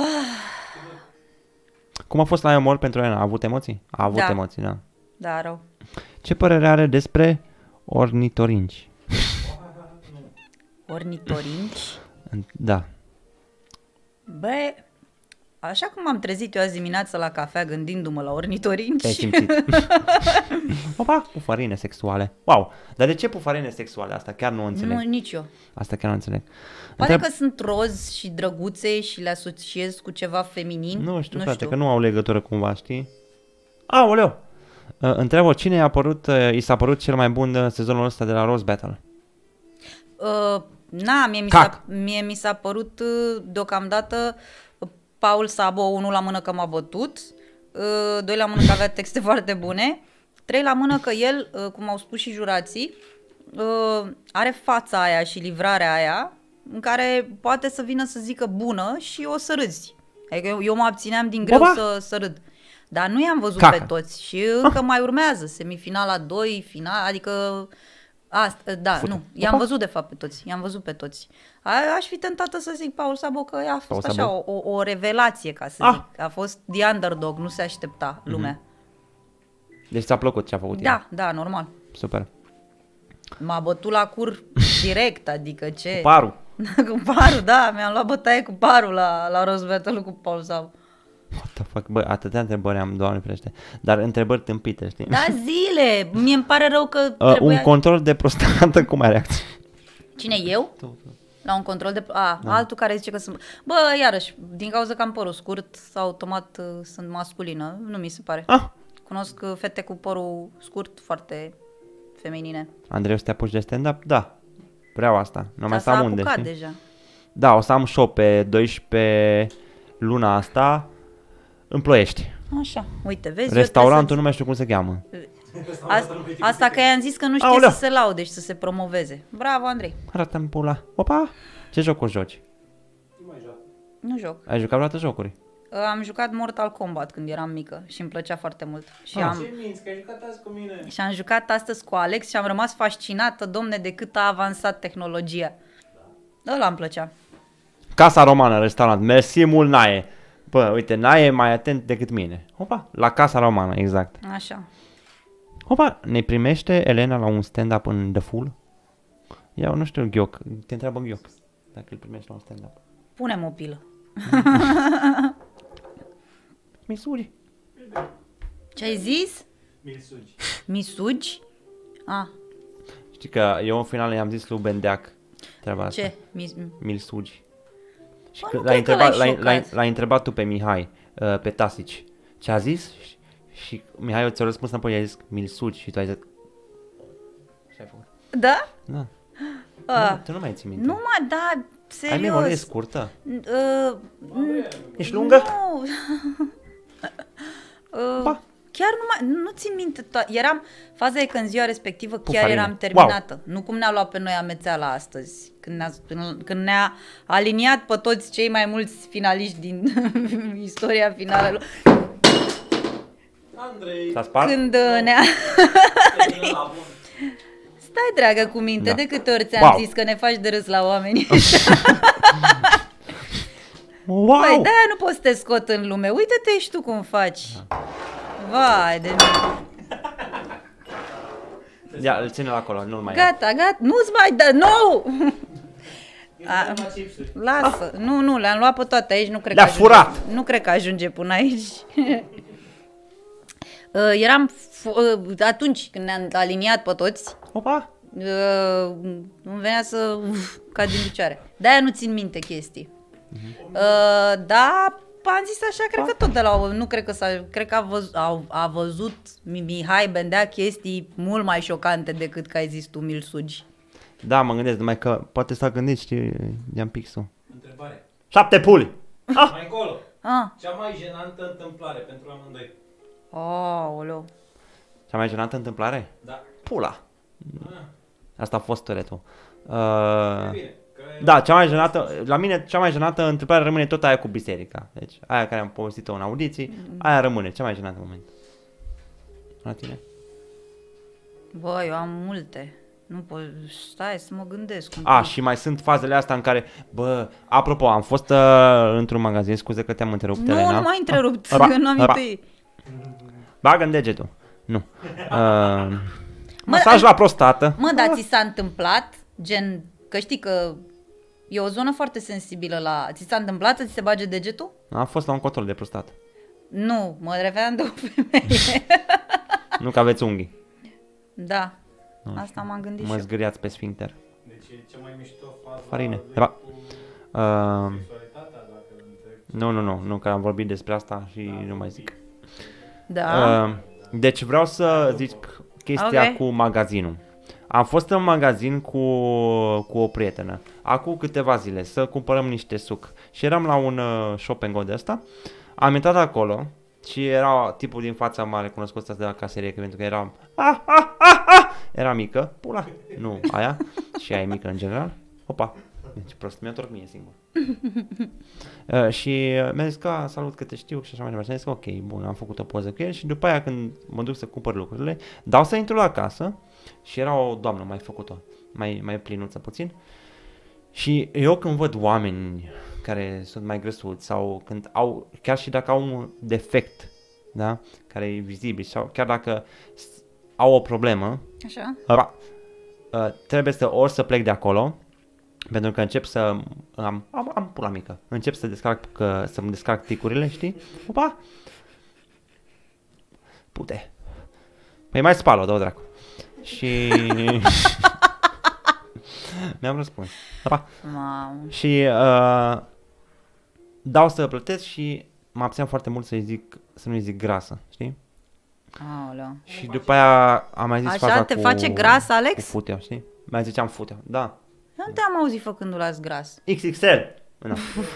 Cum a fost la Iomol pentru Elena? A avut emoții? A avut Da. emoții, da. Da, rău. Ce părere are despre ornitorinci? Ornitorinci? Da. Bă, așa cum am trezit eu azi dimineață la cafea gândindu-mă la ornitorinci. Te-ai simțit. Opa, pufarine sexuale. Wow, dar de ce pufarine sexuale? Asta chiar nu o înțeleg. Nu, nici eu. Asta chiar nu înțeleg. Poate Întreb... că sunt roz și drăguțe și le asociez cu ceva feminin. Nu știu, nu frate, știu. că nu au legătură cumva, știi? Aoleu! Uh, întreabă cine i-a părut, uh, i s-a părut cel mai bun uh, sezonul ăsta de la Rose Battle? Uh, na, mie mi, Cac. s-a, mie mi s-a părut uh, deocamdată uh, Paul Sabo, unul la mână că m-a bătut, uh, doi la mână că avea texte foarte bune, trei la mână că el, uh, cum au spus și jurații, uh, are fața aia și livrarea aia în care poate să vină să zică bună și o să râzi. Adică eu, eu mă abțineam din greu Opa! să, să râd. Dar nu i-am văzut Caca. pe toți și încă ah. mai urmează semifinala doi, final, adică asta, da, Fute. nu, i-am Opa. văzut de fapt pe toți, i-am văzut pe toți. A, aș fi tentată să zic Paul Sabo că a fost Paul așa Sabo. o, o, o revelație, ca să Ah. zic. A fost the underdog, nu se aștepta lumea. Deci ți-a plăcut ce a făcut el. Da, da, normal. Super. M-a bătut la cur direct, adică ce... Parul. cu parul, da, mi-am luat bătaie cu parul la, la Rose Battle cu Paul Sabo. What the fuck? Bă, atâtea întrebări am, Doamne ferește. Dar întrebări tâmpite, știi? Da, zile! Mie îmi pare rău că Uh, trebuia... un control de prostată, cum ai reacție? Cine, eu? La un control de... A, da. Altul care zice că sunt... Bă, iarăși, din cauza că am părul scurt, automat uh, sunt masculină. Nu mi se pare. Ah! Cunosc uh, fete cu părul scurt foarte feminine. Andrei, o să te apuci de stand-up? Da. Vreau asta. Nu mai Dar să am s-a unde, apucat știi? deja. Da, o să am show pe doisprezece luna asta în Ploiești. Așa, uite, vezi? Restaurantul eu nu mai știu cum se cheamă. Asta, asta că i-am zis că nu știe Aoleu. să se laude și să se promoveze. Bravo, Andrei. Arată-mi pula. Opa! Ce jocuri joci? Nu mai joc. Nu joc. Ai jucat vreodată jocuri? Am jucat Mortal Kombat când eram mică și îmi plăcea foarte mult. Și Ah. am... Ce minți, că ai jucat azi cu mine? Și am jucat astăzi cu Alex și am rămas fascinată, domne, de cât a avansat tehnologia. Da. Ăla îmi plăcea. Casa Romană, restaurant. Mersi mult, Nae. Bă, uite, Nae e mai atent decât mine. Opa, la Casa Romană, exact. Așa. Opa, ne primește Elena la un stand-up în The Full? Ia, nu știu, Ghioc. Te întreabă Ghioc dacă îl primești la un stand-up. Punem o pilă. Misuri. Ce ai zis? Mi-l sugi. Mi sugi? Ah, Știi că eu în final i-am zis lui Bendeac treaba asta. ce? Mi... Mi-l sugi. Și Bă, că nu l-ai cred că întrebat, l-ai l-ai, l-ai, șocat. l-ai întrebat tu pe Mihai, uh, pe Tasici, ce a zis? Și, și Mihai ți-a răspuns înapoi, i-a zis, mi-l sugi și tu ai zis, ce ai făcut? Da? Da. Ah. Nu, tu nu mai ții minte. Nu mai, da, Ai memorie serios. scurtă? Uh, Ești lungă? Nu. uh, Ba. chiar nu mai, nu țin minte to- Eram, faza e că în ziua respectivă chiar Pufarine. eram terminată. Wow. Nu cum ne-a luat pe noi amețeala astăzi, când ne-a, când ne-a aliniat pe toți cei mai mulți finaliști din istoria finală. Andrei, S-a spart? Când uh, ne-a... te la bun. Stai, dragă, cu minte, Da. de câte ori ți-am Wow. zis că ne faci de râs la oameni. Wow! Păi, de-aia nu poți să te scot în lume. Uite-te și tu cum faci. Vai de mine. Ia, îl ține la acolo, nu-l mai Gata, gata, nu-ți mai dă, nu! Eu A- sunt la chipsuri. Lasă, nu, nu, le-am luat pe toate aici, nu cred Le-a că ajunge, furat. nu cred că ajunge până aici. Uh, eram, f- uh, atunci când ne-am aliniat pe toți, Opa! uh, îmi venea să, uf, ca din picioare. De-aia nu țin minte chestii. Uh, da, am zis așa, cred că tot de la, nu cred că s-a, cred că a văzut, a, a văzut Mihai Bendea chestii mult mai șocante decât că ai zis tu, mi-l sugi. Da, mă gândesc, numai că poate s-a gândit, știi, i-am pixul. Întrebare. Șapte puli! Ah. Mai încolo. Ah, Cea mai jenantă întâmplare pentru amândoi. aoleu. Cea mai jenantă întâmplare? Da. Pula! Ah, Asta a fost turetul. e Uh, bine. Că da, cea mai jenată, la mine cea mai jenată întâmplare rămâne tot aia cu biserica. Deci aia care am povestit-o în audiții, aia rămâne, cea mai jenată moment. La tine? Bă, eu am multe. Nu pot, stai să mă gândesc. un A, pic. și mai sunt fazele astea în care, bă, apropo, am fost uh, într-un magazin, scuze că te-am întrerupt, Nu, Elena. nu m-ai întrerupt, Ra- că nu am ra- idee. Bagă în degetul. Nu. Uh, masaj Mă, la prostată. Mă, dar ți s-a întâmplat, gen, că știi că E o zonă foarte sensibilă la... Ți s-a întâmplat să ți se bage degetul? Am fost la un control de prostat. Nu, mă refeream de o femeie. Nu că aveți unghii. Da, asta m-am gândit Mă și eu. zgâriați pe sfincter. Deci e cea mai mișto fază Farine. lui Da. cu Uh, sexualitatea, dacă îl întreb. nu, nu, nu, nu, că am vorbit despre asta și nu mai zic. Da. Uh, deci vreau să zic chestia Ok. cu magazinul. Am fost în magazin cu, cu o prietenă, acum câteva zile, să cumpărăm niște suc. Și eram la un uh, shop and go de ăsta. Am intrat acolo și era tipul din fața mare, cunoscut asta de la caserie, că pentru că era... Ah, ah, ah, ah! Era mică, pula, nu aia, și aia e mică în general. Opa, deci prost, mi-a torc mie singur. uh, și mi-a zis că, "A, salut că te știu" și așa mai departe. Și am zis că ok, bun, am făcut o poză cu el și după aia când mă duc să cumpăr lucrurile, dau să intru la casă și era o doamnă mai făcută, mai, mai plinuță puțin. Și eu când văd oameni care sunt mai grăsuți sau când au, chiar și dacă au un defect, da, care e vizibil sau chiar dacă s- au o problemă, Așa? Aba, uh, trebuie să ori să plec de acolo, pentru că încep să am, am, am pula mică, încep să descarc, că, să-mi descarc ticurile, știi? Opa! Pute. Păi mai spală, dă-o dracu. Și... mi-am răspuns. Opa. Mamă. Și uh, dau să plătesc și mă abțeam foarte mult să-i zic, să nu-i zic grasă, știi? Aoleu. Și după aia am mai zis Așa faza te cu, face gras, Alex? cu futea, știi? Mai ziceam futea, da. Eu nu te-am auzit făcându-l azi gras. X X L. Nu.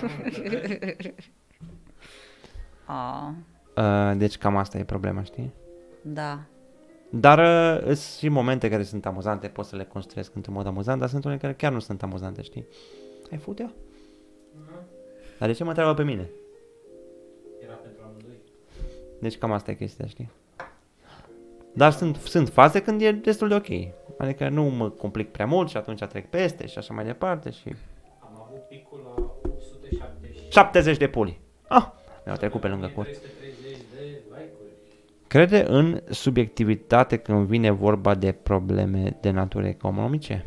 A, Uh, deci cam asta e problema, știi? da. Dar uh, sunt și momente care sunt amuzante, pot să le construiesc într-un mod amuzant, dar sunt unele care chiar nu sunt amuzante, știi? Ai futea? Dar de ce mă întreabă pe mine? Era pentru amândoi. Deci cam asta e chestia, știi? Dar sunt, sunt faze când e destul de ok. Adică nu mă complic prea mult și atunci trec peste și așa mai departe și... Am avut picul la opt sute șaptezeci. șaptezeci de puli. Ah! Mi-au trecut pe lângă cur. trei sute treizeci de like-uri. Crede în subiectivitate când vine vorba de probleme de natură economice?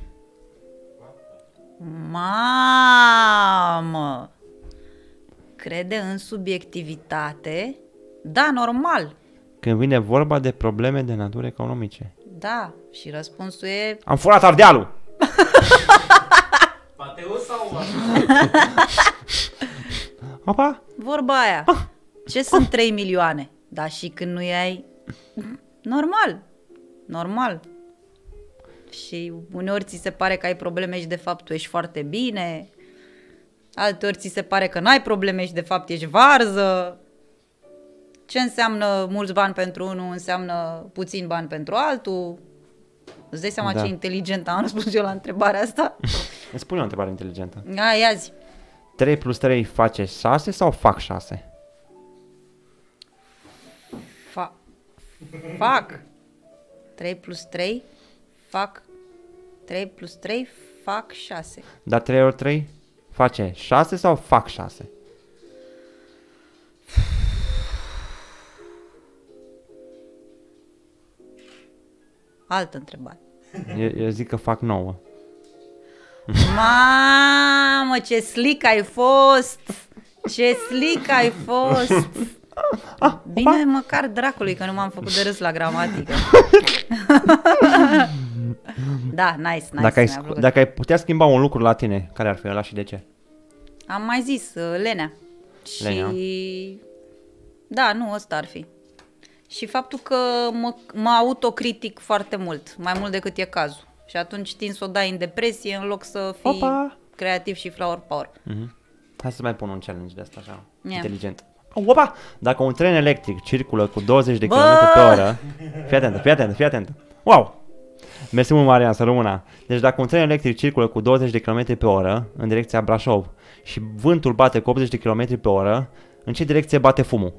Mamă! Crede în subiectivitate? Da, normal. Când vine vorba de probleme de natură economice. Da. Și răspunsul e... Am furat Ardealul! Pateu sau Opa! Vorba aia. Ce sunt trei milioane? Da, și când nu ai... Normal. Normal. Și uneori ți se pare că ai probleme și de fapt tu ești foarte bine. Alteori ți se pare că n-ai probleme și de fapt ești varză. Ce înseamnă mulți bani pentru unul înseamnă puțin bani pentru altul. Îți dai seama Da. ce inteligent am răspuns eu la întrebarea asta? Îmi spune o întrebare inteligentă. A, ia zi. trei plus trei face șase sau fac șase? Fa- fac. trei plus trei fac. trei plus trei fac șase. Dar trei ori trei face șase sau fac șase? Altă întrebare. Eu, eu zic că fac nouă. Mamă, ce slick ai fost! Ce slick ai fost! Bine, măcar dracului că nu m-am făcut de râs la gramatică. Da, nice, nice. Dacă ai, mi-a sc- plăcut. dacă ai putea schimba un lucru la tine, care ar fi ăla și de ce? Am mai zis, uh, Lenea. Și... Lenea. Da, nu, ăsta ar fi. Și faptul că mă, mă autocritic foarte mult, mai mult decât e cazul. Și atunci tind să o dai în depresie în loc să fii Opa! creativ și flower power. Mhm. Hai să mai pun un challenge de asta așa, Ia. inteligent. Opa! Dacă un tren electric circulă cu douăzeci de Bă! km pe oră... Fii atentă, fii atentă, fii atentă. Wow! Mersi mult, Marian, să rămână. Deci dacă un tren electric circulă cu douăzeci de km pe oră în direcția Brașov și vântul bate cu optzeci de km pe oră, în ce direcție bate fumul?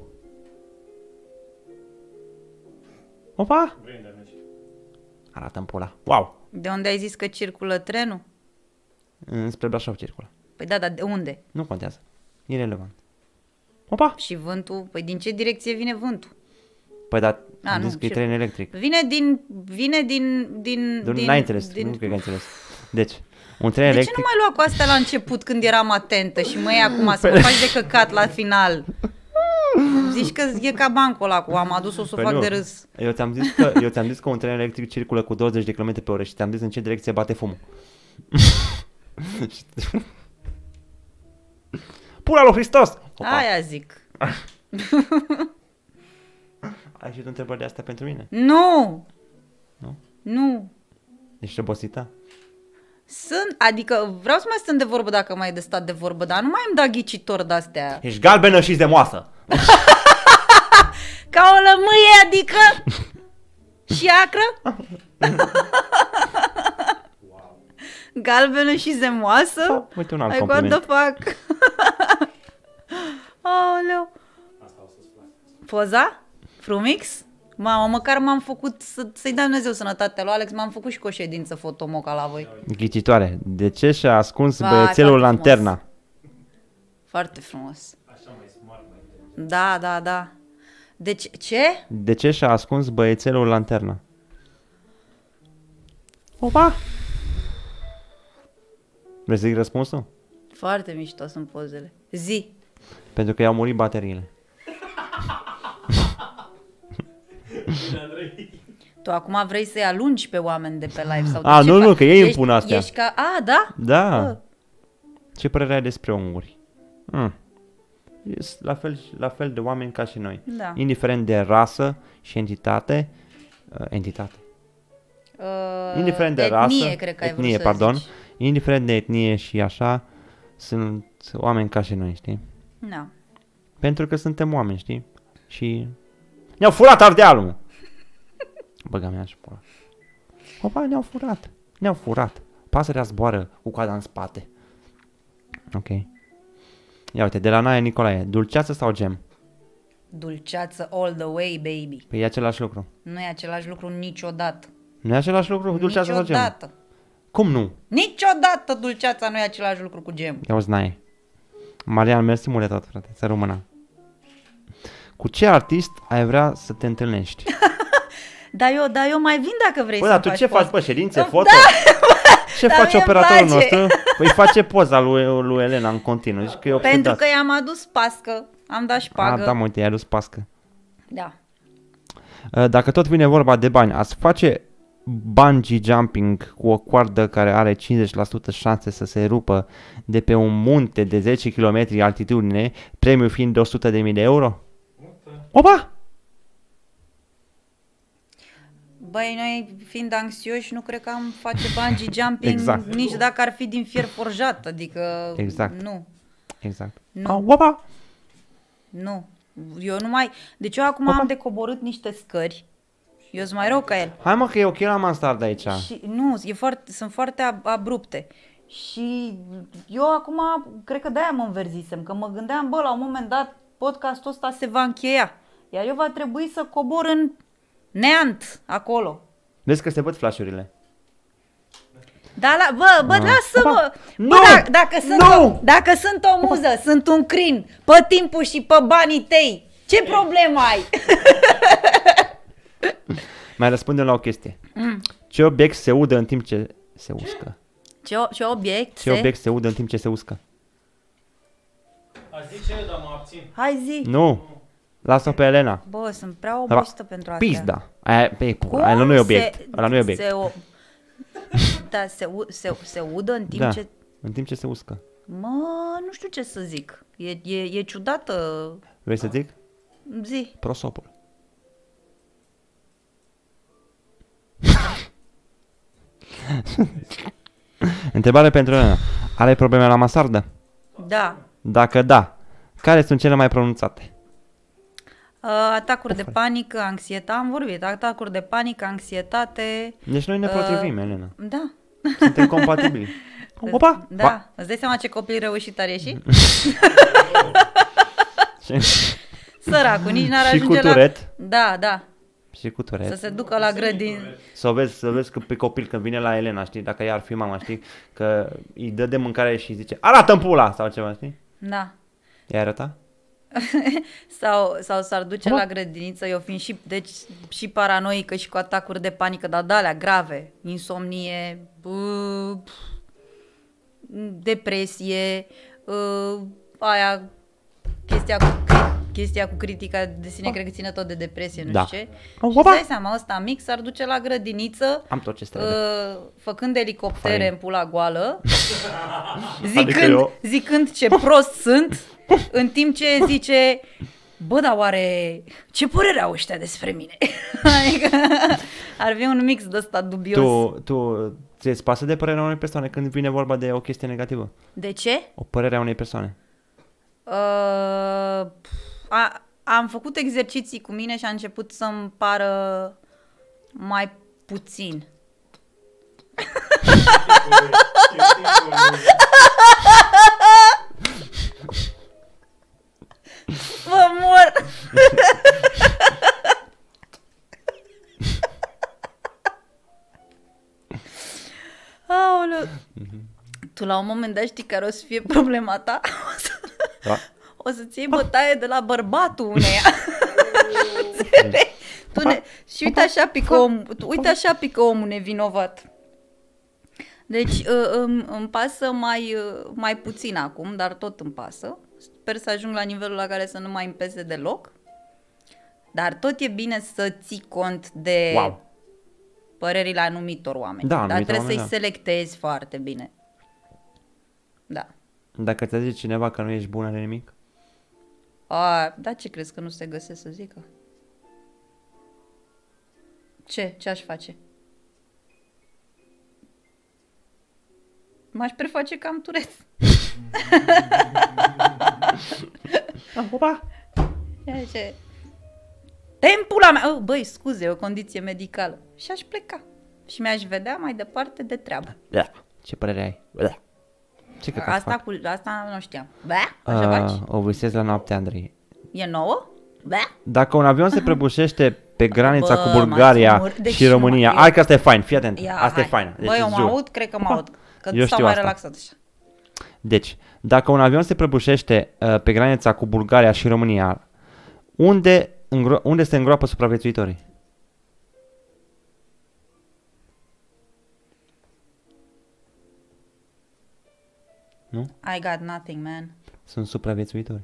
Opa! Vrei de mergi. Arată-mi pula. Wow! De unde ai zis că circulă trenul? Înspre Brașov circulă. Păi da, dar de unde? Nu contează. E relevant. Opa! Și vântul? Păi din ce direcție vine vântul? Păi da, A, am nu, zis că e ce- tren electric. Vine din... Vine din... din, Nu din n-ai înțeles, din... nu cred că ai înțeles. Deci, Un tren De ce electric... nu mai lua cu astea la început când eram atentă și măi acum să mă faci de căcat la final? Zici că e ca bancul ăla cu am adus-o să o Păi fac nu. de râs. Eu ți-am zis că, eu ți-am zis că un tren electric circulă cu douăzeci de kilometri pe oră și ți-am zis în ce direcție bate fumul. Pula lui Hristos! Opa. Aia zic. Ai și tu întrebări de astea pentru mine? Nu! Nu? Nu. Ești obosită? Sunt, adică vreau să mai stăm de vorbă dacă mai e de stat de vorbă, dar nu mai îmi da ghicitor de-astea. Ești galbenă și zemoasă! Ca o lămâie, adică? Și acră? Galbenă și zemoasă? Oh, uite un alt Like, what compliment. the fuck? Aoleu. Asta o să-ți placă. Poza? Frumix? Mamă, măcar m-am făcut, să, să-i dea Dumnezeu sănătate lui Alex, m-am făcut și cu o ședință fotomoca la voi. Ghicitoare, de ce și-a ascuns Vai, băiețelul foarte lanterna? Foarte frumos. Așa mai smart, mai inteligent. Da, da, da. Deci, ce? De ce și-a ascuns băiețelul lanterna? Opa! Vrei să zic răspunsul? Foarte mișto sunt pozele. Zi. Pentru că i-au murit bateriile. Bine, Andrei. Tu acum vrei să-i alungi pe oameni de pe live sau de A, ce nu, faci? nu, că ei îmi ești, pun astea. Ești ca... A, da? Da. Bă. Ce părere ai despre unguri? Mm. Sunt la fel, la fel de oameni ca și noi. Da. Indiferent de rasă și entitate. Uh, entitate. Uh, Indiferent de etnie, rasă. cred că ai etnie, vrut să pardon. zici. Indiferent de etnie și așa. Sunt oameni ca și noi, știi? Da. Pentru că suntem oameni, știi? Și... Ne-au furat Ardealul! Băga mea și pula. Opa, ne-au furat. Ne-au furat. Pasărea zboară cu coada în spate. Ok. Ia uite, de la Naia Nicolae. Dulceață sau gem? Dulceață all the way, baby. Păi e același lucru. Nu e același lucru niciodată. Nu e același lucru cu dulceață sau gem? Niciodată. Cum nu? Niciodată dulceața nu e același lucru cu gem. Ia uzi, Naie. Marian, mersi mult de tot, frate. Să rămână. Cu ce artist ai vrea să te întâlnești? Dar eu, dar eu mai vin dacă vrei Păi, să dar tu faci ce post. faci, bă, ședințe, Da, foto? Ce dar face mie îmi operatorul place. nostru? Păi face poza lui, lui Elena în continuu. Zici că e obsedat. Pentru că i-am adus pască, am dat șpagă. A, da, mă, uite, i-ai adus pască. Da. Uh, Dacă tot vine vorba de bani, ați face bungee jumping cu o coardă care are cincizeci la sută șanse să se rupă de pe un munte de zece kilometri altitudine, premiul fiind de o sută de mii de euro? Opa! Băi, noi fiind anxioși, nu cred că am face bungee jumping Exact. nici dacă ar fi din fier forjat, adică Exact. nu, Exact. Nu. Ah, opa! nu. Eu nu mai... Deci eu acum Opa. am de coborât niște scări, eu sunt mai rău ca el. Hai mă că e ok la Mansard aici. Și nu, e foarte, sunt foarte ab- abrupte. Și eu acum, cred că de-aia mă înverzisem, că mă gândeam, bă, la un moment dat podcastul ăsta se va încheia. Iar eu va trebui să cobor în neant, acolo. Vezi că se văd flashurile. Da, la, bă, bă, Ah. lasă-mă! Nu! Bă, dacă, dacă, sunt Nu! o, dacă sunt o muză, sunt un crin, pe timpul și pe banii tăi, ce problemă ai? Mai răspundem la o chestie. Mm. Ce obiect se udă în timp ce se uscă? Ce, o- ce obiect Ce se... obiect se udă în timp ce se uscă? Aș zice, dar mă abțin. Hai zi. Nu! Lasă-o pe Elena. Bă, sunt prea obosită pentru asta. Pizda. Aia, pe, Cum aia nu e obiect. se- Ăla nu e obiect. Se, o... Da, se, u- se, se udă în timp Da. ce... În timp ce se uscă. Mă, nu știu ce să zic. E, e, e ciudată. Vrei să zic? Zi. Prosopul. Întrebare pentru Elena. Are probleme la masardă? Da. Dacă da, care sunt cele mai pronunțate? Uh, atacuri de panică, anxietate. Am vorbit. Atacuri de panică, anxietate. Deci noi ne Uh, potrivim, Elena. Da. Suntem compatibili. Opa! Da. Ba- Îți dai seama ce copil reușit ar ieși? Săracul, nici n-ar Și cu ajunge turet. la... Da, da. Și cu turet. Să se ducă la grădină. Să o vezi, să vezi că pe copil când vine la Elena, știi, dacă ea ar fi mama, știi, că îi dă de mâncare și zice, arată-mi pula, sau ceva, știi? Da. I-ai arăta? Sau, sau s-ar duce Bă. la grădiniță, eu fiind și, deci, și paranoică și cu atacuri de panică, dar de alea grave, insomnie, bă, pf, depresie, uh, aia, chestia cu, cri- chestia cu critica de sine, oh. cred că ține tot de depresie, nu da. știu ce. Oh, și îți dai seama, ăsta mic s-ar duce la grădiniță, am tot ce trebuie. uh, făcând elicoptere Fain. în pula goală, Adică zicând, eu. zicând ce prost sunt, în timp ce zice... Bă, dar oare ce părere au ăștia despre mine? Adică ar fi un mix de ăsta dubios. Tu, tu ți-ți pasă de părerea unei persoane când vine vorba de o chestie negativă? De ce? O părere a unei persoane. Uh, a, am făcut exerciții cu mine și a început să-mi pară mai puțin. Mă mor! Aoleu. Tu la un moment dat știi care o să fie problema ta? O să, Da. o să-ți iei bătaie de la bărbatul uneia. Tu ne, și uite așa pică omul, uite așa pică omul nevinovat. Deci îmi, îmi pasă mai, mai puțin acum, dar tot îmi pasă. Sper să ajung la nivelul la care să nu mai îmi pese deloc. Dar tot e bine să ții cont de Wow. părerile anumitor oameni. Da, dar anumitor trebuie oameni, să-i da. selectezi foarte bine. Da. Dacă ți-a zis cineva că nu ești bună de nimic? A, da, ce crezi că nu se găsesc să zică? Ce? Ce aș face? M-aș preface că am Tourette. Opa! Ia ce... Tempula mea! Oh, băi, scuze, e o condiție medicală. Și aș pleca. Și mi-aș vedea mai departe de treabă. Da. Ce părere ai? Da. Ce căcat Asta, fac? cu, asta nu știam. Bă, așa Uh, faci? o visez la noapte, Andrei. E nouă? Bă. Dacă un avion se prăbușește pe granița Bă, cu Bulgaria m-ați omorât. Deci și România, numai- hai că asta e fain, fii atent, Ia, asta hai. e fain. Deci Băi, eu îți mă jur. aud, cred că mă aud. Că Eu tu știu s-au mai asta. relaxat așa. Deci, dacă un avion se prăbușește uh, pe granița cu Bulgaria și România, unde, îngro- unde se îngroapă supraviețuitorii? Nu? I got nothing, man. Sunt supraviețuitori.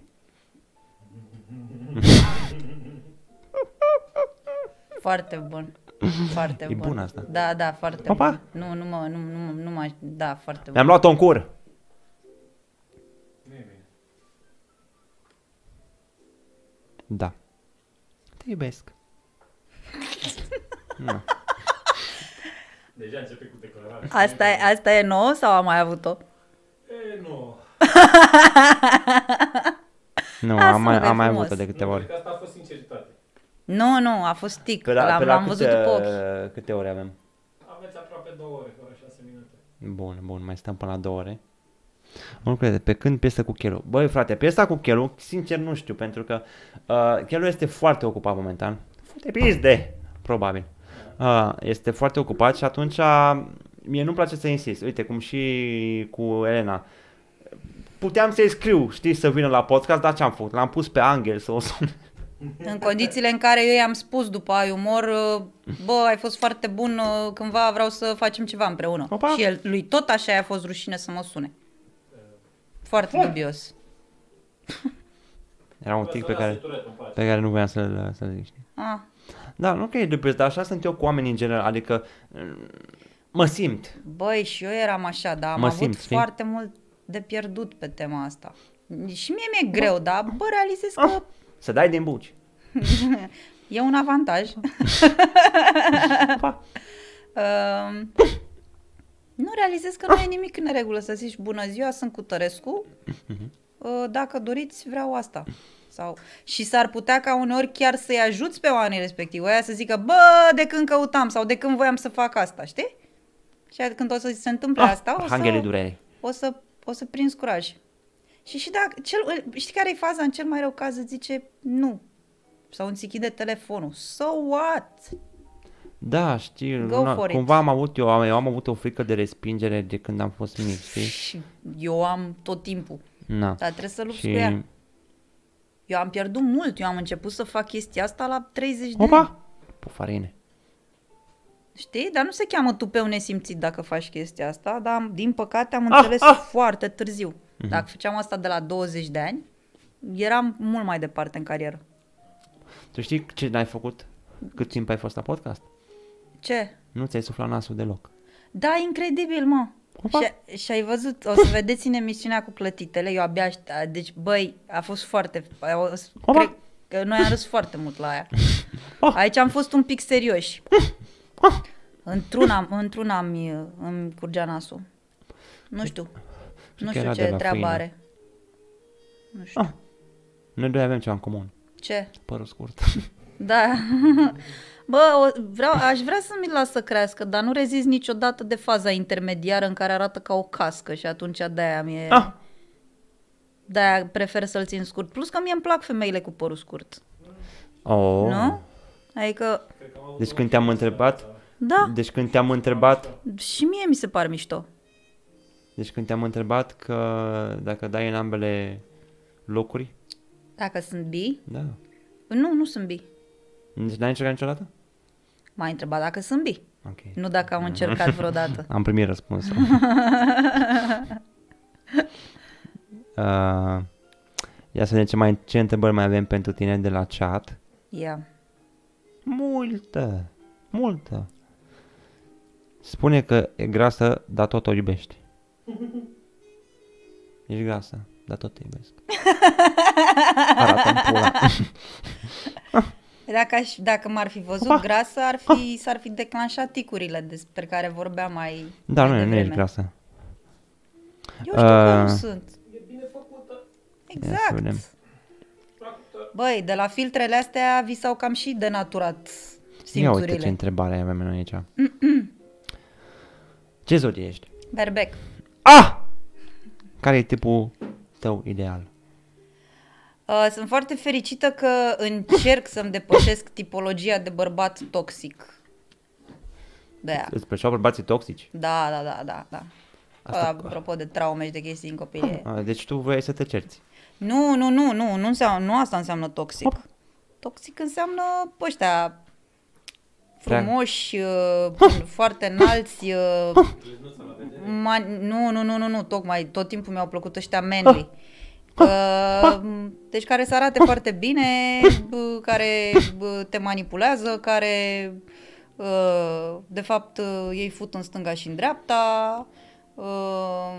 Foarte bun. Foarte E bun. bun asta. Da, da, foarte Opa. bun. Nu, nu mă, nu, nu, nu mă, da, foarte bun. Mi-am luat-o în cur. Da. Te iubesc. Nu. Deja începe cu declararea. Asta e, asta e nouă sau am mai avut-o? E, nu. Nu, Lasă-mă am mai, că e am mai frumos. avut-o de câteva Nu, ori. cred că asta a fost sinceritate. Nu, nu, a fost tic. Pe la, L-am, pe la l-am câte, văzut după ochi. câte ore avem? Aveți aproape două ore, fără șase minute. Bun, bun, mai stăm până la două ore. Nu crede, pe când piesa cu Chelu? Băi frate, piesa cu Chelu, sincer nu știu, pentru că uh, Chelu este foarte ocupat momentan. Foarte pizde, probabil. Uh, este foarte ocupat și atunci uh, mie nu-mi place să insist. Uite, cum și cu Elena. Puteam să-i scriu, știi, să vină la podcast, dar ce-am făcut? L-am pus pe Angel să o sun. În condițiile în care eu i-am spus după ai umor, bă, ai fost foarte bun, cândva vreau să facem ceva împreună. Opa. Și el, lui tot așa i-a fost rușine să mă sune. Foarte dubios. Era un tic pe care, Turetul, îmi place. pe care nu voiam să-l, să-l zic, știi? Ah. Da, nu că e dubios, dar așa sunt eu cu oamenii în general, adică mm, mă simt. Băi, și eu eram așa, dar am Mă avut simt, știi? foarte mult de pierdut pe tema asta. Și mie mi-e greu, dar bă, realizez că Să dai din buci. e un avantaj. Pa. Uh, nu realizez că nu e nimic în neregulă să zici bună ziua, sunt cu Tărescu, uh, dacă doriți vreau asta. Sau... Și s-ar putea ca uneori chiar să-i ajuți pe oamenii respectivi, aia să zică bă, de când căutam sau de când voiam să fac asta, știi? Și când o să se întâmple Ah, asta, o Arhanghelii să, durerii. o să, o să prinzi curaj. Și și dacă, cel, știi care e faza? În cel mai rău caz îți zice nu. Sau îți închide telefonul. So what? Da, știi, Go una, for it. cumva am avut eu, am, eu am avut o frică de respingere de când am fost mic, știi? Și eu am tot timpul. Na. Dar trebuie să lupți Și... cu ea. Eu am pierdut mult. Eu am început să fac chestia asta la treizeci de ani. Opa! Pufarine. Știi? Dar nu se cheamă tupeu nesimțit dacă faci chestia asta, dar din păcate am Ah, înțeles ah. foarte târziu. Uh-huh. Dacă făceam asta de la douăzeci de ani, eram mult mai departe în carieră. Tu știi ce n-ai făcut? Cât timp ai fost la podcast? Ce? Nu ți-ai suflat nasul deloc. Da, incredibil, mă. Opa. Și, și ai văzut, o să vedeți în emisiunea cu clătitele, eu abia, aș- deci băi, a fost foarte, a- Opa. cred că noi am râs foarte mult la aia. Ah. Aici am fost un pic serioși. Într-una, într-una îmi, îmi curgea nasul. Nu știu, nu că era știu de ce la treabă făină. are. Nu știu. Ah. Noi doi avem ceva în comun. Ce? Părul scurt. Da. Bă, o, vreau, aș vrea să mi-l las să crească, dar nu rezist niciodată de faza intermediară în care arată ca o cască și atunci de-aia mi-e... Ah. De-aia prefer să-l țin scurt. Plus că mie îmi plac femeile cu părul scurt. Oh. Nu? Adică, Deci când te-am întrebat, da, deci când te-am întrebat, și mie mi se pare mișto. deci când te-am întrebat că dacă dai în ambele locuri, Dacă sunt bi? da. Nu, nu sunt bi. Deci n-ai încercat niciodată? M-ai întrebat dacă sunt bi. Ok. Nu dacă am încercat vreodată. Am primit răspunsul. uh, ia să vedem ce, mai, ce întrebări mai avem pentru tine de la chat. Ia. Multă, multă. Spune că e grasă, dar tot o iubești. Ești grasă, dar tot te iubesc. Arată-mi pula. Dacă, aș, dacă m-ar fi văzut Opa. grasă, ar fi, s-ar fi declanșat ticurile despre care vorbeam mai Da, mai nu, nu devreme. ești grasă. Eu știu că nu Uh, sunt. E bine făcută. Ia să vedem. Exact. Băi, de la filtrele astea vi s-au cam și denaturat Ia uite ce simțurile. întrebare avem noi aici. Ce zodie ești? Berbec. Ah! Care e tipul tău ideal? Uh, sunt foarte fericită că încerc să-mi depășesc tipologia de bărbat toxic. De-aia. Îți plăceau bărbații toxici? Da, da, da, da, da. Asta- Apropo de traume și de chestii în copilărie. Ah, deci tu vrei să te cerți. Nu, nu, nu, nu, nu, înseamnă, nu asta înseamnă toxic. Toxic înseamnă ăștia frumoși, uh, foarte înalți, uh, man, nu, nu, nu, nu, nu, tocmai tot timpul mi-au plăcut ăștia manly. Uh, deci care să arate foarte bine, uh, care uh, te manipulează, care uh, de fapt uh, ei fut în stânga și în dreapta. Uh,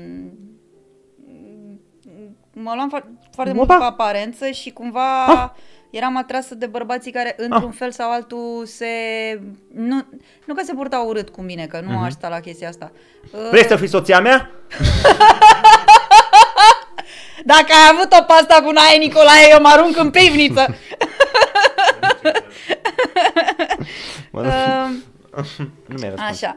mă luam fo- foarte mult Opa! pe aparență și cumva Ah! eram atrasă de bărbații care într-un fel sau altul se... Nu, nu că se purtau urât cu mine, că nu Mhm. aș sta la chestia asta. Uh, Vrei să fii soția mea? Dacă ai avut-o pe asta cu Nae Nicolae, eu mă arunc în pivniță. Mă, uh, nu mi-ai răspuns. așa.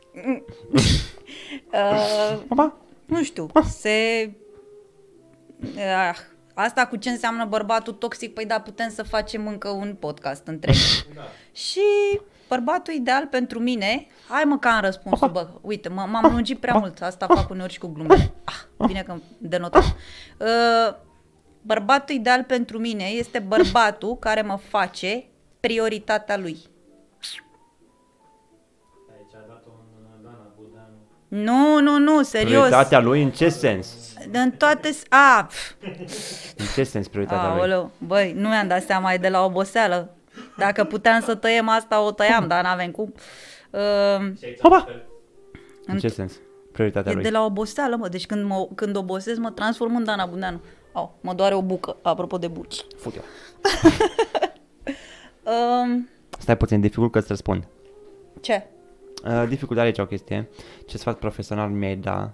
uh, Opa! nu știu, se... Uh, asta cu ce înseamnă bărbatul toxic, păi da, putem să facem încă un podcast întreg. Și bărbatul ideal pentru mine, hai mă că am răspunsul, bă, uite, m- m-am lungit prea mult, asta fac uneori și cu glumele. Ah, bine că denotăm. Uh, bărbatul ideal pentru mine este bărbatul care mă face prioritatea lui. Aici a dat un Dana Budeanu. Nu, nu, nu, serios. Prioritatea lui în ce sens? În toate... s- A, pf, În ce sens prioritatea lui? aoleu, băi, nu mi-am dat seama, e de la oboseală. Dacă puteam să tăiem asta, o tăiam, dar n-avem cum. Uh, Și aici Opa! la fel. În ce sens? Prioritatea e lui. de la oboseală, mă, deci când, mă, când obosesc mă transform în Dana Bundeanu. Au, mă doare o bucă, apropo de buci. Fut-o. Uh, Stai puțin, dificult că îți răspund. ce? Uh, dificult are aici o chestie. Ce sfat profesional mi-ai da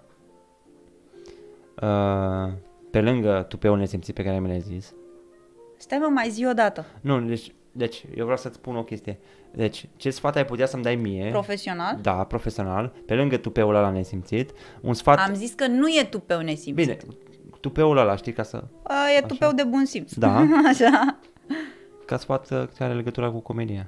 uh, pe lângă tupeul nesimțit pe care mi l-ai zis? Stai mă, mai zi o dată. Nu, deci, deci eu vreau să-ți spun o chestie. Deci, ce sfat ai putea să-mi dai mie? Profesional? Da, profesional, pe lângă tupeul ăla nesimțit, un sfat... Am zis că nu e tupeu nesimțit. Bine, tupeul ăla, știi, ca să... A, e tupeu de bun simț. Da. Așa. Ca sfat uh, care are legătura cu comedia.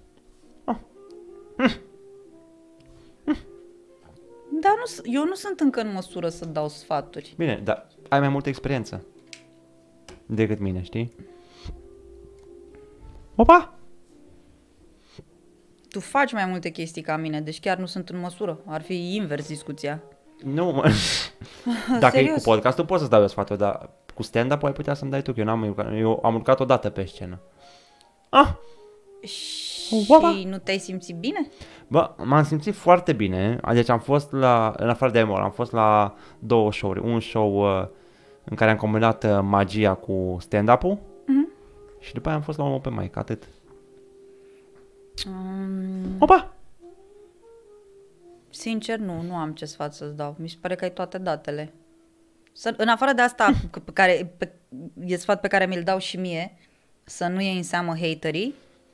Dar nu, s- eu nu sunt încă în măsură să dau sfaturi. Bine, dar ai mai multă experiență decât mine, știi? Opa! Tu faci mai multe chestii ca mine, deci chiar nu sunt în măsură. Ar fi invers discuția. Nu, mă. Dacă e cu Serios? podcastul pot să-ți dau eu sfaturi, dar cu stand-up ai putea să-mi dai tu, că eu, n-am, urcat- eu am urcat odată pe scenă. Ah! Și Opa! nu te-ai simțit bine? Bă, m-am simțit foarte bine, deci am fost la, în afară de Emor, am fost la două show-uri. Un show uh, în care am combinat uh, magia cu stand-up-ul Mhm. și după aia am fost la un open mic, atât. Um, Opa! sincer, nu, nu am ce sfat să-ți dau. Mi se pare că ai toate datele. Să, în afară de asta, pe care, pe, e sfat pe care mi-l dau și mie, să nu iei în seamă haterii,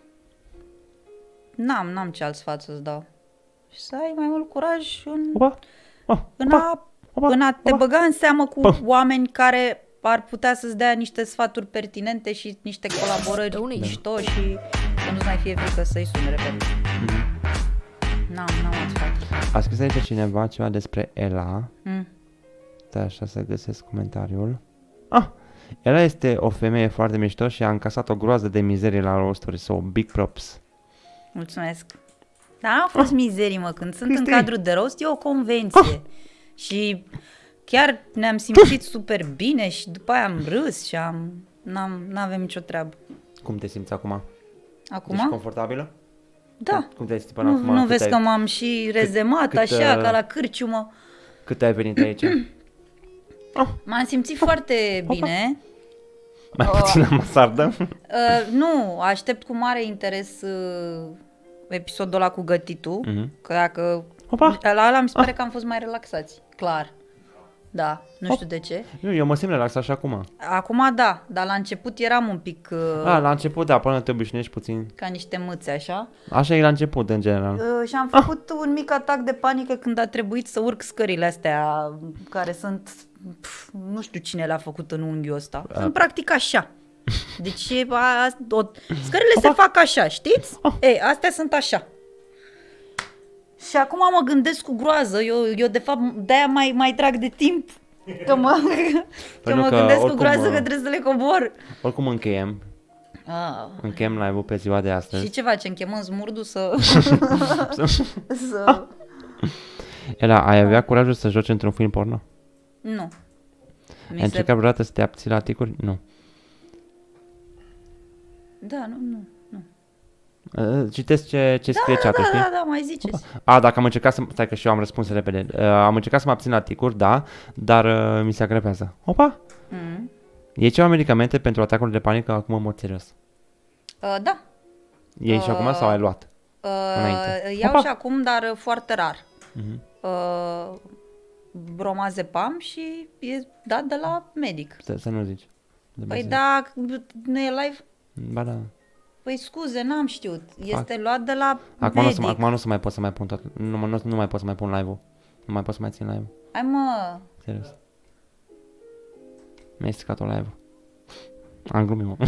n-am, n-am ce alt sfat să-ți dau. Și să ai mai mult curaj în, Opa! Oh, în, opa! a, opa, în a te opa. băga în seamă cu Pă. oameni care ar putea să-ți dea niște sfaturi pertinente și niște colaborări Donate. mișto și să nu-ți mai fie frică să-i suni repede. N-am, n-am alt sfat. A scris aici cineva ceva despre Ela. Mm. Da, așa să găsesc comentariul. Ah! Ela este o femeie foarte mișto și a încasat o groază de mizerie la rosturi, so big props. Mulțumesc. Dar n-au fost mizerii, mă, când sunt Cristi. în cadrul de rost, e o convenție. Și chiar ne-am simțit super bine și după aia am râs și am... N-am, n-avem nicio treabă. Cum te simți acum? Acum? Ești confortabilă? Da. Cum te-ai simțit până Nu, acum? nu Cât vezi ai, că m-am și rezemat cât, așa, uh, ca la cârciumă. Cât ai venit aici? M-am simțit foarte bine. Mai puțin la masardă? Uh, nu, aștept cu mare interes uh, episodul ăla cu gătitul. Mhm. Că dacă... Opa! La ăla mi se pare că am fost mai relaxați. Clar. Da, nu știu de ce. Nu, eu mă simt relaxat și acum. Acum da, dar la început eram un pic uh, A, la început, da, până te obișnuiești puțin. ca niște mâțe așa. Așa e la început, în general. Uh, și am făcut un mic atac de panică când a trebuit să urc scările astea care sunt, pf, nu știu cine le-a făcut în unghiul ăsta. Sunt practic așa. Deci e, a, o, scările se fac așa, știți? Ei, astea sunt așa. Și acum mă gândesc cu groază, eu, eu de fapt de-aia mai, mai trag de timp. Că mă, că nu, mă că gândesc cu oricum, groază că uh, trebuie să le cobor. Oricum încheiem. Ah. Încheiem live-ul pe ziua de astăzi. Și ce facem? Chemăm Smurdu să... să... Ela, ai avea curajul să joci într-un film porno? Nu. Ai Mi se... încercat vreodată să te abții la ticuri? Nu. Da, nu, nu. nu. Uh, Citesc ce, ce scrie Da, chat-ul, da, știi? da, da, mai ziceți. A, dacă am încercat să... Stai că și eu am răspuns repede. Uh, am încercat să mă abțin la ticuri, da, dar uh, mi se agrevează. Opa! Mm. Iei ceva medicamente pentru atacul de panică? Acum mă serios. Uh, da. Iei și acum sau ai luat? Uh, Înainte. iau Opa! și acum, dar uh, foarte rar. Mhm. Uh, bromazepam și e dat de la medic. Să, să nu zici. De Păi bine. da, nu e live? Ba da. Păi scuze, n-am știut. Este luat de la Acum nu, o medic. să, acum nu o să mai pot să mai pun tot. Nu, nu, nu mai pot să mai pun live-ul. Nu mai pot să mai țin live-ul. Hai mă, Serios. Mi-ai stricat-o live-ul. Am glumit, mă.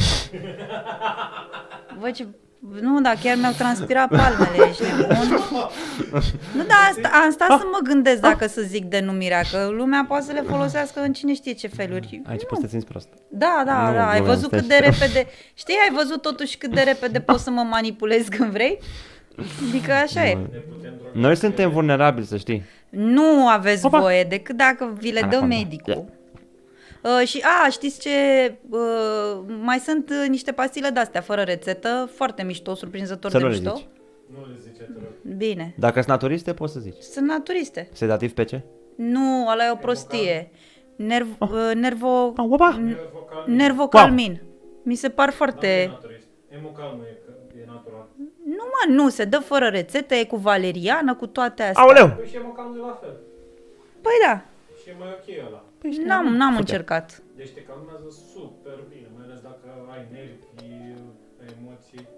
vă ce... Nu, dar chiar mi-au transpirat palmele, ești nebun? Nu, dar asta, am stat să mă gândesc dacă să zic denumirea, că lumea poate să le folosească în cine știe ce feluri. Aici poți să te simți prost. Da, da, Nu, da, ai glumeam, văzut cât de stai. repede, știi, ai văzut totuși cât de repede poți să mă manipulezi când vrei? Adică așa e. Noi suntem vulnerabili, să știi. Nu aveți Opa. voie decât dacă vi le dă Anaconda. medicul. Uh, și, a, știți ce, uh, mai sunt uh, niște pastile de-astea fără rețetă, foarte mișto, surprinzător Să de nu le mișto. zici. Nu le zice, te rog. Bine. Dacă sunt naturiste, poți să zici. Sunt naturiste. Sedativ pe ce? Nu, ăla e o prostie. Nerv, uh, nervo, Ah, opa! Vocal, nervocalmin. Mi se par e foarte... naturist. Emucal nu e, că e natural. Nu mă, nu, se dă fără rețetă, e cu valeriană, cu toate astea. Aoleu! Păi și emucal nu e la fel. Păi da, Și e mai ok ăla. n-am, n-am încercat. Deci te calmează super bine, mai ales dacă ai nervi, emoții.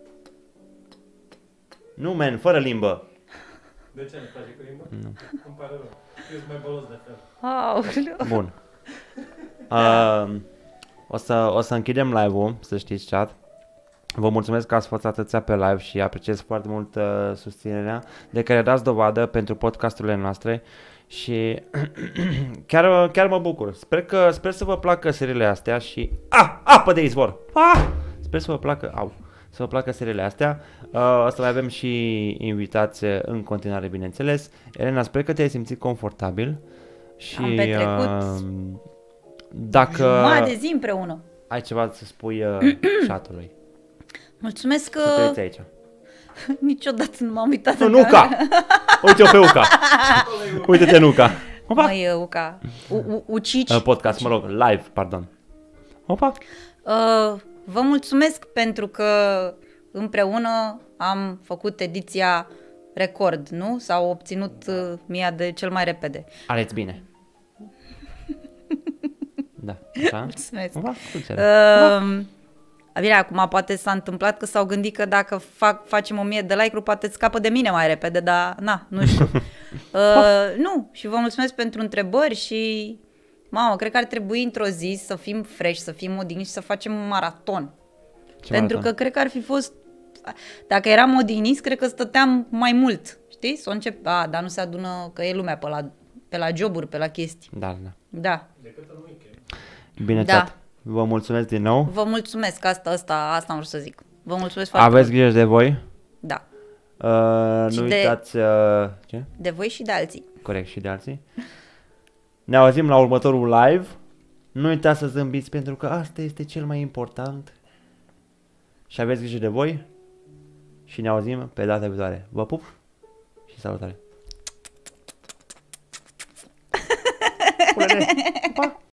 Nu, man, fără limbă. De ce nu place cu limba? Nu. Îmi pare rău. Eu sunt mai bolos de fel. Aoleu. Bun. Uh, o, să, o să închidem live-ul, să știți, chat. Vă mulțumesc că ați fost atâția pe live și apreciez foarte mult uh, susținerea de care dați dovadă pentru podcasturile noastre și chiar, chiar mă bucur. Sper, că, sper să vă placă seriile astea și... Ah! Apă de izvor! Ah! Sper să vă placă... Au! să vă placă seriile astea. Uh, o să mai avem și invitație în continuare, bineînțeles. Elena, sper că te-ai simțit confortabil și Am petrecut uh, dacă jumătate de zi împreună. ai ceva să spui uh, chatului. Mulțumesc că Să te uiți aici. niciodată nu m-am uitat Nu, în Nuca! cameră. Uite-o pe Uca! Uite-te, Nuca! Opa! Măi, Uca, U- U- Ucici. Uh, podcast, mă rog, live, pardon. Opa! Uh, vă mulțumesc pentru că împreună am făcut ediția record, nu? S-au obținut uh, mia de cel mai repede. Aleți bine. Da, așa? Mulțumesc. Opa, dulcere. Uh, bine, acum poate s-a întâmplat că s-au gândit că dacă fac, facem o mie de like-uri poate scapă de mine mai repede, dar na, nu știu. uh, nu, și vă mulțumesc pentru întrebări și mamă, cred că ar trebui într-o zi să fim fresh, să fim odihniți și să facem un maraton. Ce Pentru maraton? că cred că ar fi fost, dacă eram odihniți, cred că stăteam mai mult, știi? Să o încep, a, dar nu se adună, că e lumea pe la, pe la joburi, pe la chestii. Da, da. Da. Decât în weekend. Bine, Da. chat. Vă mulțumesc din nou. Vă mulțumesc, asta, asta, asta am vrut să zic. Vă mulțumesc foarte Aveți mult. grijă de voi. Da. Uh, Și nu de- uitați... Uh, ce? De voi și de alții. Corect, și de alții. Ne auzim la următorul live. Nu uitați să zâmbiți pentru că asta este cel mai important. Și aveți grijă de voi. Și ne auzim pe data viitoare. Vă pup și salutare. Pune-ne. Pa!